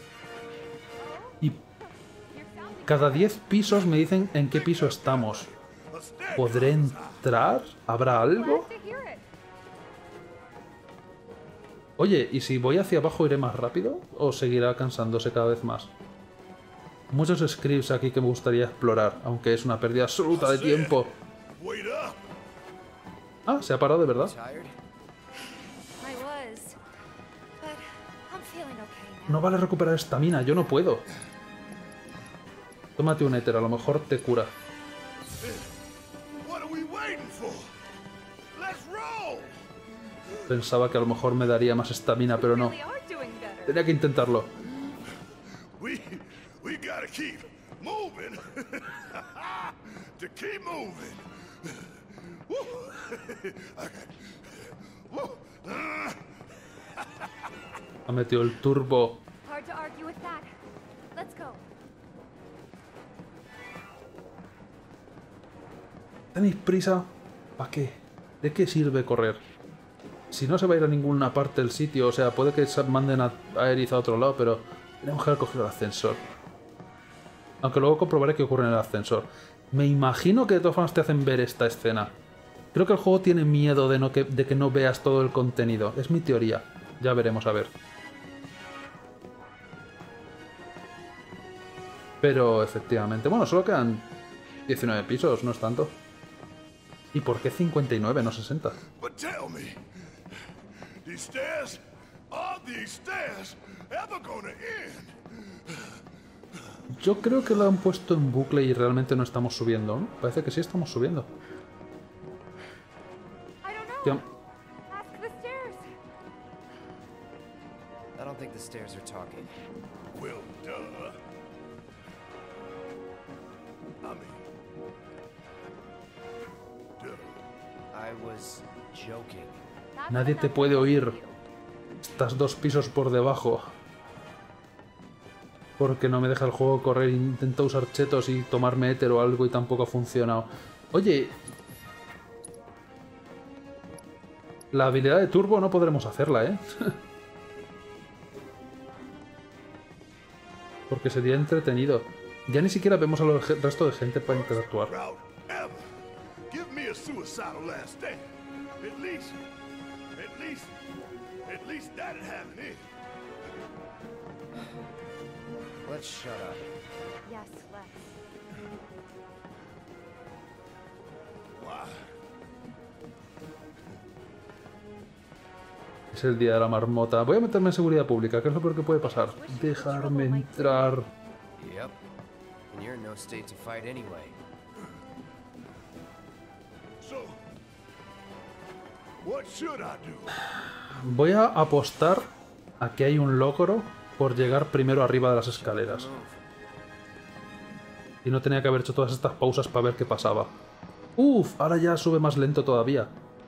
Y cada diez pisos me dicen en qué piso estamos. A step. ¿Podré entrar? ¿Habrá algo? Glad to hear it. Oye, ¿y si voy hacia abajo iré más rápido? ¿O seguirá cansándose cada vez más? Muchos scripts aquí que me gustaría explorar, aunque es una pérdida absoluta de tiempo. Wait up. Ah, se ha parado de verdad. Tired? I was. But I'm feeling okay now. No vale recuperar estamina, yo no puedo. Tómate un éter, a lo mejor te cura. What are we waiting for? Let's roll. Pensaba que a lo mejor me daría más estamina, pero no. We are doing better. Tenía que intentarlo. We we gotta keep Moving? To keep moving. Ha metido el turbo. Hard to argue with that. Let's go. ¿Tenéis prisa? ¿Para qué? ¿De qué sirve correr? Si no se va a ir a ninguna parte del sitio, o sea, puede que se manden a, a Aerith a otro lado, pero tenemos que haber cogido el ascensor. Aunque luego comprobaré qué ocurre en el ascensor. Me imagino que de todas formas te hacen ver esta escena. Creo que el juego tiene miedo de, no que, de que no veas todo el contenido. Es mi teoría. Ya veremos a ver. Pero efectivamente... Bueno, solo quedan diecinueve pisos, no es tanto. ¿Y por qué cincuenta y nueve, no sesenta? But tell me, these stairs, are these stairs ever gonna end? Yo creo que lo han puesto en bucle y realmente no estamos subiendo, ¿no? Parece que sí estamos subiendo. I don't know. Ya- Ask the stairs. I don't think the stairs are talking. Well, duh. I mean, duh. I was joking. That's Nadie te enough puede for oír. you. Estás dos pisos por debajo. Porque no me deja el juego correr. Intento usar chetos y tomarme éter o algo y tampoco ha funcionado. Oye... La habilidad de turbo no podremos hacerla, ¿eh? Porque sería entretenido. Ya ni siquiera vemos al resto de gente para interactuar. Route ever. Give me a suicidal last stand. At least, at least, at least that'd have an end. Let's shut up. Yes, let's. Why? Es el día de la marmota. Voy a meterme en seguridad pública, que es lo peor que puede pasar. Dejarme entrar. Yep. And you're in no state to fight anyway. So, what should I do? Voy a apostar a que hay un logro por llegar primero arriba de las escaleras. Y no tenía que haber hecho todas estas pausas para ver qué pasaba. Uf, ahora ya sube más lento todavía.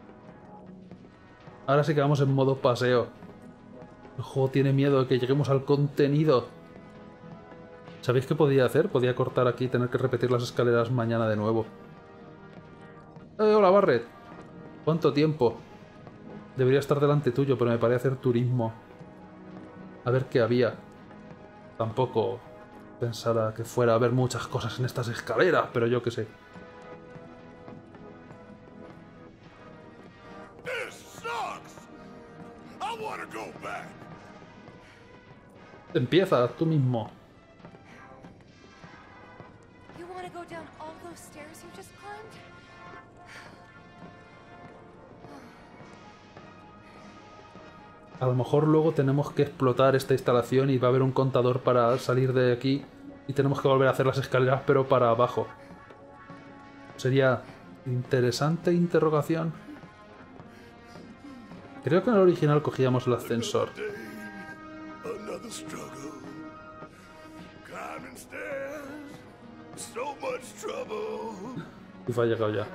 Ahora sí que vamos en modo paseo. El juego tiene miedo de que lleguemos al contenido. ¿Sabéis qué podía hacer? Podía cortar aquí y tener que repetir las escaleras mañana de nuevo. ¡Eh, hola Barret! ¿Cuánto tiempo? Debería estar delante tuyo, pero me paré a hacer turismo. A ver qué había. Tampoco pensara que fuera a haber muchas cosas en estas escaleras, pero yo qué sé. This sucks. I want to go back. Empieza tú mismo. You want to go down all those stairs you just climbed? A lo mejor luego tenemos que explotar esta instalación y va a haber un contador para salir de aquí y tenemos que volver a hacer las escaleras pero para abajo. Sería interesante interrogación. Creo que en el original cogíamos el ascensor. Day, another struggle. Climbing stairs. So much trouble. Y ha llegado ya.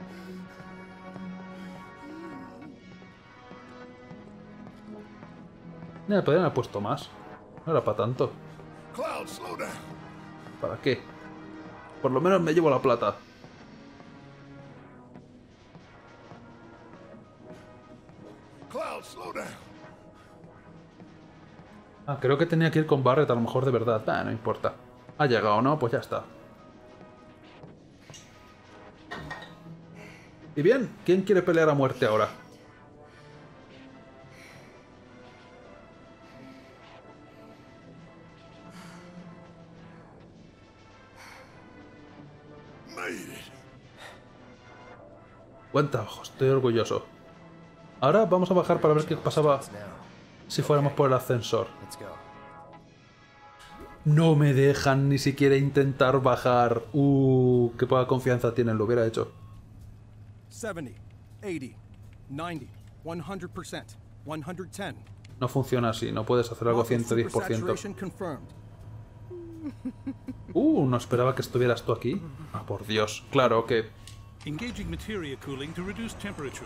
Mira, podrían haber puesto más. No era para tanto. Cloud, slow down. ¿Para qué? Por lo menos me llevo la plata. Cloud, slow down. Ah, creo que tenía que ir con Barret a lo mejor de verdad. Ah, no importa. Ha llegado, ¿no? Pues ya está. Y bien, ¿quién quiere pelear a muerte ahora? Made it. Buen trabajo, estoy orgulloso. Ahora vamos a bajar para ver qué pasaba Now, si fuéramos por el ascensor. let's go. No me dejan ni siquiera intentar bajar. Uh, qué poca confianza tienen, lo hubiera hecho. seventy, eighty, ninety, one hundred percent, one hundred ten. No funciona así, no puedes hacer algo ciento diez por ciento. Supersaturation confirmed. Uh, no esperaba que estuvieras tú aquí. Ah, por Dios. Claro que... Engaging materia cooling to reduce temperature.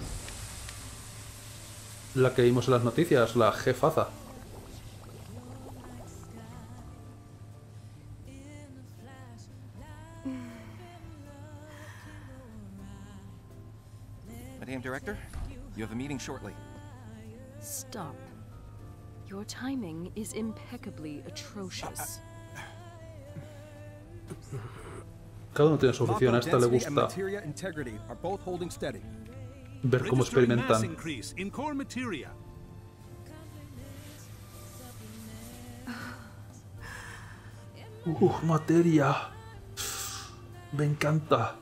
La que vimos en las noticias, la jefaza. Madame Director, you have a meeting shortly. Stop. Your timing is impeccably atrocious. Cada uno tiene su oficina, a esta le gusta ver cómo experimentan. Uh, materia. Me encanta.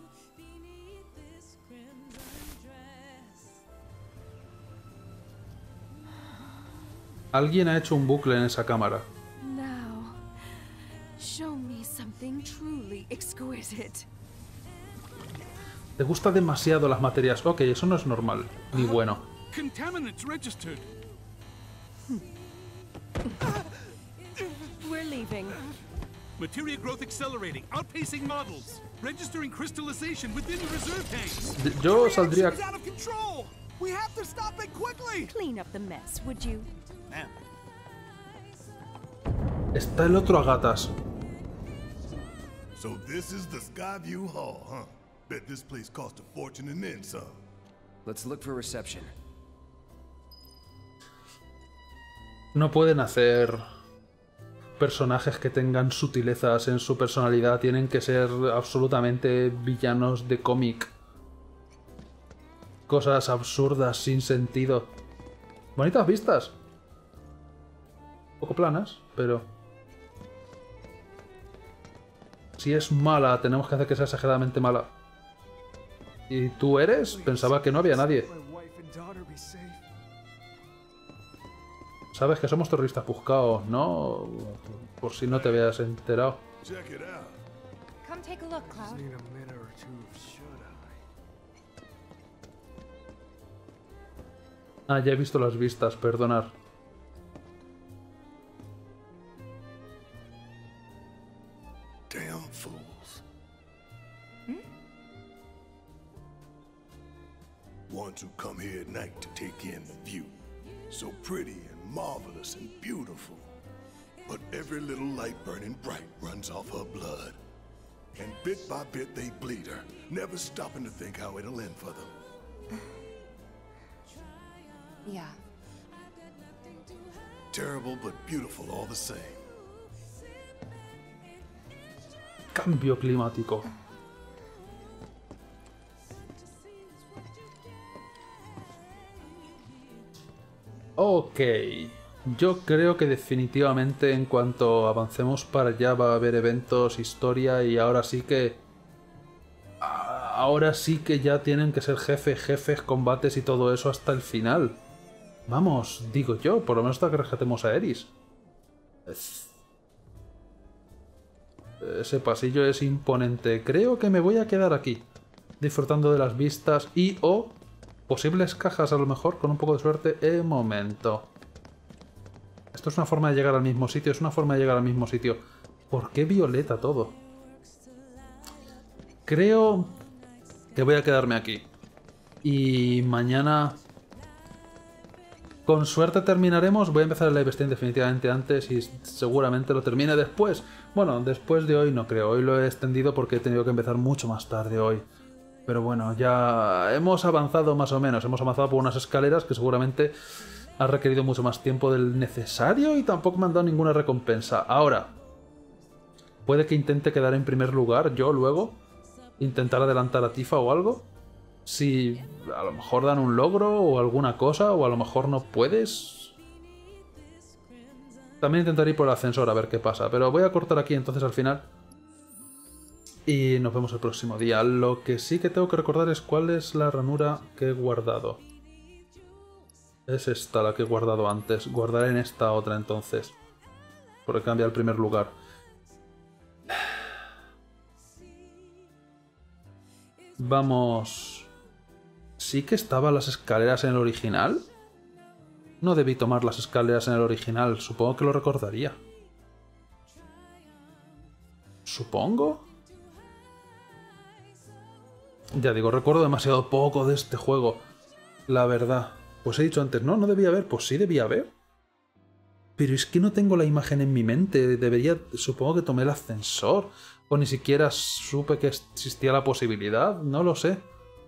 Alguien ha hecho un bucle en esa cámara. Now, show me something truly exquisite. Te gusta demasiado las materias. Ok, eso no es normal, ni bueno. Contaminants registered. We're leaving. Materia growth accelerating, outpacing models. Registering crystallization within reserve tanks. Yo saldría... We have to stop it quickly. Clean up the mess, would you? Está el otro a gatas. So this is the Skyview Hall, huh? Bet this place cost a fortune and then some. Let's look for reception. No pueden hacer personajes que tengan sutilezas en su personalidad. Tienen que ser absolutamente villanos de cómic. Cosas absurdas, sin sentido. Bonitas vistas. Un poco planas, pero... Si es mala, tenemos que hacer que sea exageradamente mala. ¿Y tú eres? Pensaba que no había nadie. Sabes que somos terroristas buscados, ¿no? Por si no te habías enterado. Come take a look, Cloud. Ah, ya he visto las vistas, perdonad. Damn fools. Hmm? Ones who come here at night to take in the view. So pretty and marvelous and beautiful. But every little light burning bright runs off her blood. And bit by bit they bleed her, never stopping to think how it'll end for them. Yeah. Terrible but beautiful all the same. Cambio climático. Ok. Yo creo que definitivamente en cuanto avancemos para allá va a haber eventos, historia y ahora sí que... Ahora sí que ya tienen que ser jefes, jefes, combates y todo eso hasta el final. Vamos, digo yo, por lo menos hasta que rescatemos a Eris. Ese pasillo es imponente. Creo que me voy a quedar aquí, disfrutando de las vistas y o posibles cajas a lo mejor, con un poco de suerte. Eh, momento. Esto es una forma de llegar al mismo sitio, es una forma de llegar al mismo sitio. ¿Por qué violeta todo? Creo que voy a quedarme aquí. Y mañana... Con suerte terminaremos. Voy a empezar el live stream definitivamente antes y seguramente lo termine después. Bueno, después de hoy no creo. Hoy lo he extendido porque he tenido que empezar mucho más tarde hoy. Pero bueno, ya hemos avanzado más o menos. Hemos avanzado por unas escaleras que seguramente ha requerido mucho más tiempo del necesario y tampoco me han dado ninguna recompensa. Ahora, puede que intente quedar en primer lugar yo luego. Intentar adelantar a Tifa o algo. Si a lo mejor dan un logro o alguna cosa, o a lo mejor no puedes. También intentaré ir por el ascensor a ver qué pasa. Pero voy a cortar aquí entonces al final. Y nos vemos el próximo día. Lo que sí que tengo que recordar es cuál es la ranura que he guardado. Es esta la que he guardado antes. Guardaré en esta otra entonces. Porque cambia el primer lugar. Vamos... ¿Sí que estaban las escaleras en el original? No debí tomar las escaleras en el original. Supongo que lo recordaría. supongo. Ya digo, recuerdo demasiado poco de este juego. La verdad. Pues he dicho antes, no, no debía haber. Pues sí debía haber. Pero es que no tengo la imagen en mi mente. Debería... Supongo que tomé el ascensor. O ni siquiera supe que existía la posibilidad. No lo sé.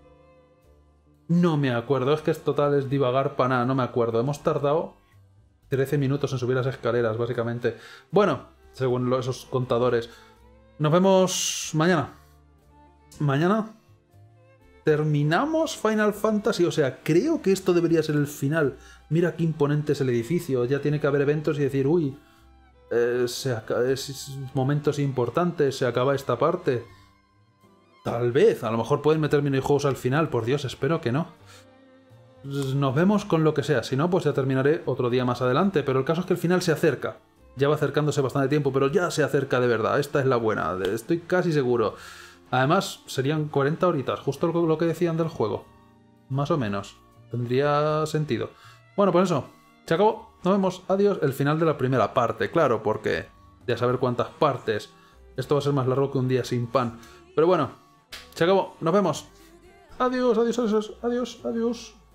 No me acuerdo. Es que es total, es divagar para nada. No me acuerdo. Hemos tardado trece minutos en subir las escaleras, básicamente. Bueno, según esos contadores. Nos vemos mañana. Mañana terminamos Final Fantasy. O sea, creo que esto debería ser el final. Mira qué imponente es el edificio. Ya tiene que haber eventos y decir, uy, eh, se acaba, es, momentos importantes, se acaba esta parte. Tal vez, a lo mejor pueden meter minijuegos al final. Por Dios, espero que no. Nos vemos con lo que sea. Si no, pues ya terminaré otro día más adelante. Pero el caso es que el final se acerca. Ya va acercándose bastante tiempo, pero ya se acerca de verdad. Esta es la buena. Estoy casi seguro. Además, serían cuarenta horitas. Justo lo que decían del juego. Más o menos. Tendría sentido. Bueno, pues eso. Se acabó. Nos vemos. Adiós. El final de la primera parte. Claro, porque ya saber cuántas partes. Esto va a ser más largo que un día sin pan. Pero bueno. Se acabó. Nos vemos. Adiós, adiós, adiós, adiós, adiós.